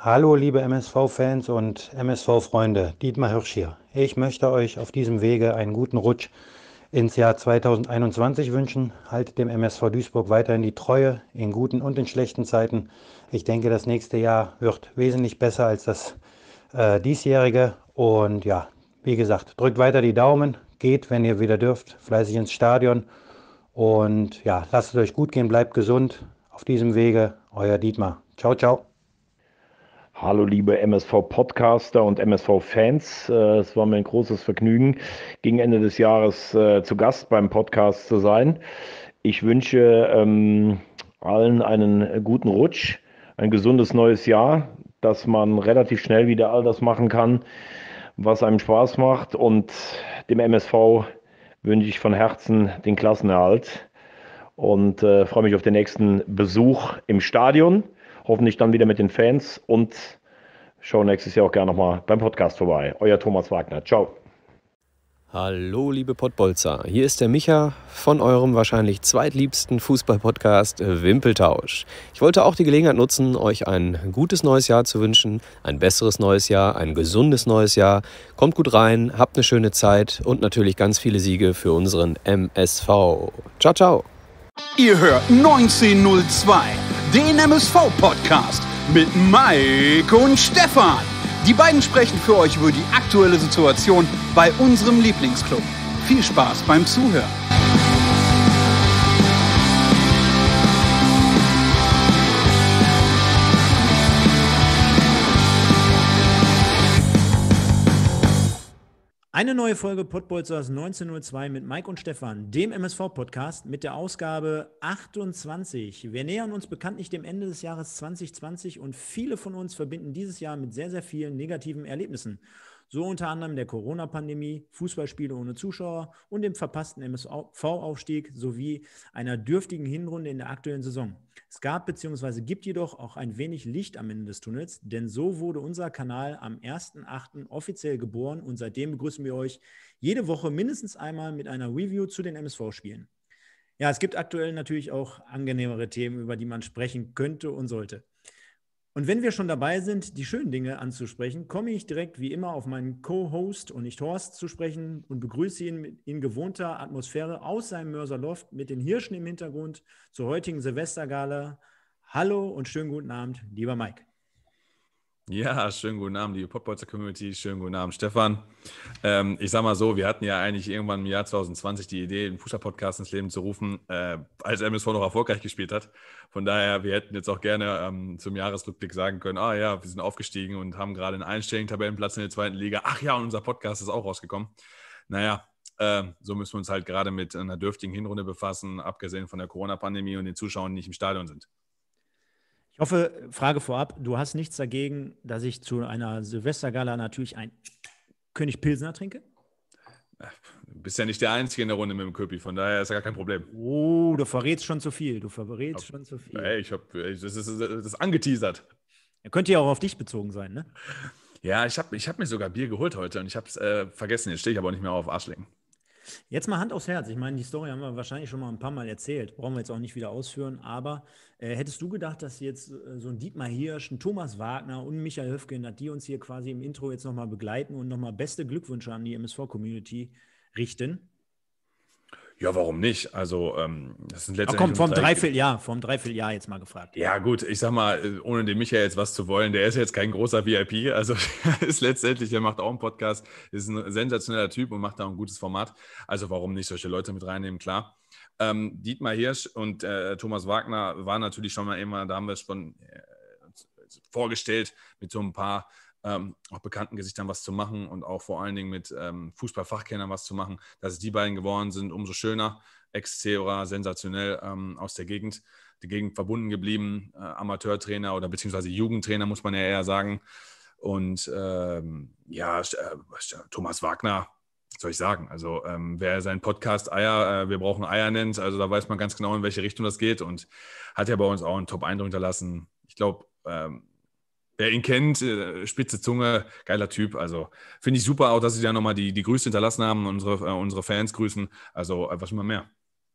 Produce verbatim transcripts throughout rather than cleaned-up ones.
Hallo liebe M S V-Fans und M S V-Freunde, Dietmar Hirsch hier. Ich möchte euch auf diesem Wege einen guten Rutsch ins Jahr zweitausendeinundzwanzig wünschen. Haltet dem M S V Duisburg weiterhin die Treue in guten und in schlechten Zeiten. Ich denke, das nächste Jahr wird wesentlich besser als das äh, diesjährige. Und ja, wie gesagt, drückt weiter die Daumen, geht, wenn ihr wieder dürft, fleißig ins Stadion. Und ja, lasst es euch gut gehen, bleibt gesund. Auf diesem Wege, euer Dietmar. Ciao, ciao. Hallo liebe M S V-Podcaster und M S V-Fans. Äh, Es war mir ein großes Vergnügen, gegen Ende des Jahres äh, zu Gast beim Podcast zu sein. Ich wünsche ähm, allen einen guten Rutsch, ein gesundes neues Jahr, dass man relativ schnell wieder all das machen kann, was einem Spaß macht. Und dem M S V wünsche ich von Herzen den Klassenerhalt und äh, freue mich auf den nächsten Besuch im Stadion. Hoffentlich dann wieder mit den Fans und schaue nächstes Jahr auch gerne nochmal beim Podcast vorbei. Euer Thomas Wagner. Ciao. Hallo liebe Pottbolzer, hier ist der Micha von eurem wahrscheinlich zweitliebsten Fußball-Podcast äh, Wimpeltausch. Ich wollte auch die Gelegenheit nutzen, euch ein gutes neues Jahr zu wünschen, ein besseres neues Jahr, ein gesundes neues Jahr. Kommt gut rein, habt eine schöne Zeit und natürlich ganz viele Siege für unseren M S V. Ciao, ciao. Ihr hört neunzehnhundertzwei, den M S V-Podcast mit Mike und Stefan. Die beiden sprechen für euch über die aktuelle Situation bei unserem Lieblingsclub. Viel Spaß beim Zuhören. Eine neue Folge Pottbolzers neunzehnhundertzwei mit Mike und Stefan, dem M S V-Podcast mit der Ausgabe achtundzwanzig. Wir nähern uns bekanntlich dem Ende des Jahres zwanzig zwanzig und viele von uns verbinden dieses Jahr mit sehr, sehr vielen negativen Erlebnissen. So unter anderem der Corona-Pandemie, Fußballspiele ohne Zuschauer und dem verpassten M S V-Aufstieg sowie einer dürftigen Hinrunde in der aktuellen Saison. Es gab bzw. gibt jedoch auch ein wenig Licht am Ende des Tunnels, denn so wurde unser Kanal am ersten achten offiziell geboren und seitdem begrüßen wir euch jede Woche mindestens einmal mit einer Review zu den M S V-Spielen. Ja, es gibt aktuell natürlich auch angenehmere Themen, über die man sprechen könnte und sollte. Und wenn wir schon dabei sind, die schönen Dinge anzusprechen, komme ich direkt wie immer auf meinen Co-Host und nicht Horst zu sprechen und begrüße ihn in gewohnter Atmosphäre aus seinem Mörserloft mit den Hirschen im Hintergrund zur heutigen Silvestergala. Hallo und schönen guten Abend, lieber Mike. Ja, schönen guten Abend, liebe Pottbolzer Community, schönen guten Abend, Stefan. Ähm, ich sag mal so, wir hatten ja eigentlich irgendwann im Jahr zwanzig zwanzig die Idee, einen Fußball-Podcast ins Leben zu rufen, äh, als M S V noch erfolgreich gespielt hat. Von daher, wir hätten jetzt auch gerne ähm, zum Jahresrückblick sagen können, ah ja, wir sind aufgestiegen und haben gerade einen einstelligen Tabellenplatz in der zweiten Liga. Ach ja, und unser Podcast ist auch rausgekommen. Naja, äh, so müssen wir uns halt gerade mit einer dürftigen Hinrunde befassen, abgesehen von der Corona-Pandemie und den Zuschauern, die nicht im Stadion sind. Ich hoffe, Frage vorab, du hast nichts dagegen, dass ich zu einer Silvestergala natürlich ein König Pilsner trinke? Du bist ja nicht der Einzige in der Runde mit dem Köpi, von daher ist ja gar kein Problem. Oh, du verrätst schon zu viel, du verrätst Ob, schon zu viel. Ey, ich hab, das ist, das ist angeteasert. Er könnte ja auch auf dich bezogen sein, ne? Ja, ich habe ich hab mir sogar Bier geholt heute und ich habe es äh, vergessen. Jetzt stehe ich aber auch nicht mehr auf Arschlecken. Jetzt mal Hand aufs Herz. Ich meine, die Story haben wir wahrscheinlich schon mal ein paar Mal erzählt. Brauchen wir jetzt auch nicht wieder ausführen. Aber äh, hättest du gedacht, dass jetzt äh, so ein Dietmar Hirsch, ein Thomas Wagner und Michael Höfgen, dass die uns hier quasi im Intro jetzt nochmal begleiten und nochmal beste Glückwünsche an die M S V-Community richten? Ja, warum nicht? Also, ähm, das sind Ach letztendlich. komm, vom drei- Dreivierteljahr, vom Dreivierteljahr jetzt mal gefragt. Ja, gut, ich sag mal, ohne dem Michael jetzt was zu wollen, der ist jetzt kein großer V I P. Also, ist letztendlich, der macht auch einen Podcast, ist ein sensationeller Typ und macht da ein gutes Format. Also, warum nicht solche Leute mit reinnehmen? Klar. Ähm, Dietmar Hirsch und äh, Thomas Wagner waren natürlich schon mal immer, da haben wir es schon äh, vorgestellt, mit so ein paar ähm, auch bekannten Gesichtern was zu machen und auch vor allen Dingen mit ähm, Fußballfachkennern was zu machen. Dass es die beiden geworden sind, umso schöner. Ex-Cera, sensationell ähm, aus der Gegend, die Gegend verbunden geblieben, äh, Amateurtrainer oder beziehungsweise Jugendtrainer, muss man ja eher sagen. Und ähm, ja, äh, Thomas Wagner, was soll ich sagen? Also ähm, wer seinen Podcast Eier, äh, wir brauchen Eier nennt, also da weiß man ganz genau, in welche Richtung das geht und hat ja bei uns auch einen Top-Eindruck hinterlassen. Ich glaube, ähm, wer ihn kennt, äh, spitze Zunge, geiler Typ. Also finde ich super auch, dass sie da nochmal die, die Grüße hinterlassen haben, unsere, äh, unsere Fans grüßen. Also äh, was immer mehr.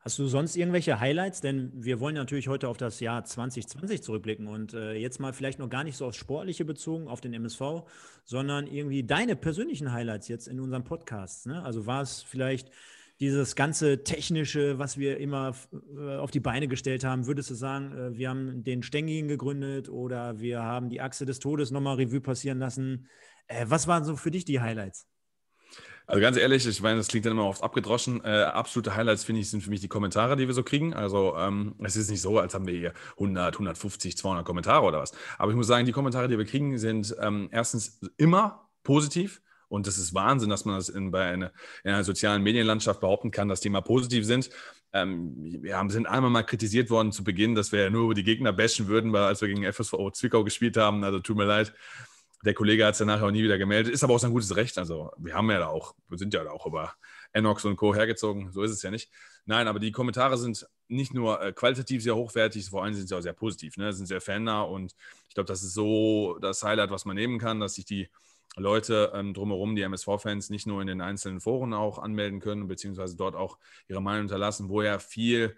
Hast du sonst irgendwelche Highlights? Denn wir wollen natürlich heute auf das Jahr zwanzig zwanzig zurückblicken und äh, jetzt mal vielleicht noch gar nicht so aufs Sportliche bezogen, auf den M S V, sondern irgendwie deine persönlichen Highlights jetzt in unserem Podcast. Ne? Also war es vielleicht dieses ganze Technische, was wir immer äh, auf die Beine gestellt haben? Würdest du sagen, äh, wir haben den Stengin gegründet oder wir haben die Achse des Todes nochmal Revue passieren lassen? Äh, was waren so für dich die Highlights? Also ganz ehrlich, ich meine, das klingt dann immer oft abgedroschen. Äh, absolute Highlights, finde ich, sind für mich die Kommentare, die wir so kriegen. Also ähm, es ist nicht so, als haben wir hier hundert, hundertfünfzig, zweihundert Kommentare oder was. Aber ich muss sagen, die Kommentare, die wir kriegen, sind ähm, erstens immer positiv. Und das ist Wahnsinn, dass man das in, bei einer, in einer sozialen Medienlandschaft behaupten kann, dass die mal positiv sind. Ähm, wir haben, sind einmal mal kritisiert worden zu Beginn, dass wir ja nur über die Gegner bashen würden, weil als wir gegen F S V Zwickau gespielt haben. Also tut mir leid. Der Kollege hat es ja nachher auch nie wieder gemeldet. Ist aber auch sein gutes Recht. Also wir haben ja da auch, wir sind ja da auch über Enox und Co. hergezogen. So ist es ja nicht. Nein, aber die Kommentare sind nicht nur äh, qualitativ sehr hochwertig, vor allem sind sie auch sehr positiv. Ne? Sind sehr fannah und ich glaube, das ist so das Highlight, was man nehmen kann, dass sich die Leute ähm, drumherum, die M S V-Fans, nicht nur in den einzelnen Foren auch anmelden können, beziehungsweise dort auch ihre Meinung hinterlassen, wo ja viel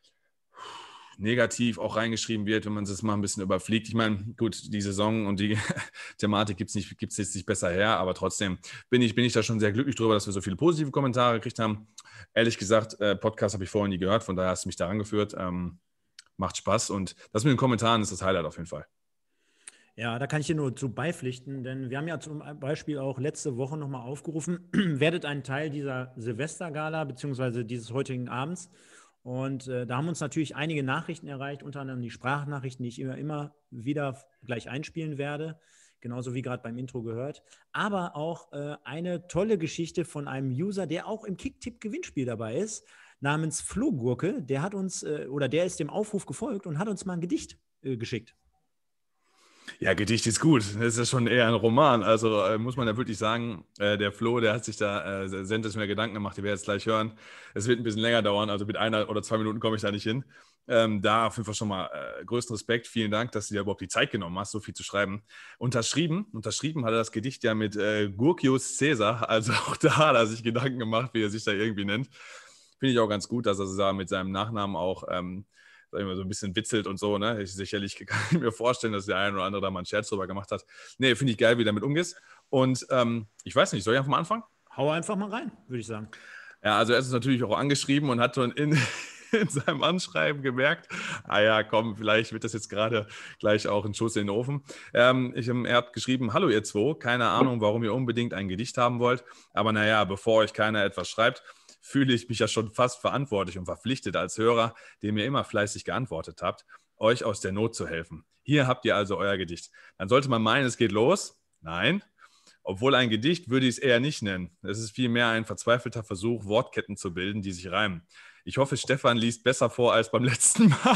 negativ auch reingeschrieben wird, wenn man es mal ein bisschen überfliegt. Ich meine, gut, die Saison und die Thematik gibt es nicht, gibt's jetzt nicht besser her, aber trotzdem bin ich, bin ich da schon sehr glücklich drüber, dass wir so viele positive Kommentare gekriegt haben. Ehrlich gesagt, äh, Podcast habe ich vorher nie gehört, von daher hast du mich da angeführt. Ähm, macht Spaß und das mit den Kommentaren ist das Highlight auf jeden Fall. Ja, da kann ich dir nur zu beipflichten, denn wir haben ja zum Beispiel auch letzte Woche nochmal aufgerufen, werdet ein Teil dieser Silvestergala beziehungsweise dieses heutigen Abends. Und äh, da haben uns natürlich einige Nachrichten erreicht, unter anderem die Sprachnachrichten, die ich immer, immer wieder gleich einspielen werde, genauso wie gerade beim Intro gehört. Aber auch äh, eine tolle Geschichte von einem User, der auch im Kicktipp-Gewinnspiel dabei ist, namens Flohgurke. Der hat uns, äh, oder der ist dem Aufruf gefolgt und hat uns mal ein Gedicht äh, geschickt. Ja, Gedicht ist gut. Das ist ja schon eher ein Roman. Also äh, muss man ja wirklich sagen, äh, der Flo, der hat sich da äh, sensationell Gedanken gemacht, die wir jetzt gleich hören. Es wird ein bisschen länger dauern, also mit einer oder zwei Minuten komme ich da nicht hin. Ähm, da auf jeden Fall schon mal äh, größten Respekt. Vielen Dank, dass du dir überhaupt die Zeit genommen hast, so viel zu schreiben. Unterschrieben, unterschrieben hat er das Gedicht ja mit äh, Gurkius Caesar. Also auch da hat er sich Gedanken gemacht, wie er sich da irgendwie nennt. Finde ich auch ganz gut, dass er da mit seinem Nachnamen auch ähm, sag ich mal, so ein bisschen witzelt und so, ne? Ich, sicherlich kann ich mir vorstellen, dass der eine oder andere da mal einen Scherz drüber gemacht hat. Nee, finde ich geil, wie du damit umgehst. Und ähm, ich weiß nicht, soll ich einfach mal anfangen? Hau einfach mal rein, würde ich sagen. Ja, also er ist natürlich auch angeschrieben und hat schon in, in seinem Anschreiben gemerkt, ah ja, komm, vielleicht wird das jetzt gerade gleich auch ein Schuss in den Ofen. Ähm, ich, er hat geschrieben, hallo ihr zwei, keine Ahnung, warum ihr unbedingt ein Gedicht haben wollt, aber naja, bevor euch keiner etwas schreibt, fühle ich mich ja schon fast verantwortlich und verpflichtet als Hörer, dem ihr immer fleißig geantwortet habt, euch aus der Not zu helfen. Hier habt ihr also euer Gedicht. Dann sollte man meinen, es geht los. Nein. Obwohl ein Gedicht würde ich es eher nicht nennen. Es ist vielmehr ein verzweifelter Versuch, Wortketten zu bilden, die sich reimen. Ich hoffe, Stefan liest besser vor als beim letzten Mal.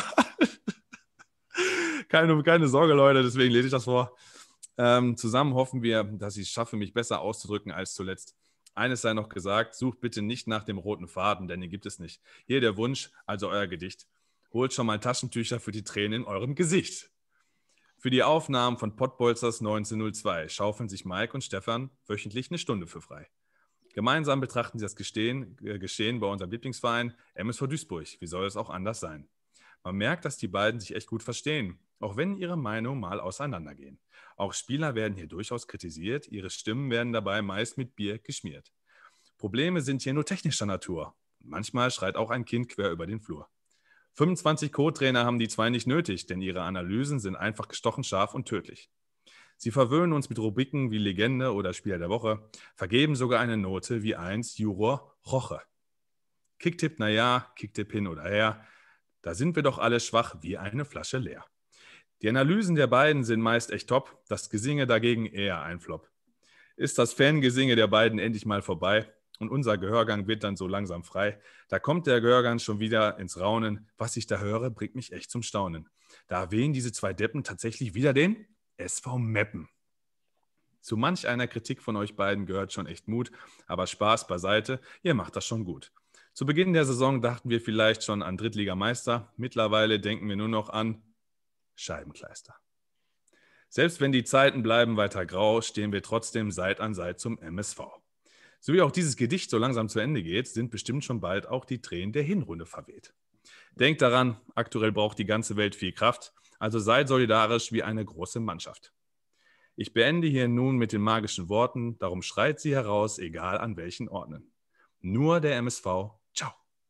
keine, keine Sorge, Leute, deswegen lese ich das vor. Ähm, zusammen hoffen wir, dass ich es schaffe, mich besser auszudrücken als zuletzt. Eines sei noch gesagt, sucht bitte nicht nach dem roten Faden, denn den gibt es nicht. Hier der Wunsch, also euer Gedicht. Holt schon mal Taschentücher für die Tränen in eurem Gesicht. Für die Aufnahmen von Pottbolzers neunzehnhundertzwei schaufeln sich Mike und Stefan wöchentlich eine Stunde für frei. Gemeinsam betrachten sie das Gestehen, äh, Geschehen bei unserem Lieblingsverein M S V Duisburg. Wie soll es auch anders sein? Man merkt, dass die beiden sich echt gut verstehen, auch wenn ihre Meinungen mal auseinandergehen. Auch Spieler werden hier durchaus kritisiert, ihre Stimmen werden dabei meist mit Bier geschmiert. Probleme sind hier nur technischer Natur. Manchmal schreit auch ein Kind quer über den Flur. fünfundzwanzig Co-Trainer haben die zwei nicht nötig, denn ihre Analysen sind einfach gestochen scharf und tödlich. Sie verwöhnen uns mit Rubriken wie Legende oder Spieler der Woche, vergeben sogar eine Note wie einst Juror Roche. Kicktipp, naja, Kicktipp hin oder her, da sind wir doch alle schwach wie eine Flasche leer. Die Analysen der beiden sind meist echt top, das Gesinge dagegen eher ein Flop. Ist das Fangesinge der beiden endlich mal vorbei und unser Gehörgang wird dann so langsam frei, da kommt der Gehörgang schon wieder ins Raunen. Was ich da höre, bringt mich echt zum Staunen. Da erwähnen diese zwei Deppen tatsächlich wieder den S V Meppen. Zu manch einer Kritik von euch beiden gehört schon echt Mut, aber Spaß beiseite, ihr macht das schon gut. Zu Beginn der Saison dachten wir vielleicht schon an Drittligameister, mittlerweile denken wir nur noch an Scheibenkleister. Selbst wenn die Zeiten bleiben weiter grau, stehen wir trotzdem Seit an Seit zum M S V. So wie auch dieses Gedicht so langsam zu Ende geht, sind bestimmt schon bald auch die Tränen der Hinrunde verweht. Denkt daran, aktuell braucht die ganze Welt viel Kraft, also seid solidarisch wie eine große Mannschaft. Ich beende hier nun mit den magischen Worten, darum schreit sie heraus, egal an welchen Orten. Nur der M S V, ciao.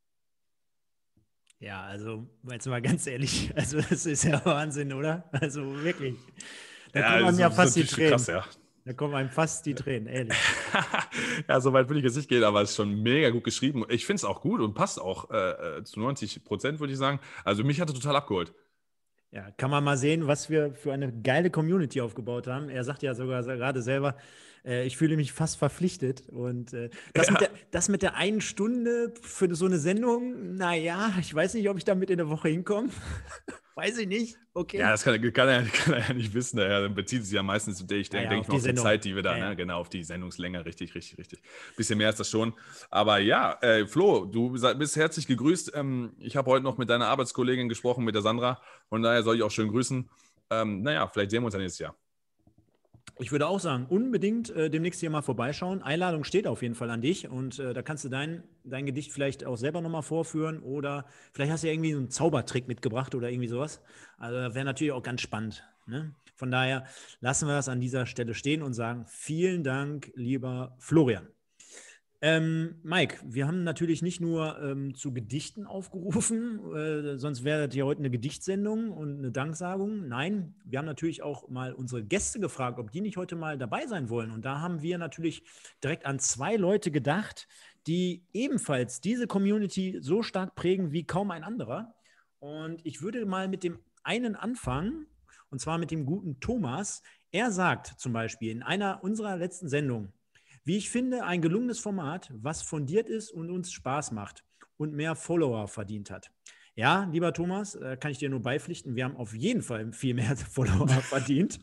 Ja, also, jetzt mal ganz ehrlich, also das ist ja Wahnsinn, oder? Also wirklich. Da Ja, kommen einem das ja ist fast die natürlich Tränen. krass, ja. Da kommen einem fast die Tränen, ehrlich. Ja, so weit würde ich jetzt nicht gehen, aber es ist schon mega gut geschrieben. Ich finde es auch gut und passt auch äh, zu neunzig Prozent, würde ich sagen. Also mich hat er total abgeholt. Ja, kann man mal sehen, was wir für eine geile Community aufgebaut haben. Er sagt ja sogar gerade selber, äh, ich fühle mich fast verpflichtet. Und äh, das, Ja. mit der, das mit der einen Stunde für so eine Sendung, naja, ich weiß nicht, ob ich damit in der Woche hinkomme. Weiß ich nicht. Okay. Ja, das kann, kann, er, kann er ja nicht wissen. Er bezieht sich ja meistens, ich denke Ja, ja, denk auf mal, die auf die Sendung. Zeit, die wir da, Ja, ja. ne, genau, auf die Sendungslänge, richtig, richtig, richtig. Bisschen mehr ist das schon. Aber ja, äh, Flo, du sei- bist herzlich gegrüßt. Ähm, ich habe heute noch mit deiner Arbeitskollegin gesprochen, mit der Sandra. Von daher soll ich auch schön grüßen. Ähm, naja, vielleicht sehen wir uns ja nächstes Jahr. Ich würde auch sagen, unbedingt äh, demnächst hier mal vorbeischauen. Einladung steht auf jeden Fall an dich und äh, da kannst du dein, dein Gedicht vielleicht auch selber nochmal vorführen oder vielleicht hast du ja irgendwie so einen Zaubertrick mitgebracht oder irgendwie sowas. Also das wäre natürlich auch ganz spannend. Ne? Von daher lassen wir das an dieser Stelle stehen und sagen vielen Dank, lieber Florian. Ähm, Mike, wir haben natürlich nicht nur ähm, zu Gedichten aufgerufen, äh, sonst wäre das hier heute eine Gedichtsendung und eine Danksagung. Nein, wir haben natürlich auch mal unsere Gäste gefragt, ob die nicht heute mal dabei sein wollen. Und da haben wir natürlich direkt an zwei Leute gedacht, die ebenfalls diese Community so stark prägen wie kaum ein anderer. Und ich würde mal mit dem einen anfangen, und zwar mit dem guten Thomas. Er sagt zum Beispiel in einer unserer letzten Sendungen, wie ich finde, ein gelungenes Format, was fundiert ist und uns Spaß macht und mehr Follower verdient hat. Ja, lieber Thomas, äh, kann ich dir nur beipflichten, wir haben auf jeden Fall viel mehr Follower verdient.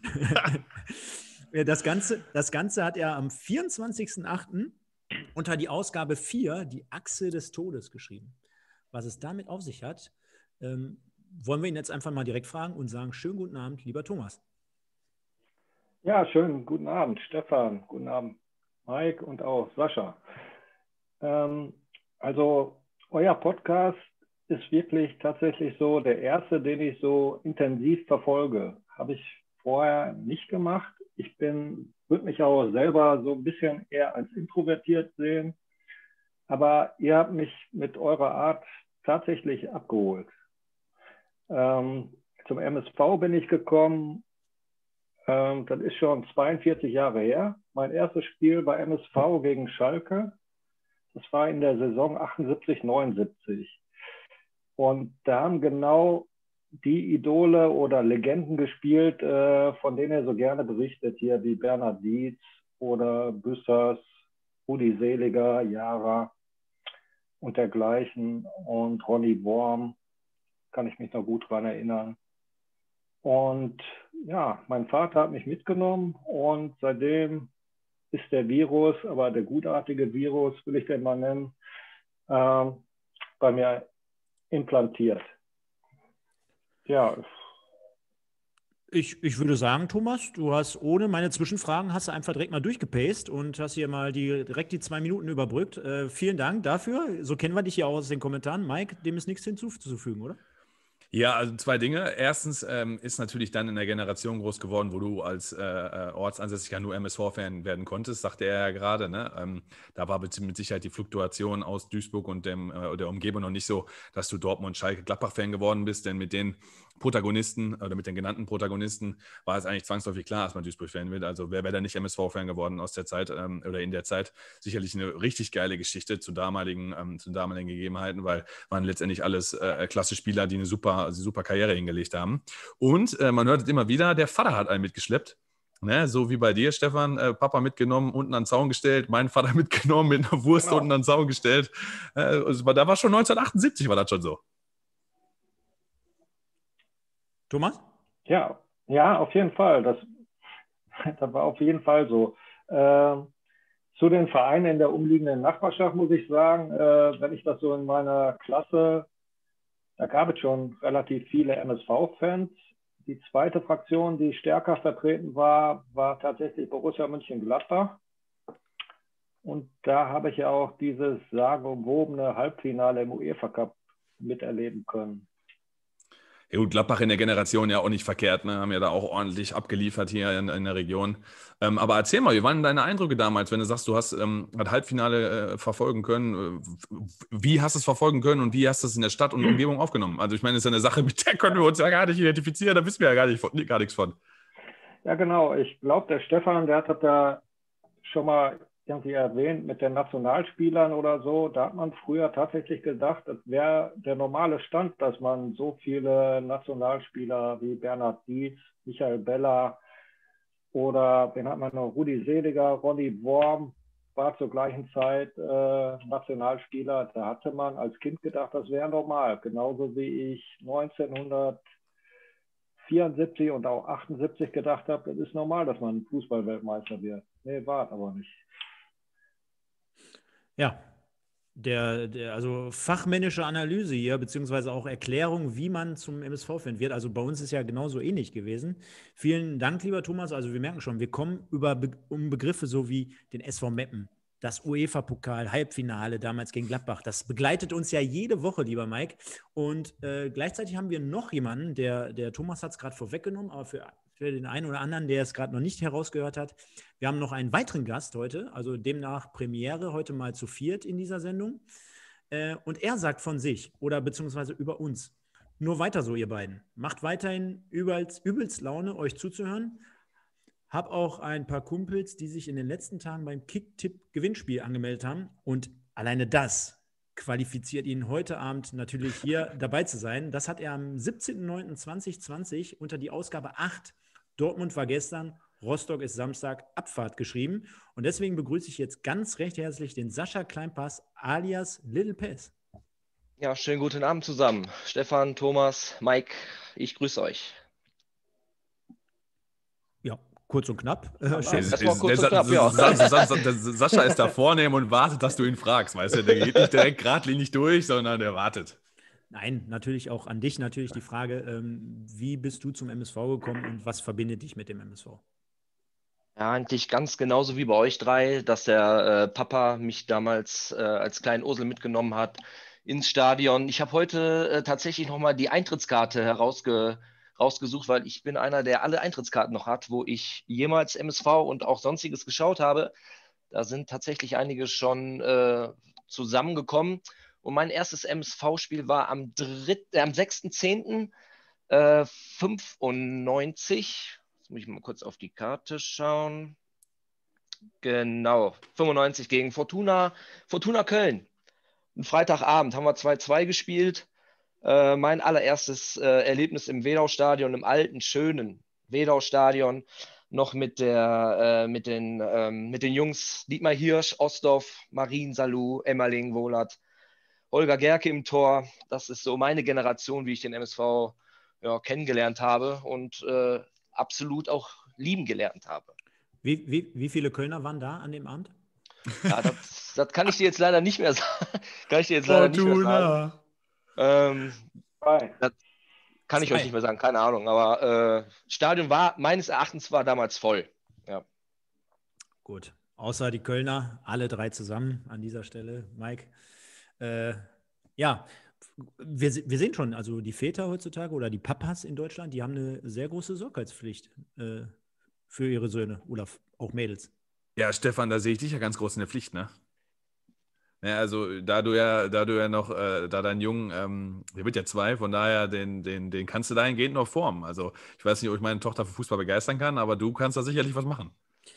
Das Ganze, das Ganze hat er am vierundzwanzigsten achten unter die Ausgabe vier, die Achse des Todes, geschrieben. Was es damit auf sich hat, ähm, wollen wir ihn jetzt einfach mal direkt fragen und sagen, schönen guten Abend, lieber Thomas. Ja, schönen guten Abend, Stefan. Guten Abend, Mike und auch Sascha. Ähm, also euer Podcast ist wirklich tatsächlich so der erste, den ich so intensiv verfolge. Habe ich vorher nicht gemacht. Ich bin, würde mich auch selber so ein bisschen eher als introvertiert sehen. Aber ihr habt mich mit eurer Art tatsächlich abgeholt. Ähm, zum M S V bin ich gekommen. Ähm, das ist schon zweiundvierzig Jahre her. Mein erstes Spiel bei M S V gegen Schalke. Das war in der Saison achtundsiebzig, neunundsiebzig. Und da haben genau die Idole oder Legenden gespielt, äh, von denen er so gerne berichtet. Hier wie Bernhard Dietz oder Büssers, Rudi Seliger, Jara und dergleichen. Und Ronny Worm, kann ich mich noch gut daran erinnern. Und ja, mein Vater hat mich mitgenommen und seitdem ist der Virus, aber der gutartige Virus, will ich den mal nennen, äh, bei mir implantiert. Ja. Ich, ich würde sagen, Thomas, du hast ohne meine Zwischenfragen, hast du einfach direkt mal durchgepaced und hast hier mal die, direkt die zwei Minuten überbrückt. Äh, vielen Dank dafür. So kennen wir dich ja auch aus den Kommentaren. Mike, dem ist nichts hinzuzufügen, oder? Ja, also zwei Dinge. Erstens ähm, ist natürlich dann in der Generation groß geworden, wo du als äh, äh, Ortsansässiger nur M S V-Fan werden konntest, sagte er ja gerade. Ne? Ähm, da war mit Sicherheit die Fluktuation aus Duisburg und dem, äh, der Umgebung noch nicht so, dass du Dortmund, Schalke, Gladbach-Fan geworden bist, denn mit den Protagonisten oder mit den genannten Protagonisten war es eigentlich zwangsläufig klar, dass man Duisburg-Fan wird. Also wer wäre da nicht M S V-Fan geworden aus der Zeit ähm, oder in der Zeit? Sicherlich eine richtig geile Geschichte zu damaligen, ähm, zu damaligen Gegebenheiten, weil waren letztendlich alles äh, klasse Spieler, die eine super, also super Karriere hingelegt haben. Und äh, man hört es immer wieder, der Vater hat einen mitgeschleppt. Ne, so wie bei dir, Stefan, äh, Papa mitgenommen, unten an den Zaun gestellt, mein Vater mitgenommen, mit einer Wurst Genau. unten an den Zaun gestellt. Äh, also, da war schon neunzehnhundertachtundsiebzig, war das schon so. Thomas? Ja, ja, auf jeden Fall. Das, das war auf jeden Fall so. Äh, zu den Vereinen in der umliegenden Nachbarschaft muss ich sagen, äh, wenn ich das so in meiner Klasse, da gab es schon relativ viele M S V-Fans. Die zweite Fraktion, die stärker vertreten war, war tatsächlich Borussia Mönchengladbach. Und da habe ich ja auch dieses sagenumwobene Halbfinale im UEFA Cup miterleben können. Ja gut, Gladbach in der Generation ja auch nicht verkehrt, ne? Haben ja da auch ordentlich abgeliefert hier in, in der Region. Ähm, aber erzähl mal, wie waren deine Eindrücke damals, wenn du sagst, du hast ähm, das Halbfinale äh, verfolgen können? Wie hast du es verfolgen können und wie hast du es in der Stadt und Umgebung aufgenommen? Also ich meine, das ist ja eine Sache, mit der können wir uns ja gar nicht identifizieren, da wissen wir ja gar, nicht, gar nichts von. Ja genau, ich glaube, der Stefan, der hat das da schon mal irgendwie erwähnt mit den Nationalspielern oder so. Da hat man früher tatsächlich gedacht, das wäre der normale Stand, dass man so viele Nationalspieler wie Bernhard Dietz, Michael Beller oder wen hat man noch, Rudi Seliger, Ronny Worm, war zur gleichen Zeit äh, Nationalspieler. Da hatte man als Kind gedacht, das wäre normal. Genauso wie ich neunzehnhundertvierundsiebzig und auch achtundsiebzig gedacht habe, das ist normal, dass man Fußballweltmeister wird. Nee, war es aber nicht. Ja, der, der, also fachmännische Analyse hier, beziehungsweise auch Erklärung, wie man zum M S V-Fan wird. Also bei uns ist ja genauso ähnlich gewesen. Vielen Dank, lieber Thomas. Also wir merken schon, wir kommen über Be um Begriffe so wie den S V Meppen, das UEFA-Pokal, Halbfinale damals gegen Gladbach. Das begleitet uns ja jede Woche, lieber Mike. Und äh, gleichzeitig haben wir noch jemanden, der, der Thomas hat es gerade vorweggenommen, aber für, für den einen oder anderen, der es gerade noch nicht herausgehört hat, wir haben noch einen weiteren Gast heute, also demnach Premiere, heute mal zu viert in dieser Sendung. Äh, und er sagt von sich oder beziehungsweise über uns, nur weiter so, ihr beiden. Macht weiterhin übelst, übelst Laune, euch zuzuhören. Hab auch ein paar Kumpels, die sich in den letzten Tagen beim Kick-Tipp-Gewinnspiel angemeldet haben. Und alleine das qualifiziert ihn heute Abend natürlich hier dabei zu sein. Das hat er am siebzehnten neunten zweitausendzwanzig unter die Ausgabe acht. Dortmund war gestern, Rostock ist Samstag, Abfahrt geschrieben. Und deswegen begrüße ich jetzt ganz recht herzlich den Sascha Kleinpass alias Little Pass. Ja, schönen guten Abend zusammen. Stefan, Thomas, Mike, ich grüße euch. Ja, kurz und knapp. Äh, Das war kurz und knapp, ja. ja. Sascha ist da vornehm und wartet, dass du ihn fragst. Weißt du, der geht nicht direkt geradlinig durch, sondern der wartet. Nein, natürlich auch an dich natürlich die Frage, ähm, wie bist du zum M S V gekommen und was verbindet dich mit dem M S V? Ja, eigentlich ganz genauso wie bei euch drei, dass der äh, Papa mich damals äh, als kleinen Ursel mitgenommen hat ins Stadion. Ich habe heute äh, tatsächlich nochmal die Eintrittskarte herausge rausgesucht, weil ich bin einer, der alle Eintrittskarten noch hat, wo ich jemals M S V und auch Sonstiges geschaut habe. Da sind tatsächlich einige schon äh, zusammengekommen. Und mein erstes M S V-Spiel war am, äh, am sechsten zehnten fünfundneunzig. Jetzt muss ich mal kurz auf die Karte schauen. Genau, fünfundneunzig gegen Fortuna, Fortuna Köln. Ein Freitagabend haben wir zwei zwei gespielt. Äh, mein allererstes äh, Erlebnis im Wedau-Stadion, im alten, schönen Wedau-Stadion, noch mit, der, äh, mit, den, ähm, mit den Jungs Dietmar Hirsch, Ostdorf, Marien Salou, Emmerling, Wohlert, Holger Gerke im Tor. Das ist so meine Generation, wie ich den M S V ja, kennengelernt habe und äh, absolut auch lieben gelernt habe. Wie, wie, wie viele Kölner waren da an dem Abend? Ja, das, das kann ich dir jetzt leider nicht mehr sagen. kann ich dir jetzt leider nicht mehr sagen. Ähm, das kann ich Zwei. euch nicht mehr sagen, keine Ahnung. Aber äh, Stadion war, meines Erachtens war damals voll. Ja. Gut, außer die Kölner, alle drei zusammen an dieser Stelle, Mike. Äh, ja, wir, wir sehen schon, also die Väter heutzutage oder die Papas in Deutschland, die haben eine sehr große Sorgfaltspflicht äh, für ihre Söhne oder auch Mädels. Ja, Stefan, da sehe ich dich ja ganz groß in der Pflicht, ne? Ja, also da du ja, da du ja noch, äh, da dein Jungen, ähm, der wird ja zwei, von daher, den, den, den kannst du dahingehend noch formen. Also ich weiß nicht, ob ich meine Tochter für Fußball begeistern kann, aber du kannst da sicherlich was machen.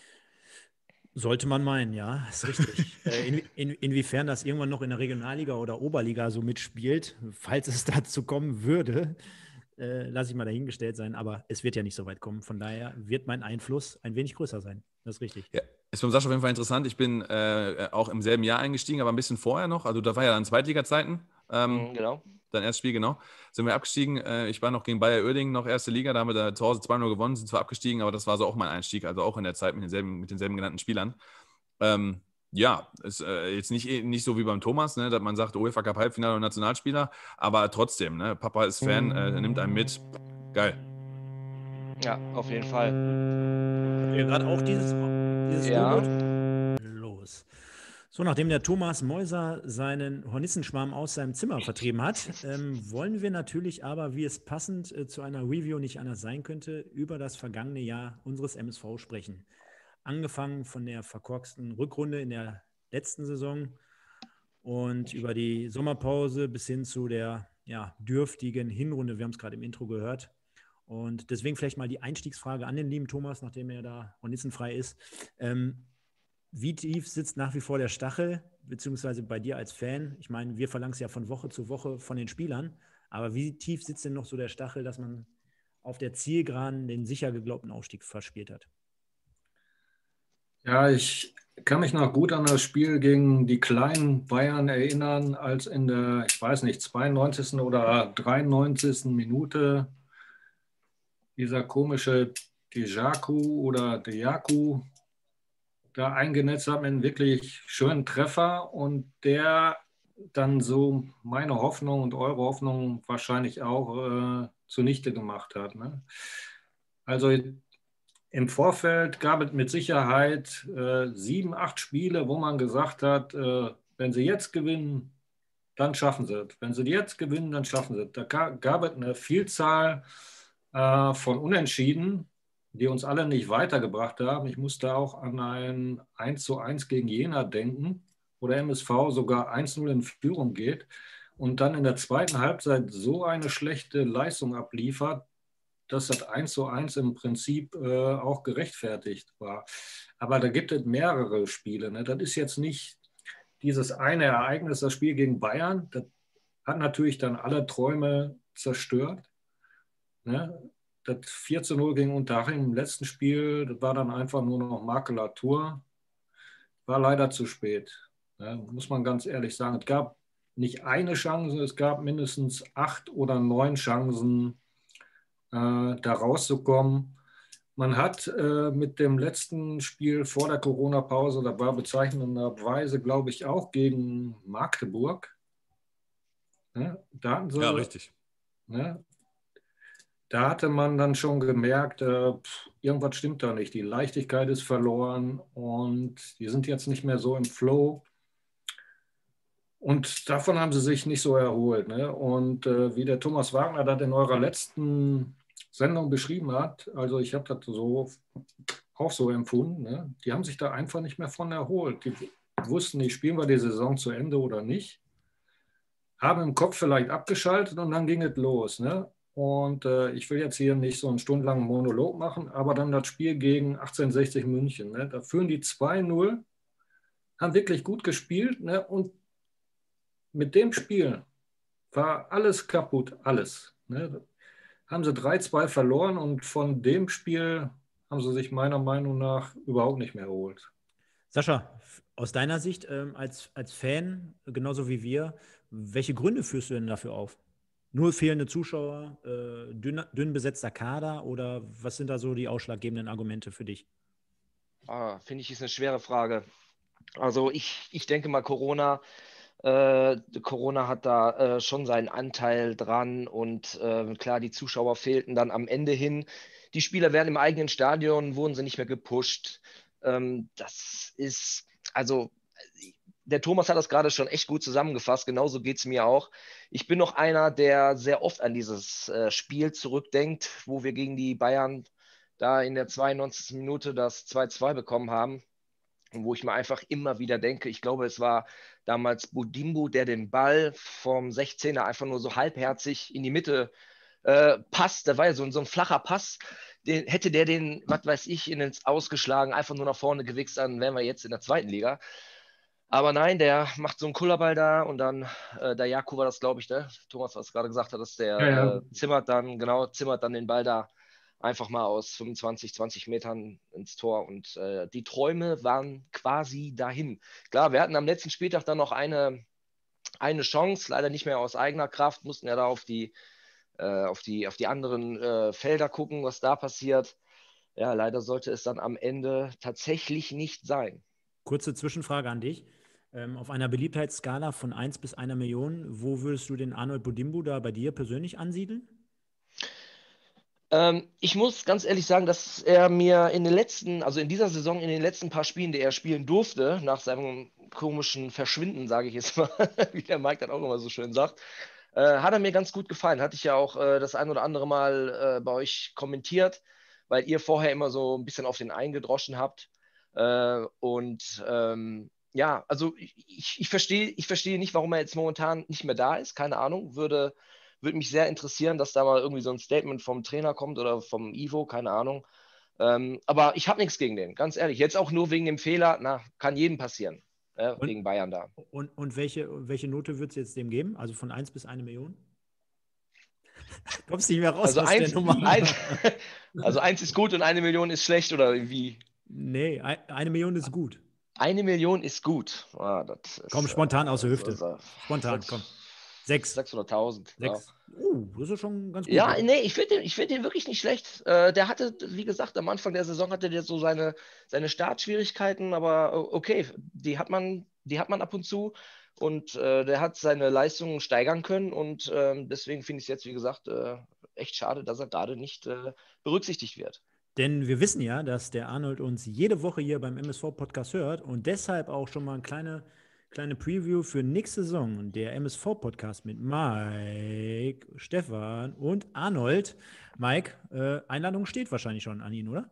Sollte man meinen, ja, ist richtig. äh, in, in, inwiefern das irgendwann noch in der Regionalliga oder Oberliga so mitspielt, falls es dazu kommen würde, äh, lasse ich mal dahingestellt sein, aber es wird ja nicht so weit kommen. Von daher wird mein Einfluss ein wenig größer sein. Das ist richtig. Ja, ist beim Sascha auf jeden Fall interessant. Ich bin äh, auch im selben Jahr eingestiegen, aber ein bisschen vorher noch. Also da war ja dann Zweitliga-Zeiten. Ähm, Mhm, genau. Dein erstes Spiel, genau. Sind wir abgestiegen. Äh, ich war noch gegen Bayer Uerdingen, noch erste Liga. Da haben wir da zu Hause zwei null gewonnen, sind zwar abgestiegen, aber das war so auch mein Einstieg. Also auch in der Zeit mit denselben, mit denselben genannten Spielern. Ähm, ja, ist äh, jetzt nicht, nicht so wie beim Thomas, ne, dass man sagt, UEFA Cup Halbfinale und Nationalspieler, aber trotzdem, ne, Papa ist Fan, äh, nimmt einen mit. Geil. Ja, auf jeden Fall. Habt ihr gerade auch dieses, dieses Ja. Logo? Los. So, nachdem der Thomas Meuser seinen Hornissenschwarm aus seinem Zimmer vertrieben hat, ähm, wollen wir natürlich aber, wie es passend äh, zu einer Review nicht anders sein könnte, über das vergangene Jahr unseres M S V sprechen. Angefangen von der verkorksten Rückrunde in der letzten Saison und über die Sommerpause bis hin zu der ja, dürftigen Hinrunde. Wir haben es gerade im Intro gehört. Und deswegen vielleicht mal die Einstiegsfrage an den lieben Thomas, nachdem er da hornissenfrei ist. Ähm, Wie tief sitzt nach wie vor der Stachel, beziehungsweise bei dir als Fan? Ich meine, wir verlangen es ja von Woche zu Woche von den Spielern, aber wie tief sitzt denn noch so der Stachel, dass man auf der Zielgeraden den sicher geglaubten Aufstieg verspielt hat? Ja, ich kann mich noch gut an das Spiel gegen die kleinen Bayern erinnern, als in der, ich weiß nicht, zweiundneunzigsten oder dreiundneunzigsten Minute dieser komische Dejaku oder Dejaku da eingenetzt hat mit einem wirklich schönen Treffer und der dann so meine Hoffnung und eure Hoffnung wahrscheinlich auch äh, zunichte gemacht hat. Ne? Also im Vorfeld gab es mit Sicherheit äh, sieben, acht Spiele, wo man gesagt hat, äh, wenn sie jetzt gewinnen, dann schaffen sie es. Wenn sie jetzt gewinnen, dann schaffen sie es. Da gab es eine Vielzahl äh, von Unentschieden, die uns alle nicht weitergebracht haben. Ich musste auch an ein eins zu eins gegen Jena denken, wo der M S V sogar eins null in Führung geht und dann in der zweiten Halbzeit so eine schlechte Leistung abliefert, dass das eins zu eins im Prinzip äh, auch gerechtfertigt war. Aber da gibt es mehrere Spiele. Ne? Das ist jetzt nicht dieses eine Ereignis, das Spiel gegen Bayern. Das hat natürlich dann alle Träume zerstört. Ne? Das vier zu null gegen Unterhaching im letzten Spiel, das war dann einfach nur noch Makulatur. War leider zu spät. Ne? Muss man ganz ehrlich sagen. Es gab nicht eine Chance, es gab mindestens acht oder neun Chancen, da rauszukommen. Man hat äh, mit dem letzten Spiel vor der Corona-Pause, da war bezeichnenderweise, glaube ich, auch gegen Magdeburg. Ne? Da hatten sie, ja, richtig. Ne? Da hatte man dann schon gemerkt, äh, pff, irgendwas stimmt da nicht. Die Leichtigkeit ist verloren und die sind jetzt nicht mehr so im Flow. Und davon haben sie sich nicht so erholt. Ne? Und äh, wie der Thomas Wagner das in eurer letzten Sendung beschrieben hat, also ich habe das so auch so empfunden, ne? Die haben sich da einfach nicht mehr von erholt. Die wussten nicht, spielen wir die Saison zu Ende oder nicht, haben im Kopf vielleicht abgeschaltet und dann ging es los. Ne? Und äh, ich will jetzt hier nicht so einen stundenlangen Monolog machen, aber dann das Spiel gegen achtzehnhundertsechzig München, ne? Da führen die zwei null, haben wirklich gut gespielt, ne? Und mit dem Spiel war alles kaputt, alles. Ne? Haben sie drei zwei verloren und von dem Spiel haben sie sich meiner Meinung nach überhaupt nicht mehr erholt. Sascha, aus deiner Sicht ähm, als, als Fan, genauso wie wir, welche Gründe führst du denn dafür auf? Nur fehlende Zuschauer, äh, dünn, dünn besetzter Kader oder was sind da so die ausschlaggebenden Argumente für dich? Ah, finde ich, ist eine schwere Frage. Also ich, ich denke mal, Corona Äh, Corona hat da äh, schon seinen Anteil dran und äh, klar, die Zuschauer fehlten dann am Ende hin. Die Spieler werden im eigenen Stadion, wurden sie nicht mehr gepusht. Ähm, das ist, also der Thomas hat das gerade schon echt gut zusammengefasst, genauso geht es mir auch. Ich bin noch einer, der sehr oft an dieses äh, Spiel zurückdenkt, wo wir gegen die Bayern da in der zweiundneunzigsten Minute das zwei zwei bekommen haben. Und wo ich mir einfach immer wieder denke, ich glaube, es war damals Budimbu, der den Ball vom sechzehner einfach nur so halbherzig in die Mitte äh, passt. Da war ja so, so ein flacher Pass. Den, hätte der den, was weiß ich, in ins Ausgeschlagen, einfach nur nach vorne gewichst, dann wären wir jetzt in der zweiten Liga. Aber nein, der macht so einen Kullerball da und dann, äh, der Jaku war das, glaube ich, ne? Thomas, was gerade gesagt hat, dass der ja, ja. Äh, zimmert dann, genau, zimmert dann den Ball da einfach mal aus fünfundzwanzig, zwanzig Metern ins Tor und äh, die Träume waren quasi dahin. Klar, wir hatten am letzten Spieltag dann noch eine, eine Chance, leider nicht mehr aus eigener Kraft, mussten ja da auf die, äh, auf die, auf die anderen äh, Felder gucken, was da passiert. Ja, leider sollte es dann am Ende tatsächlich nicht sein. Kurze Zwischenfrage an dich. Ähm, auf einer Beliebtheitsskala von eins bis einer Million, wo würdest du den Arnold Budimbu da bei dir persönlich ansiedeln? Ähm, ich muss ganz ehrlich sagen, dass er mir in den letzten, also in dieser Saison, in den letzten paar Spielen, die er spielen durfte, nach seinem komischen Verschwinden, sage ich jetzt mal, wie der Mike dann auch immer so schön sagt, äh, hat er mir ganz gut gefallen. Hatte ich ja auch äh, das ein oder andere Mal äh, bei euch kommentiert, weil ihr vorher immer so ein bisschen auf den eingedroschen habt. Äh, und ähm, ja, also ich, ich, ich verstehe ich verstehe nicht, warum er jetzt momentan nicht mehr da ist. Keine Ahnung. Würde, würde mich sehr interessieren, dass da mal irgendwie so ein Statement vom Trainer kommt oder vom Ivo, keine Ahnung. Ähm, aber ich habe nichts gegen den, ganz ehrlich. Jetzt auch nur wegen dem Fehler, na, kann jedem passieren. Äh, Und, gegen Bayern da. und, und welche, welche Note wird es jetzt dem geben? Also von eins bis eine Million? Kommst nicht mehr raus Also aus der eins, Nummer. eins, also eins ist gut und eine Million ist schlecht oder wie? Nee, ein- eine Million ist gut. Eine Million ist gut. Ah, das ist, Komm, spontan aus der äh, Hüfte. so- so- Spontan, sechs- komm. Sechs. sechshunderttausend. Ja. Sechs. Uh, das ist schon ganz gut. Ja, nee, ich finde den, ich find den wirklich nicht schlecht. Äh, der hatte, wie gesagt, am Anfang der Saison hatte der so seine, seine Startschwierigkeiten, aber o- okay, die hat man, die hat man ab und zu und äh, der hat seine Leistungen steigern können und ähm, deswegen finde ich es jetzt, wie gesagt, äh, echt schade, dass er gerade nicht äh, berücksichtigt wird. Denn wir wissen ja, dass der Arnold uns jede Woche hier beim M S V-Podcast hört und deshalb auch schon mal eine kleine, kleine Preview für nächste Saison. Der M S V-Podcast mit Mike, Stefan und Arnold. Mike, äh, Einladung steht wahrscheinlich schon an ihn, oder?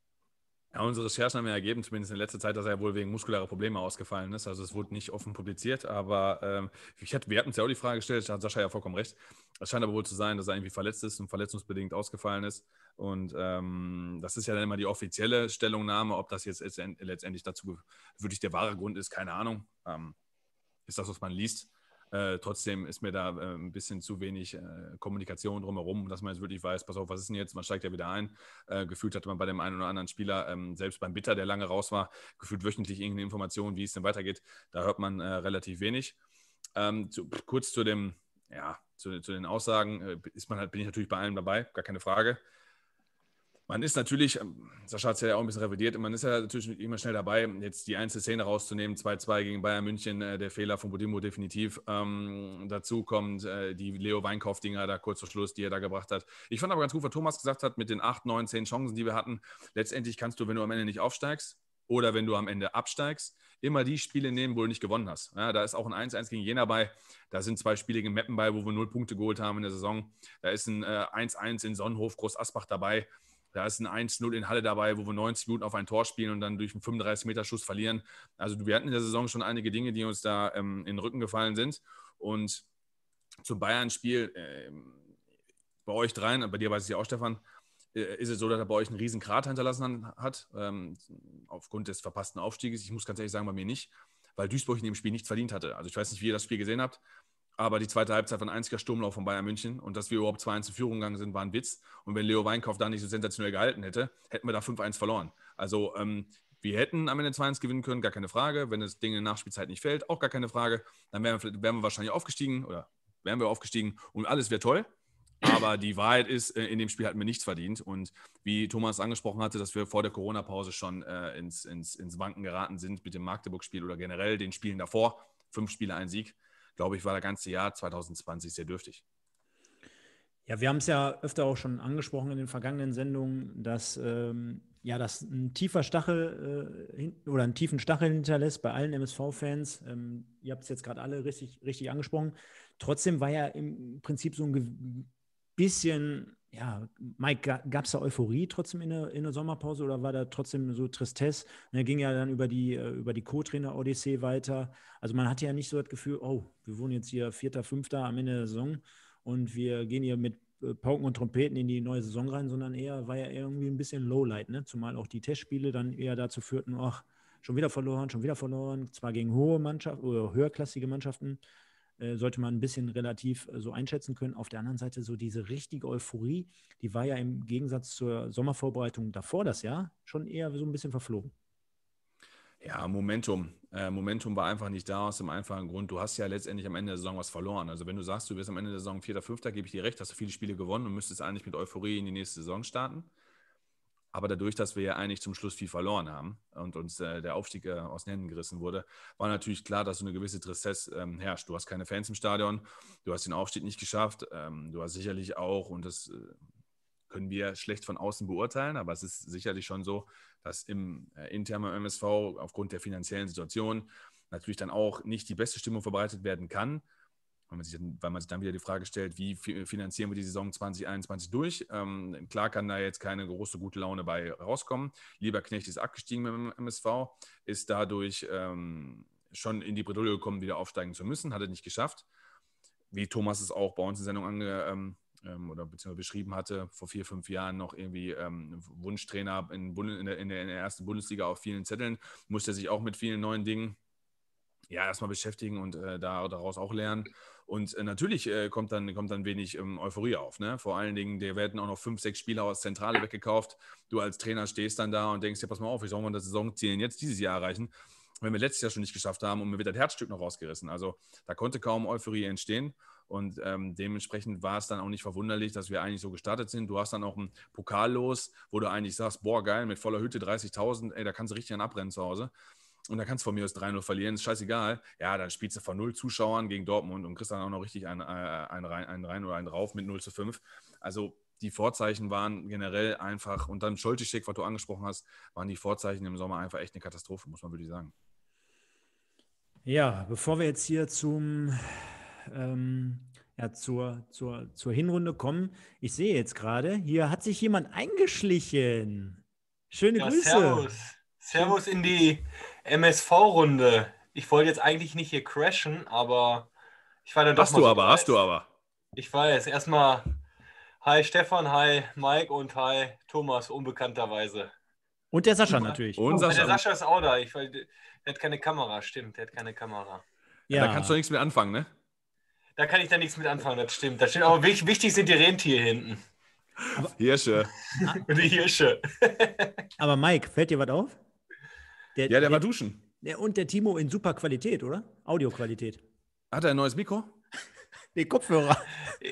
Ja, unsere Recherchen haben ja ergeben, zumindest in letzter Zeit, dass er wohl wegen muskulärer Probleme ausgefallen ist. Also es wurde nicht offen publiziert, aber ähm, ich hatte, wir hatten uns ja auch die Frage gestellt, da hat Sascha ja vollkommen recht. Es scheint aber wohl zu sein, dass er irgendwie verletzt ist und verletzungsbedingt ausgefallen ist. Und ähm, das ist ja dann immer die offizielle Stellungnahme. Ob das jetzt letztendlich dazu wirklich der wahre Grund ist, keine Ahnung. Ähm, ist das, was man liest. Äh, trotzdem ist mir da äh, ein bisschen zu wenig äh, Kommunikation drumherum, dass man jetzt wirklich weiß, pass auf, was ist denn jetzt? Man steigt ja wieder ein. Äh, gefühlt hatte man bei dem einen oder anderen Spieler, ähm, selbst beim Bitter, der lange raus war, gefühlt wöchentlich irgendeine Information, wie es denn weitergeht. Da hört man äh, relativ wenig. Ähm, zu, kurz zu dem, ja, zu, zu den Aussagen äh, ist man halt, bin ich natürlich bei allem dabei, gar keine Frage. Man ist natürlich, Sascha hat es ja auch ein bisschen revidiert, man ist ja natürlich immer schnell dabei, jetzt die einzelne Szene rauszunehmen, zwei zwei gegen Bayern München, äh, der Fehler von Bodimo definitiv. Ähm, dazu kommt äh, die Leo Weinkauf-Dinger da kurz vor Schluss, die er da gebracht hat. Ich fand aber ganz gut, was Thomas gesagt hat, mit den acht, neun, zehn Chancen, die wir hatten. Letztendlich kannst du, wenn du am Ende nicht aufsteigst oder wenn du am Ende absteigst, immer die Spiele nehmen, wo du nicht gewonnen hast. Ja, da ist auch ein eins eins gegen Jena bei. Da sind zwei Spiele gegen Meppen bei, wo wir null Punkte geholt haben in der Saison. Da ist ein äh, eins eins in Sonnenhof, Groß Asbach dabei. Da ist ein eins null in Halle dabei, wo wir neunzig Minuten auf ein Tor spielen und dann durch einen fünfunddreißig-Meter-Schuss verlieren. Also wir hatten in der Saison schon einige Dinge, die uns da ähm, in den Rücken gefallen sind. Und zum Bayern-Spiel, äh, bei euch dreien, bei dir weiß ich ja auch, Stefan, äh, ist es so, dass er bei euch einen riesen Krater hinterlassen hat, ähm, aufgrund des verpassten Aufstieges. Ich muss ganz ehrlich sagen, bei mir nicht, weil Duisburg in dem Spiel nichts verdient hatte. Also ich weiß nicht, wie ihr das Spiel gesehen habt. Aber die zweite Halbzeit war ein einziger Sturmlauf von Bayern München. Und dass wir überhaupt zwei eins in Führung gegangen sind, war ein Witz. Und wenn Leo Weinkauf da nicht so sensationell gehalten hätte, hätten wir da fünf eins verloren. Also ähm, wir hätten am Ende zwei eins gewinnen können, gar keine Frage. Wenn das Ding in der Nachspielzeit nicht fällt, auch gar keine Frage. Dann wären wir, wären wir wahrscheinlich aufgestiegen oder wären wir aufgestiegen und alles wäre toll. Aber die Wahrheit ist, in dem Spiel hatten wir nichts verdient. Und wie Thomas angesprochen hatte, dass wir vor der Corona-Pause schon äh, ins, ins, ins Wanken geraten sind mit dem Magdeburg-Spiel oder generell den Spielen davor. Fünf Spiele, ein Sieg. Glaube ich, war das ganze Jahr zwanzig zwanzig sehr dürftig. Ja, wir haben es ja öfter auch schon angesprochen in den vergangenen Sendungen, dass ähm, ja, das ein tiefer Stachel äh, hin, oder einen tiefen Stachel hinterlässt bei allen M S V-Fans. Ähm, ihr habt es jetzt gerade alle richtig, richtig angesprochen. Trotzdem war ja im Prinzip so ein bisschen, ja, Mike, gab es da Euphorie trotzdem in der, in der Sommerpause oder war da trotzdem so Tristesse? Und er ging ja dann über die, über die Co-Trainer-Odyssee weiter. Also man hatte ja nicht so das Gefühl, oh, wir wurden jetzt hier Vierter, Fünfter am Ende der Saison und wir gehen hier mit Pauken und Trompeten in die neue Saison rein, sondern eher war ja irgendwie ein bisschen Lowlight, ne? Zumal auch die Testspiele dann eher dazu führten, ach, schon wieder verloren, schon wieder verloren, zwar gegen hohe Mannschaften oder höherklassige Mannschaften, äh, sollte man ein bisschen relativ äh, so einschätzen können. Auf der anderen Seite so diese richtige Euphorie, die war ja im Gegensatz zur Sommervorbereitung davor das Jahr schon eher so ein bisschen verflogen. Ja, Momentum. Äh, Momentum war einfach nicht da aus dem einfachen Grund. Du hast ja letztendlich am Ende der Saison was verloren. Also wenn du sagst, du wirst am Ende der Saison Vierter, Fünfter, gebe ich dir recht, hast du viele Spiele gewonnen und müsstest eigentlich mit Euphorie in die nächste Saison starten. Aber dadurch, dass wir ja eigentlich zum Schluss viel verloren haben und uns äh, der Aufstieg äh, aus den Händen gerissen wurde, war natürlich klar, dass so eine gewisse Tristesse ähm, herrscht. Du hast keine Fans im Stadion, du hast den Aufstieg nicht geschafft, ähm, du hast sicherlich auch, und das äh, können wir schlecht von außen beurteilen, aber es ist sicherlich schon so, dass im äh, internen M S V aufgrund der finanziellen Situation natürlich dann auch nicht die beste Stimmung verbreitet werden kann, weil man sich, weil man sich dann wieder die Frage stellt, wie finanzieren wir die Saison zwanzig einundzwanzig durch? Ähm, klar kann da jetzt keine große gute Laune bei rauskommen. Lieberknecht ist abgestiegen mit dem M S V, ist dadurch ähm, schon in die Bredouille gekommen, wieder aufsteigen zu müssen, hat er nicht geschafft. Wie Thomas es auch bei uns in der Sendung ange, ähm, ähm, oder beziehungsweise beschrieben hatte, vor vier, fünf Jahren noch irgendwie ähm, Wunschtrainer in, in, der, in, der, in der ersten Bundesliga auf vielen Zetteln, musste sich auch mit vielen neuen Dingen ja, erstmal beschäftigen und äh, da, daraus auch lernen. Und äh, natürlich äh, kommt, dann, kommt dann wenig ähm, Euphorie auf. Ne? Vor allen Dingen, dir werden auch noch fünf, sechs Spieler aus Zentrale weggekauft. Du als Trainer stehst dann da und denkst, ja, pass mal auf, wie sollen wir das Saisonziel jetzt dieses Jahr erreichen, wenn wir letztes Jahr schon nicht geschafft haben und mir wird das Herzstück noch rausgerissen. Also da konnte kaum Euphorie entstehen. Und ähm, dementsprechend war es dann auch nicht verwunderlich, dass wir eigentlich so gestartet sind. Du hast dann auch ein Pokal los, wo du eigentlich sagst, boah, geil, mit voller Hütte dreißigtausend, ey, da kannst du richtig an abrennen zu Hause. Und da kannst du von mir aus drei null verlieren, ist scheißegal. Ja, dann spielst du von null Zuschauern gegen Dortmund und kriegst dann auch noch richtig einen, einen, rein, einen rein oder einen drauf mit null zu fünf. Also die Vorzeichen waren generell einfach, und dann Scholtischek, was du angesprochen hast, waren die Vorzeichen im Sommer einfach echt eine Katastrophe, muss man wirklich sagen. Ja, bevor wir jetzt hier zum, ähm, ja, zur, zur, zur Hinrunde kommen, ich sehe jetzt gerade, hier hat sich jemand eingeschlichen. Schöne Ja, Grüße. Servus. Servus in die M S V-Runde. Ich wollte jetzt eigentlich nicht hier crashen, aber ich war dann doch Hast mal du so aber, dreist. hast du aber. Ich weiß. Erstmal hi Stefan, hi Mike und hi Thomas, unbekannterweise. Und der Sascha natürlich. Und Oh, Sascha. der Sascha ist auch da. Ich, weil, der hat keine Kamera, stimmt, der hat keine Kamera. Ja. Da kannst du nichts mit anfangen, ne? Da kann ich da nichts mit anfangen, das stimmt. Das stimmt. Aber wichtig, wichtig sind die Rentiere hinten. Aber, Hirsche. Und die Hirsche. aber Mike, fällt dir was auf? Der, Ja, der der war duschen. Der, und der Timo in super Qualität, oder? Audioqualität. Hat er ein neues Mikro? Nee, Kopfhörer. Ich,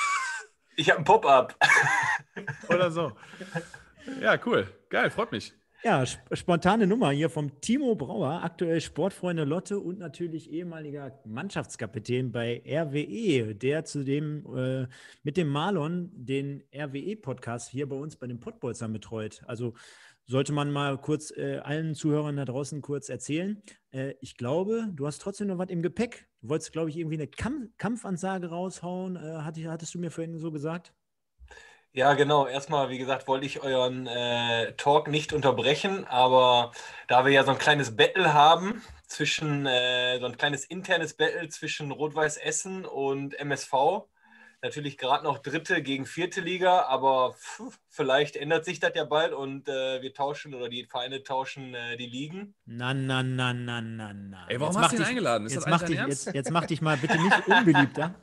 ich habe ein Pop-up. Oder so. Ja, cool. Geil, freut mich. Ja, sp- spontane Nummer hier vom Timo Brauer, aktuell Sportfreunde Lotte und natürlich ehemaliger Mannschaftskapitän bei R W E, der zudem äh, mit dem Marlon den R W E-Podcast hier bei uns bei den Pottbolzern betreut. Also sollte man mal kurz äh, allen Zuhörern da draußen kurz erzählen. Äh, ich glaube, du hast trotzdem noch was im Gepäck. Du wolltest, glaube ich, irgendwie eine Kampf- Kampfansage raushauen, äh, hattest, hattest du mir vorhin so gesagt? Ja, genau. Erstmal, wie gesagt, wollte ich euren äh, Talk nicht unterbrechen, aber da wir ja so ein kleines Battle haben zwischen, äh, so ein kleines internes Battle zwischen Rot-Weiß Essen und M S V, natürlich gerade noch dritte gegen vierte Liga, aber pf, vielleicht ändert sich das ja bald und äh, wir tauschen oder die Vereine tauschen äh, die Ligen. Na, na, na, na, na, na. Ey, warum Jetzt hast du mach ihn dich- eingeladen? Ist Jetzt das mach, eigentlich dich, dein Ernst? jetzt, jetzt mach dich mal bitte nicht unbeliebter.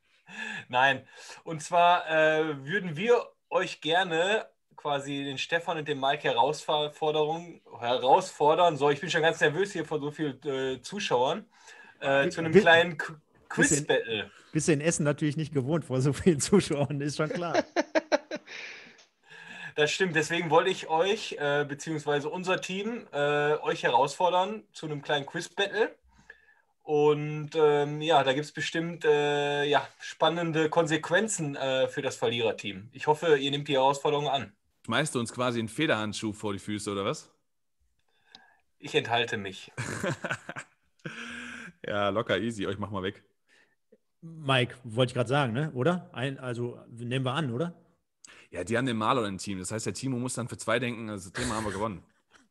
Nein, und zwar äh, würden wir euch gerne quasi den Stefan und den Mike Herausforderung, herausfordern. So, ich bin schon ganz nervös hier vor so vielen äh, Zuschauern. Äh, zu einem Bi- kleinen Qu- bisschen- Quiz-Battle. Bist du in Essen natürlich nicht gewohnt vor so vielen Zuschauern, ist schon klar. Das stimmt, deswegen wollte ich euch, äh, beziehungsweise unser Team, äh, euch herausfordern zu einem kleinen Quiz-Battle. Und ähm, ja, da gibt es bestimmt äh, ja, spannende Konsequenzen äh, für das Verliererteam. Ich hoffe, ihr nehmt die Herausforderung an. Schmeißt du uns quasi einen Federhandschuh vor die Füße, oder was? Ich enthalte mich. Ja, locker, easy. Euch mach mal weg. Mike, wollte ich gerade sagen, ne? Oder? Ein, also nehmen wir an, oder? Ja, die haben den Marlon im Team. Das heißt, der Timo muss dann für zwei denken. Also das Thema haben wir gewonnen.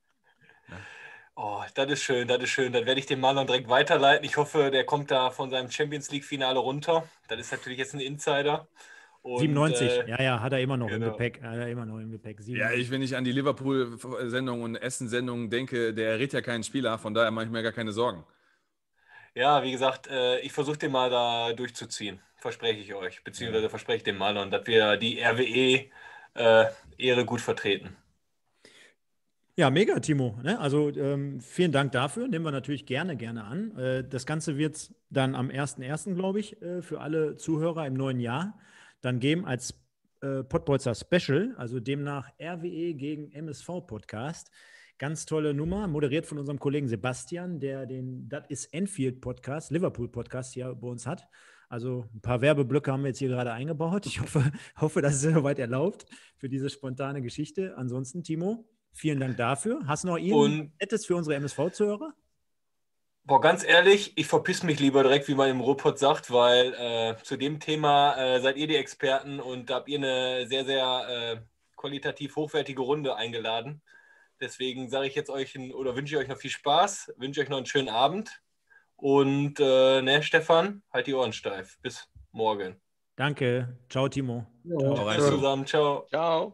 Oh, das ist schön, das ist schön. Dann werde ich den Marlon direkt weiterleiten. Ich hoffe, der kommt da von seinem Champions League-Finale runter. Das ist natürlich jetzt ein Insider. Und, siebenundneunzig, äh, ja, ja, hat er immer noch im genau. Gepäck. Hat er immer noch im Gepäck. Ja, siebenundsiebzig. ich, wenn ich an die Liverpool-Sendung und Essen-Sendung denke, der errät ja keinen Spieler. Von daher mache ich mir gar keine Sorgen. Ja, wie gesagt, äh, ich versuche den mal da durchzuziehen. Verspreche ich euch. Beziehungsweise verspreche ich dem Marlon, dass wir die R W E-Ehre gut vertreten. Ja, mega, Timo. Ne? Also ähm, vielen Dank dafür. Nehmen wir natürlich gerne, gerne an. Äh, das Ganze wird es dann am ersten ersten, glaube ich, äh, für alle Zuhörer im neuen Jahr dann geben als äh, Pottbolzer Special, also demnach R W E gegen M S V Podcast. Ganz tolle Nummer, moderiert von unserem Kollegen Sebastian, der den Das ist Enfield Podcast, Liverpool Podcast hier bei uns hat. Also ein paar Werbeblöcke haben wir jetzt hier gerade eingebaut. Ich hoffe, hoffe das ist soweit erlaubt für diese spontane Geschichte. Ansonsten, Timo, vielen Dank dafür. Hast du noch irgendwas Und Nettes für unsere M S V-Zuhörer? Boah, ganz ehrlich, ich verpiss mich lieber direkt, wie man im Ruhrpott sagt, weil äh, zu dem Thema äh, seid ihr die Experten und da habt ihr eine sehr, sehr äh, qualitativ hochwertige Runde eingeladen. Deswegen sage ich jetzt euch ein, oder wünsche ich euch noch viel Spaß, wünsche euch noch einen schönen Abend und äh, ne, Stefan, halt die Ohren steif. Bis morgen. Danke. Ciao, Timo. Ja, Hau rein, Tschüss Timo. zusammen. Ciao. Ciao.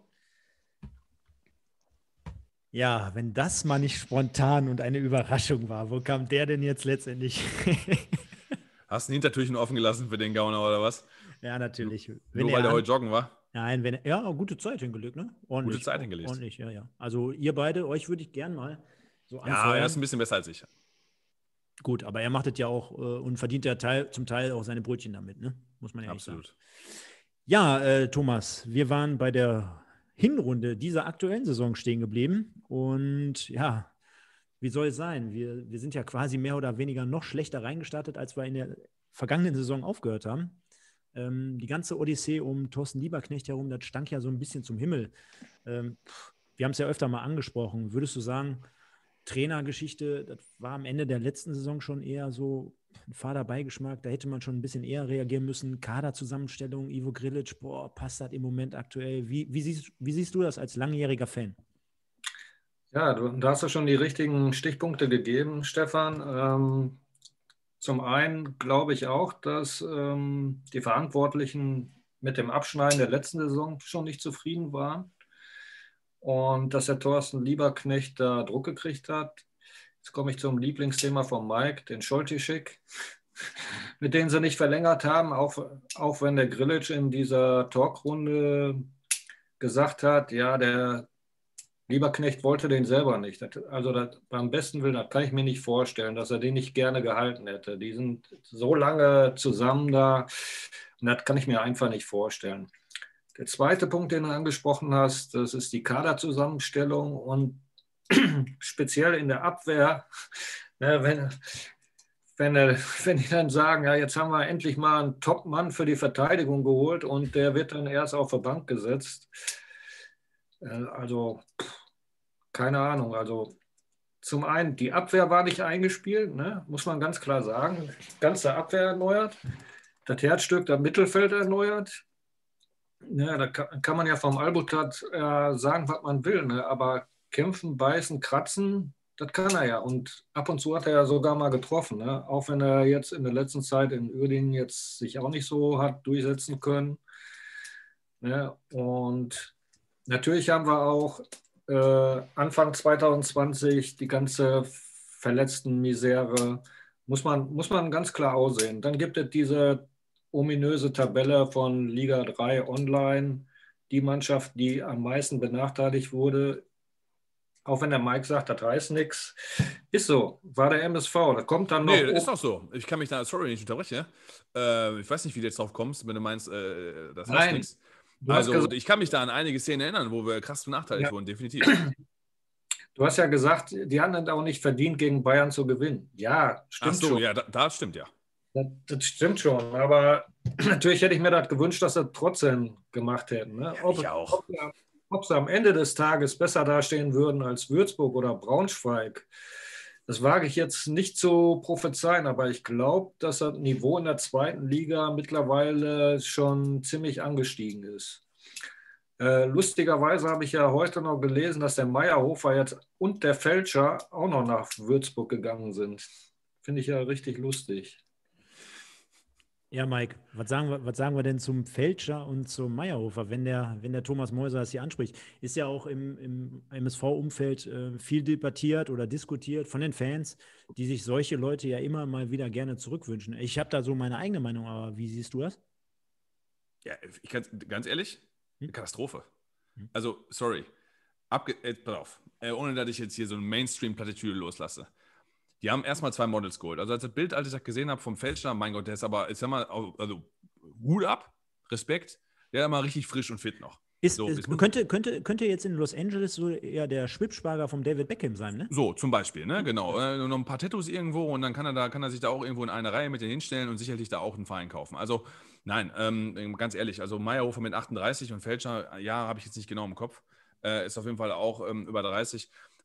Ja, wenn das mal nicht spontan und eine Überraschung war, wo kam der denn jetzt letztendlich? Hast du ein Hintertürchen offen gelassen für den Gauner oder was? Ja, natürlich. Wenn Nur er weil der an- heute joggen war? Nein, wenn ja, gute Zeit hingelegt, ne? Ordentlich. Gute Zeit hingelegt. Ordentlich, ja, ja. Also ihr beide, euch würde ich gern mal so Ja, anfeuern. er ist ein bisschen besser als ich. Gut, aber er macht es ja auch äh, und verdient ja Teil, zum Teil auch seine Brötchen damit, ne? Muss man ja ehrlich sagen. Absolut. Ja, äh, Thomas, wir waren bei der Hinrunde dieser aktuellen Saison stehen geblieben und ja, wie soll es sein? Wir, wir sind ja quasi mehr oder weniger noch schlechter reingestartet, als wir in der vergangenen Saison aufgehört haben. Ähm, die ganze Odyssee um Thorsten Lieberknecht herum, das stank ja so ein bisschen zum Himmel. Ähm, pff, wir haben es ja öfter mal angesprochen. Würdest du sagen, Trainergeschichte, das war am Ende der letzten Saison schon eher so ein fader Beigeschmack, da hätte man schon ein bisschen eher reagieren müssen. Kaderzusammenstellung, Ivo Grilic, boah, passt das im Moment aktuell? Wie, wie, siehst, wie siehst du das als langjähriger Fan? Ja, du, da hast du schon die richtigen Stichpunkte gegeben, Stefan. Ähm, zum einen glaube ich auch, dass ähm, die Verantwortlichen mit dem Abschneiden der letzten Saison schon nicht zufrieden waren und dass der Thorsten Lieberknecht da Druck gekriegt hat. Jetzt komme ich zum Lieblingsthema von Mike, den Scholtischek, mit denen sie nicht verlängert haben, auch, auch wenn der Grilic in dieser Talkrunde gesagt hat, ja, der Lieberknecht wollte den selber nicht. Das, also das, beim besten Willen, das kann ich mir nicht vorstellen, dass er den nicht gerne gehalten hätte. Die sind so lange zusammen da und das kann ich mir einfach nicht vorstellen. Der zweite Punkt, den du angesprochen hast, das ist die Kaderzusammenstellung und speziell in der Abwehr, ne, wenn, wenn, wenn die dann sagen, ja, jetzt haben wir endlich mal einen Top-Mann für die Verteidigung geholt und der wird dann erst auf die Bank gesetzt. Also, keine Ahnung. Also, zum einen, die Abwehr war nicht eingespielt, ne? Muss man ganz klar sagen. Die ganze Abwehr erneuert, das Herzstück, das Mittelfeld erneuert. Ja, da kann, kann man ja vom Albutat äh, sagen, was man will, ne? Aber kämpfen, beißen, kratzen, das kann er ja. Und ab und zu hat er ja sogar mal getroffen, ne? Auch wenn er jetzt in der letzten Zeit in Uerdingen jetzt sich auch nicht so hat durchsetzen können. Ne? Und natürlich haben wir auch äh, Anfang zwanzig zwanzig die ganze verletzten Misere, muss man, muss man ganz klar aussehen. Dann gibt es diese ominöse Tabelle von Liga drei online, die Mannschaft, die am meisten benachteiligt wurde. Auch wenn der Mike sagt, das heißt nichts. Ist so, war der M S V. Da kommt dann noch. Nee, das ist doch so. Ich kann mich da, sorry, nicht unterbrechen. Äh, ich weiß nicht, wie du jetzt drauf kommst, wenn du meinst, äh, das heißt Nein. nichts. Du hast Also, gesagt- ich kann mich da an einige Szenen erinnern, wo wir krass benachteiligt Ja. wurden, definitiv. Du hast ja gesagt, die haben dann auch nicht verdient, gegen Bayern zu gewinnen. Ja, stimmt Ach so, schon. ja, da, da stimmt ja. Das, das stimmt schon, aber natürlich hätte ich mir das gewünscht, dass sie trotzdem gemacht hätten. Ne? Ob, ich auch. Ob, sie- ob sie am Ende des Tages besser dastehen würden als Würzburg oder Braunschweig, das wage ich jetzt nicht zu prophezeien, aber ich glaube, dass das Niveau in der zweiten Liga mittlerweile schon ziemlich angestiegen ist. Äh, lustigerweise habe ich ja heute noch gelesen, dass der Meierhofer jetzt und der Fälscher auch noch nach Würzburg gegangen sind. Finde ich ja richtig lustig. Ja, Mike, was sagen wir, was sagen wir denn zum Fälscher und zum Meierhofer, wenn der, wenn der Thomas Meuser das hier anspricht? Ist ja auch im, im M S V-Umfeld äh, viel debattiert oder diskutiert von den Fans, die sich solche Leute ja immer mal wieder gerne zurückwünschen. Ich habe da so meine eigene Meinung, aber wie siehst du das? Ja, ich kann ganz ehrlich, Hm? Katastrophe. Hm. Also, sorry. Abge äh, pass auf. Äh, ohne dass ich jetzt hier so eine Mainstream-Plattitüde loslasse. Die haben erstmal zwei Models geholt. Also als das Bild, als ich das gesehen habe vom Fälscher, mein Gott, der ist aber, ich sag mal, also Hut ab, Respekt, der ist mal richtig frisch und fit noch. Ist, So, ist, jetzt muss- könnte, könnte, könnte jetzt in Los Angeles so eher der Schwibschwager vom David Beckham sein, ne? So, zum Beispiel, ne, genau. Äh, noch ein paar Tattoos irgendwo und dann kann er, da, kann er sich da auch irgendwo in eine Reihe mit denen hinstellen und sicherlich da auch einen Verein kaufen. Also, nein, ähm, ganz ehrlich, also Meierhofer mit achtunddreißig und Fälscher, ja, habe ich jetzt nicht genau im Kopf, äh, ist auf jeden Fall auch ähm, über dreißig.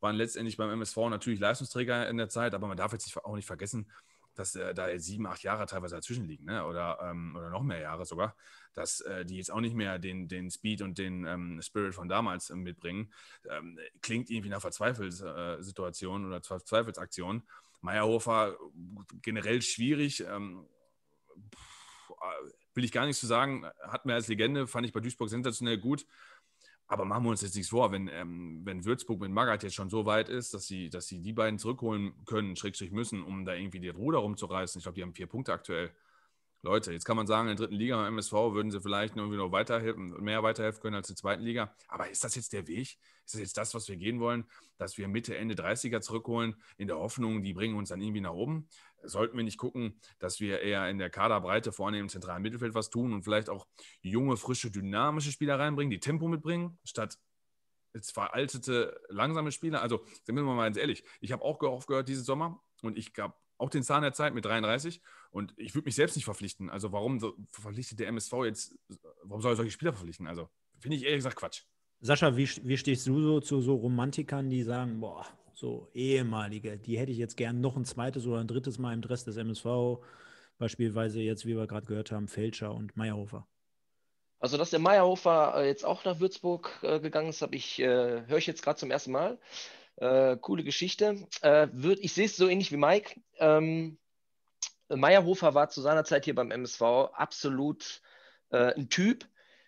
waren letztendlich beim M S V natürlich Leistungsträger in der Zeit, aber man darf jetzt auch nicht vergessen, dass äh, da jetzt sieben, acht Jahre teilweise dazwischen liegen, ne? oder, ähm, oder noch mehr Jahre sogar, dass äh, die jetzt auch nicht mehr den, den Speed und den ähm, Spirit von damals äh, mitbringen. Ähm, klingt irgendwie nach Verzweifelssituation oder Verzweifelsaktion. Meyerhofer generell schwierig, ähm, pff, will ich gar nichts zu sagen, hat mir als Legende, fand ich bei Duisburg sensationell gut. Aber machen wir uns jetzt nichts vor, wenn, ähm, wenn Würzburg mit Magath jetzt schon so weit ist, dass sie, dass sie die beiden zurückholen können, Schrägstrich müssen, um da irgendwie die Ruder rumzureißen. Ich glaube, die haben vier Punkte aktuell. Leute, jetzt kann man sagen, in der dritten Liga beim M S V würden sie vielleicht irgendwie noch weiterhelfen, mehr weiterhelfen können als in der zweiten Liga. Aber ist das jetzt der Weg? Ist das jetzt das, was wir gehen wollen, dass wir Mitte, Ende dreißiger zurückholen, in der Hoffnung, die bringen uns dann irgendwie nach oben? Sollten wir nicht gucken, dass wir eher in der Kaderbreite vorne im zentralen Mittelfeld was tun und vielleicht auch junge, frische, dynamische Spieler reinbringen, die Tempo mitbringen, statt jetzt veraltete, langsame Spieler? Also, sind wir mal ganz ehrlich, ich habe auch oft gehört diesen Sommer und ich habe auch den Zahn der Zeit mit dreiunddreißig und ich würde mich selbst nicht verpflichten. Also warum so, verpflichtet der M S V jetzt, warum soll er solche Spieler verpflichten? Also finde ich ehrlich gesagt Quatsch. Sascha, wie, wie stehst du so zu so Romantikern, die sagen, boah, so ehemalige, die hätte ich jetzt gern noch ein zweites oder ein drittes Mal im Dress des M S V, beispielsweise jetzt, wie wir gerade gehört haben, Felscher und Meyerhofer? Also, dass der Meyerhofer äh, jetzt auch nach Würzburg äh, gegangen ist, habe ich, äh, höre ich jetzt gerade zum ersten Mal. Äh, coole Geschichte. Äh, würd, ich sehe es so ähnlich wie Mike. Ähm, Meyerhofer war zu seiner Zeit hier beim M S V absolut äh, ein Typ,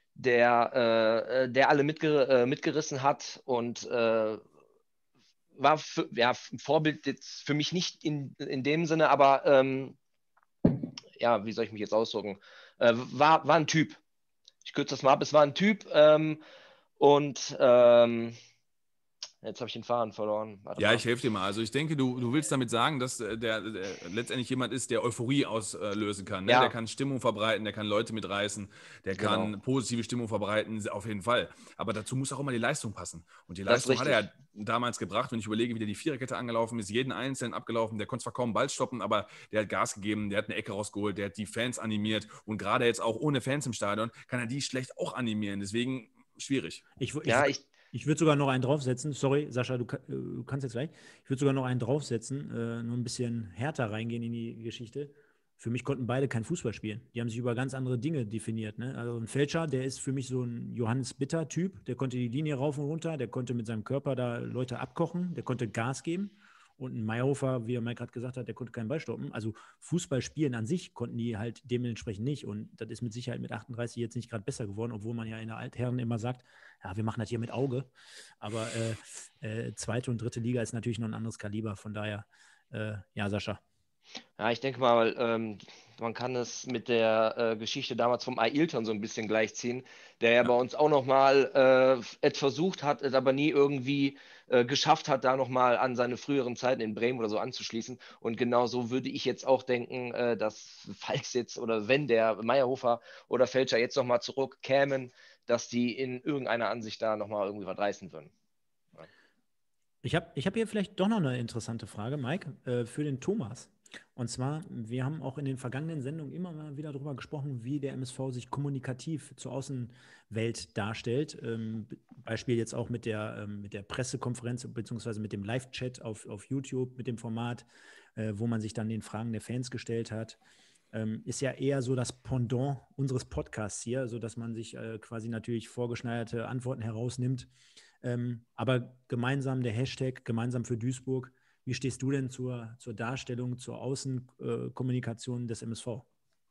der, äh, der alle mitger äh, mitgerissen hat und äh, war für, ja, ein Vorbild jetzt für mich nicht in, in dem Sinne, aber ähm, ja, wie soll ich mich jetzt ausdrücken? Äh, war, war ein Typ. Ich kürze das mal ab. Es war ein Typ ähm, und ähm, jetzt habe ich den Faden verloren. Warte Ja, mal. ich helfe dir mal. Also ich denke, du, du willst damit sagen, dass der, der letztendlich jemand ist, der Euphorie auslösen kann. Ne? Ja. Der kann Stimmung verbreiten, der kann Leute mitreißen, der kann Genau. positive Stimmung verbreiten, auf jeden Fall. Aber dazu muss auch immer die Leistung passen. Und die Das ist Leistung hat er ja richtig. damals gebracht. Wenn ich überlege, wie der die Viererkette angelaufen ist, jeden Einzelnen abgelaufen, der konnte zwar kaum Ball stoppen, aber der hat Gas gegeben, der hat eine Ecke rausgeholt, der hat die Fans animiert. Und gerade jetzt auch ohne Fans im Stadion kann er die schlecht auch animieren. Deswegen schwierig. Ich, ich, Ja, ich, ich würde sogar noch einen draufsetzen. Sorry, Sascha, du, du kannst jetzt gleich. Ich würde sogar noch einen draufsetzen, äh, nur ein bisschen härter reingehen in die Geschichte. Für mich konnten beide kein Fußball spielen. Die haben sich über ganz andere Dinge definiert. Ne? Also ein Felscher, der ist für mich so ein Johannes Bitter-Typ. Der konnte die Linie rauf und runter, der konnte mit seinem Körper da Leute abkochen, der konnte Gas geben. Und ein Meyerhofer, wie er Mike gerade gesagt hat, der konnte keinen Ball stoppen. Also Fußball spielen an sich konnten die halt dementsprechend nicht. Und das ist mit Sicherheit mit achtunddreißig jetzt nicht gerade besser geworden, obwohl man ja in der Altherren immer sagt, ja, wir machen das hier mit Auge. Aber äh, äh, zweite und dritte Liga ist natürlich noch ein anderes Kaliber. Von daher, äh, ja, Sascha. ja, ich denke mal, ähm, man kann es mit der äh, Geschichte damals vom Ailton so ein bisschen gleichziehen, der ja, Ja. bei uns auch nochmal äh, es versucht hat, es aber nie irgendwie äh, geschafft hat, da nochmal an seine früheren Zeiten in Bremen oder so anzuschließen. Und genau so würde ich jetzt auch denken, äh, dass falls jetzt oder wenn der Meyerhofer oder Felscher jetzt nochmal zurückkämen, dass die in irgendeiner Ansicht da nochmal irgendwie was reißen würden. Ich habe ich hab hier vielleicht doch noch eine interessante Frage, Mike, äh, für den Thomas. Und zwar, wir haben auch in den vergangenen Sendungen immer mal wieder darüber gesprochen, wie der M S V sich kommunikativ zur Außenwelt darstellt. Ähm, Beispiel jetzt auch mit der, ähm, mit der Pressekonferenz beziehungsweise mit dem Live-Chat auf, auf YouTube, mit dem Format, äh, wo man sich dann den Fragen der Fans gestellt hat. Ähm, ist ja eher so das Pendant unseres Podcasts hier, sodass man sich äh, quasi natürlich vorgeschneiderte Antworten herausnimmt. Ähm, aber gemeinsam der Hashtag, gemeinsam für Duisburg. Wie stehst du denn zur, zur Darstellung, zur Außenkommunikation des M S V?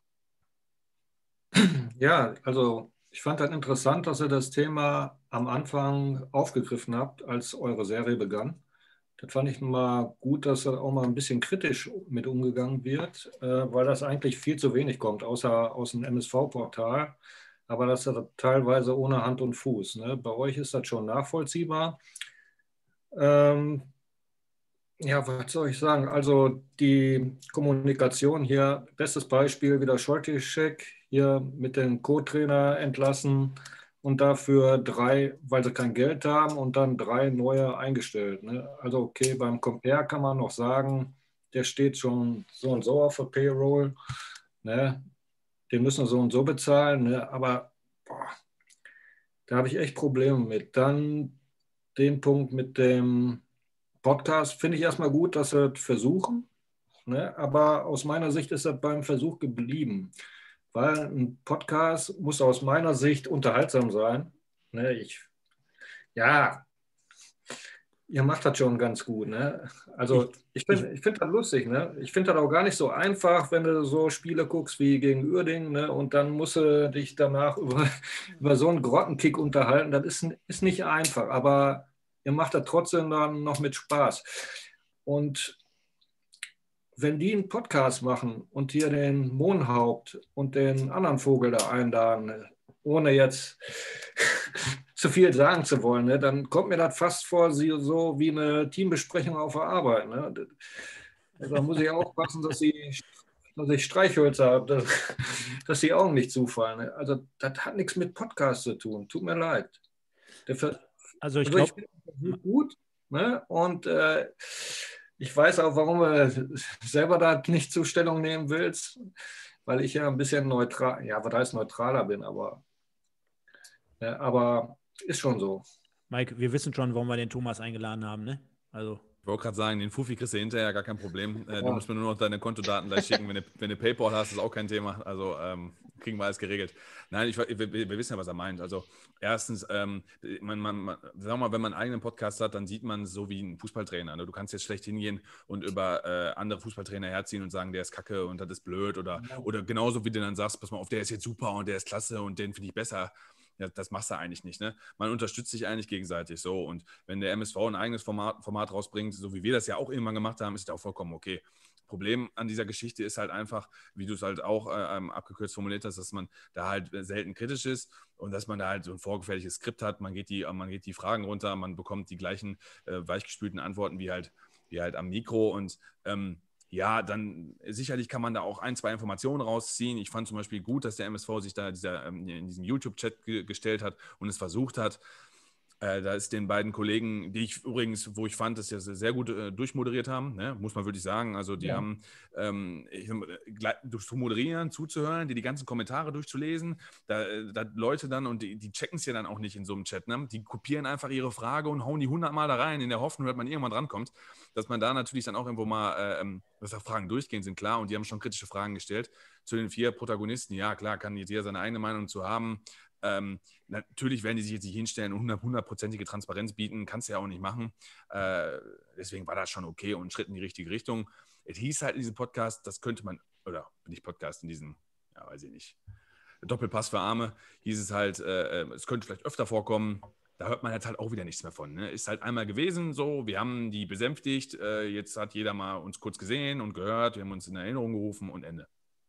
Ja, also ich fand das interessant, dass ihr das Thema am Anfang aufgegriffen habt, als eure Serie begann. Das fand ich mal gut, dass da auch mal ein bisschen kritisch mit umgegangen wird, äh, weil das eigentlich viel zu wenig kommt, außer aus dem M S V-Portal. Aber das ist ja teilweise ohne Hand und Fuß. Ne? Bei euch ist das schon nachvollziehbar. Ähm, ja, was soll ich sagen? Also die Kommunikation hier, bestes Beispiel wieder Scholtischek, hier mit dem Co-Trainer entlassen und dafür drei, weil sie kein Geld haben und dann drei neue eingestellt. Ne? Also okay, beim Compare kann man noch sagen, der steht schon so und so auf der Payroll. Ne? Den müssen wir so und so bezahlen. Ne? Aber boah, da habe ich echt Probleme mit. Dann den Punkt mit dem Podcast finde ich erstmal gut, dass sie es versuchen, ne? Aber aus meiner Sicht ist das beim Versuch geblieben, weil ein Podcast muss aus meiner Sicht unterhaltsam sein. Ne? Ich, ja, ihr macht das schon ganz gut. Ne? Also ich finde ich find das lustig. Ne? Ich finde das auch gar nicht so einfach, wenn du so Spiele guckst wie gegen Uerdingen, ne? Und dann musst du dich danach über, über so einen Grottenkick unterhalten. Das ist, ist nicht einfach, aber ihr macht das trotzdem dann noch mit Spaß. Und wenn die einen Podcast machen und hier den Mohnhaupt und den anderen Vogel da einladen, ohne jetzt zu viel sagen zu wollen, ne, dann kommt mir das fast vor so wie eine Teambesprechung auf der Arbeit. Ne? Da muss ich aufpassen, dass ich, dass ich Streichhölzer habe, dass, dass die Augen nicht zufallen. Ne? Also das hat nichts mit Podcast zu tun. Tut mir leid. Der, also ich also glaube... Ich gut, ne? Und äh, ich weiß auch, warum du selber da nicht zur Stellung nehmen willst, weil ich ja ein bisschen neutral, ja, was heißt neutraler bin, aber, ja, aber ist schon so. Mike, wir wissen schon, warum wir den Thomas eingeladen haben, ne? Also. Ich wollte gerade sagen, den Fuffi kriegst du hinterher, gar kein Problem. Äh, ja. Du musst mir nur noch deine Kontodaten gleich schicken. Wenn du, wenn du PayPal hast, ist auch kein Thema. Also ähm, kriegen wir alles geregelt. Nein, ich, wir, wir wissen ja, was er meint. Also erstens, ähm, man, man, man, sagen wir mal, wenn man einen eigenen Podcast hat, dann sieht man so wie ein Fußballtrainer. Ne? Du kannst jetzt schlecht hingehen und über äh, andere Fußballtrainer herziehen und sagen, der ist kacke und das ist blöd. Oder, ja. oder genauso wie du dann sagst, pass mal auf, der ist jetzt super und der ist klasse und den finde ich besser. Ja, das machst du eigentlich nicht. Ne? Man unterstützt sich eigentlich gegenseitig so. Und wenn der M S V ein eigenes Format, Format rausbringt, so wie wir das ja auch irgendwann gemacht haben, ist das auch vollkommen okay. Problem an dieser Geschichte ist halt einfach, wie du es halt auch äh, abgekürzt formuliert hast, dass man da halt selten kritisch ist und dass man da halt so ein vorgefertigtes Skript hat. Man geht die, man geht die Fragen runter, man bekommt die gleichen äh, weichgespülten Antworten wie halt, wie halt am Mikro und ähm, ja, dann sicherlich kann man da auch ein, zwei Informationen rausziehen. Ich fand zum Beispiel gut, dass der M S V sich da dieser, in diesem YouTube-Chat ge- gestellt hat und es versucht hat. Äh, da ist den beiden Kollegen, die ich übrigens, wo ich fand, dass sie sehr gut äh, durchmoderiert haben, ne? Muss man wirklich sagen. Also die ja. haben ähm, ich, zu moderieren, zuzuhören, die die ganzen Kommentare durchzulesen, da, da Leute dann, und die, die checken es ja dann auch nicht in so einem Chat, ne? Die kopieren einfach ihre Frage und hauen die hundertmal da rein, in der Hoffnung, dass man irgendwann drankommt. Dass man da natürlich dann auch irgendwo mal, äh, dass da Fragen durchgehen, sind klar, und die haben schon kritische Fragen gestellt zu den vier Protagonisten. Ja, klar, kann jetzt jeder seine eigene Meinung zu haben. Ähm, natürlich werden die sich jetzt nicht hinstellen und hundertprozentige Transparenz bieten, kannst du ja auch nicht machen. Äh, deswegen war das schon okay und ein Schritt in die richtige Richtung. Es hieß halt in diesem Podcast, das könnte man, oder nicht Podcast, in diesem, ja, weiß ich nicht, Doppelpass für Arme, hieß es halt, äh, es könnte vielleicht öfter vorkommen. Da hört man jetzt halt auch wieder nichts mehr von. Ne? Ist halt einmal gewesen, so, wir haben die besänftigt, äh, jetzt hat jeder mal uns kurz gesehen und gehört, wir haben uns in Erinnerung gerufen und Ende.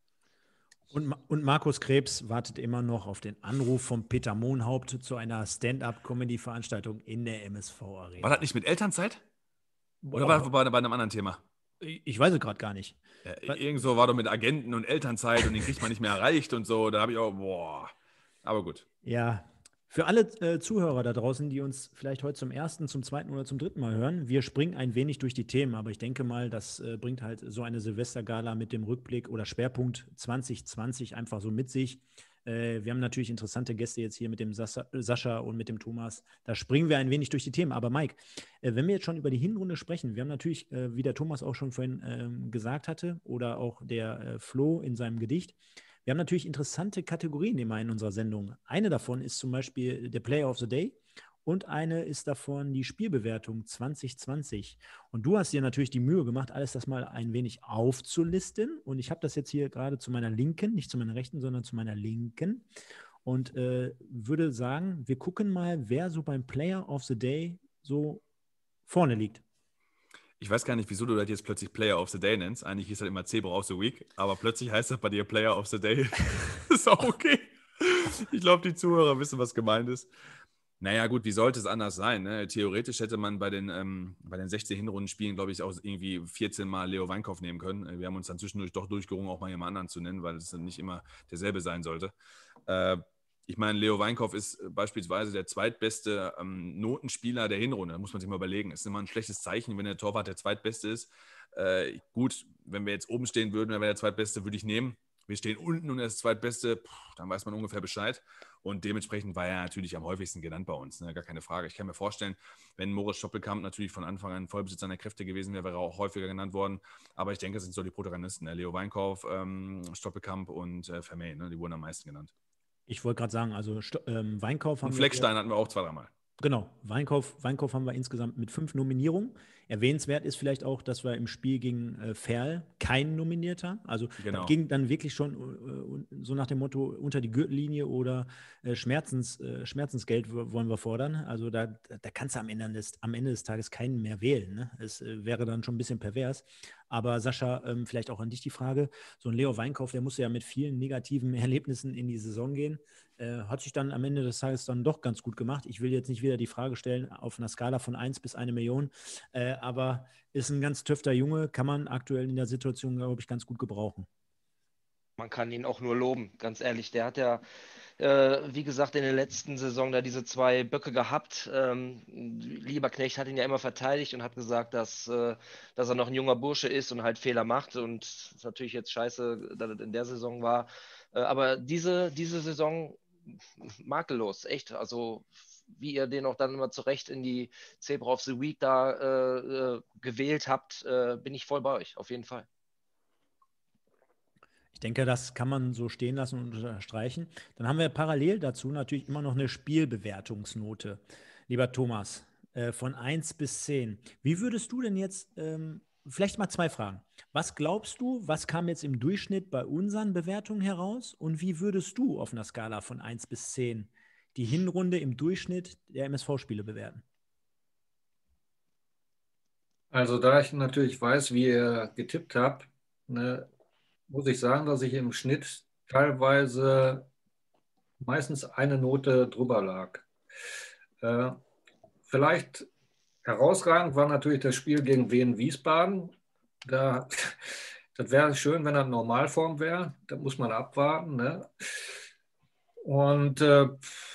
Und, und Markus Krebs wartet immer noch auf den Anruf von Peter Mohnhaupt zu einer Stand-up-Comedy-Veranstaltung in der M S V-Arena. War das nicht mit Elternzeit? Boah. Oder war das bei, bei einem anderen Thema? Ich weiß es gerade gar nicht. Ja, irgendso war doch mit Agenten und Elternzeit und den kriegt man nicht mehr erreicht und so. Da habe ich auch, boah. Aber gut. Ja, für alle äh, Zuhörer da draußen, die uns vielleicht heute zum ersten, zum zweiten oder zum dritten Mal hören, wir springen ein wenig durch die Themen, aber ich denke mal, das äh, bringt halt so eine Silvestergala mit dem Rückblick oder Schwerpunkt zwanzig zwanzig einfach so mit sich. Äh, wir haben natürlich interessante Gäste jetzt hier mit dem Sasa, Sascha und mit dem Thomas. Da springen wir ein wenig durch die Themen. Aber Mike, äh, wenn wir jetzt schon über die Hinrunde sprechen, wir haben natürlich, äh, wie der Thomas auch schon vorhin äh, gesagt hatte oder auch der äh, Flo in seinem Gedicht, wir haben natürlich interessante Kategorien immer in unserer Sendung. Eine davon ist zum Beispiel der Player of the Day und eine ist davon die Spielbewertung zwanzig zwanzig. Und du hast dir natürlich die Mühe gemacht, alles das mal ein wenig aufzulisten. Und ich habe das jetzt hier gerade zu meiner Linken, nicht zu meiner Rechten, sondern zu meiner Linken. Und äh, würde sagen, wir gucken mal, wer so beim Player of the Day so vorne liegt. Ich weiß gar nicht, wieso du das jetzt plötzlich Player of the Day nennst. Eigentlich ist das immer Zebra of the Week, aber plötzlich heißt das bei dir Player of the Day. Ist auch okay. Ich glaube, die Zuhörer wissen, was gemeint ist. Naja, gut, wie sollte es anders sein? Ne? Theoretisch hätte man bei den, ähm, bei den sechzehn Hinrundenspielen, glaube ich, auch irgendwie vierzehn Mal Leo Weinkauf nehmen können. Wir haben uns dann zwischendurch doch durchgerungen, auch mal jemand anderen zu nennen, weil es dann nicht immer derselbe sein sollte. Äh, Ich meine, Leo Weinkauf ist beispielsweise der zweitbeste ähm, Notenspieler der Hinrunde. Da muss man sich mal überlegen. Es ist immer ein schlechtes Zeichen, wenn der Torwart der zweitbeste ist. Äh, gut, wenn wir jetzt oben stehen würden, wer wäre der zweitbeste, würde ich nehmen. wir stehen unten und er ist das Zweitbeste, puh, dann weiß man ungefähr Bescheid. Und dementsprechend war er natürlich am häufigsten genannt bei uns, ne? Gar keine Frage. Ich kann mir vorstellen, wenn Moritz Stoppelkamp natürlich von Anfang an Vollbesitz seiner Kräfte gewesen wäre, wäre er auch häufiger genannt worden. Aber ich denke, das sind so die Protagonisten, ne? Leo Weinkauf, ähm, Stoppelkamp und äh, Vermey, ne? Die wurden am meisten genannt. Ich wollte gerade sagen, also Sto ähm, Weinkauf haben und wir. Fleckstein hatten wir auch zwei, dreimal. Genau, Weinkauf, Weinkauf haben wir insgesamt mit fünf Nominierungen. Erwähnenswert ist vielleicht auch, dass wir im Spiel gegen äh, Ferl keinen nominiert haben. Also Genau. das ging dann wirklich schon äh, so nach dem Motto unter die Gürtellinie oder äh, Schmerzens, äh, Schmerzensgeld wollen wir fordern. Also da, da kannst du am Ende des, am Ende des Tages keinen mehr wählen. Ne? Es äh, wäre dann schon ein bisschen pervers. Aber Sascha, ähm, vielleicht auch an dich die Frage. So ein Leo Weinkauf, der musste ja mit vielen negativen Erlebnissen in die Saison gehen. Äh, hat sich dann am Ende des Tages dann doch ganz gut gemacht. Ich will jetzt nicht wieder die Frage stellen auf einer Skala von eins bis eine Million, äh, aber ist ein ganz tüfter Junge, kann man aktuell in der Situation, glaube ich, ganz gut gebrauchen. Man kann ihn auch nur loben, ganz ehrlich. Der hat ja, äh, wie gesagt, in der letzten Saison da diese zwei Böcke gehabt. Ähm, Lieberknecht hat ihn ja immer verteidigt und hat gesagt, dass, äh, dass er noch ein junger Bursche ist und halt Fehler macht. Und es ist natürlich jetzt scheiße, dass es in der Saison war. Äh, aber diese, diese Saison makellos, echt. Also wie ihr den auch dann immer zurecht in die Zebra of the Week da äh, gewählt habt, äh, bin ich voll bei euch, auf jeden Fall. Ich denke, das kann man so stehen lassen und unterstreichen. Dann haben wir parallel dazu natürlich immer noch eine Spielbewertungsnote. Lieber Thomas, äh, von eins bis zehn. Wie würdest du denn jetzt, ähm, vielleicht mal zwei Fragen. Was glaubst du, was kam jetzt im Durchschnitt bei unseren Bewertungen heraus? Und wie würdest du auf einer Skala von eins bis zehn die Hinrunde im Durchschnitt der M S V-Spiele bewerten? Also da ich natürlich weiß, wie ihr getippt habt, ne, muss ich sagen, dass ich im Schnitt teilweise meistens eine Note drüber lag. Äh, vielleicht herausragend war natürlich das Spiel gegen Wien Wiesbaden. Da, das wäre schön, wenn das Normalform wäre. Da muss man abwarten. Ne? Und äh,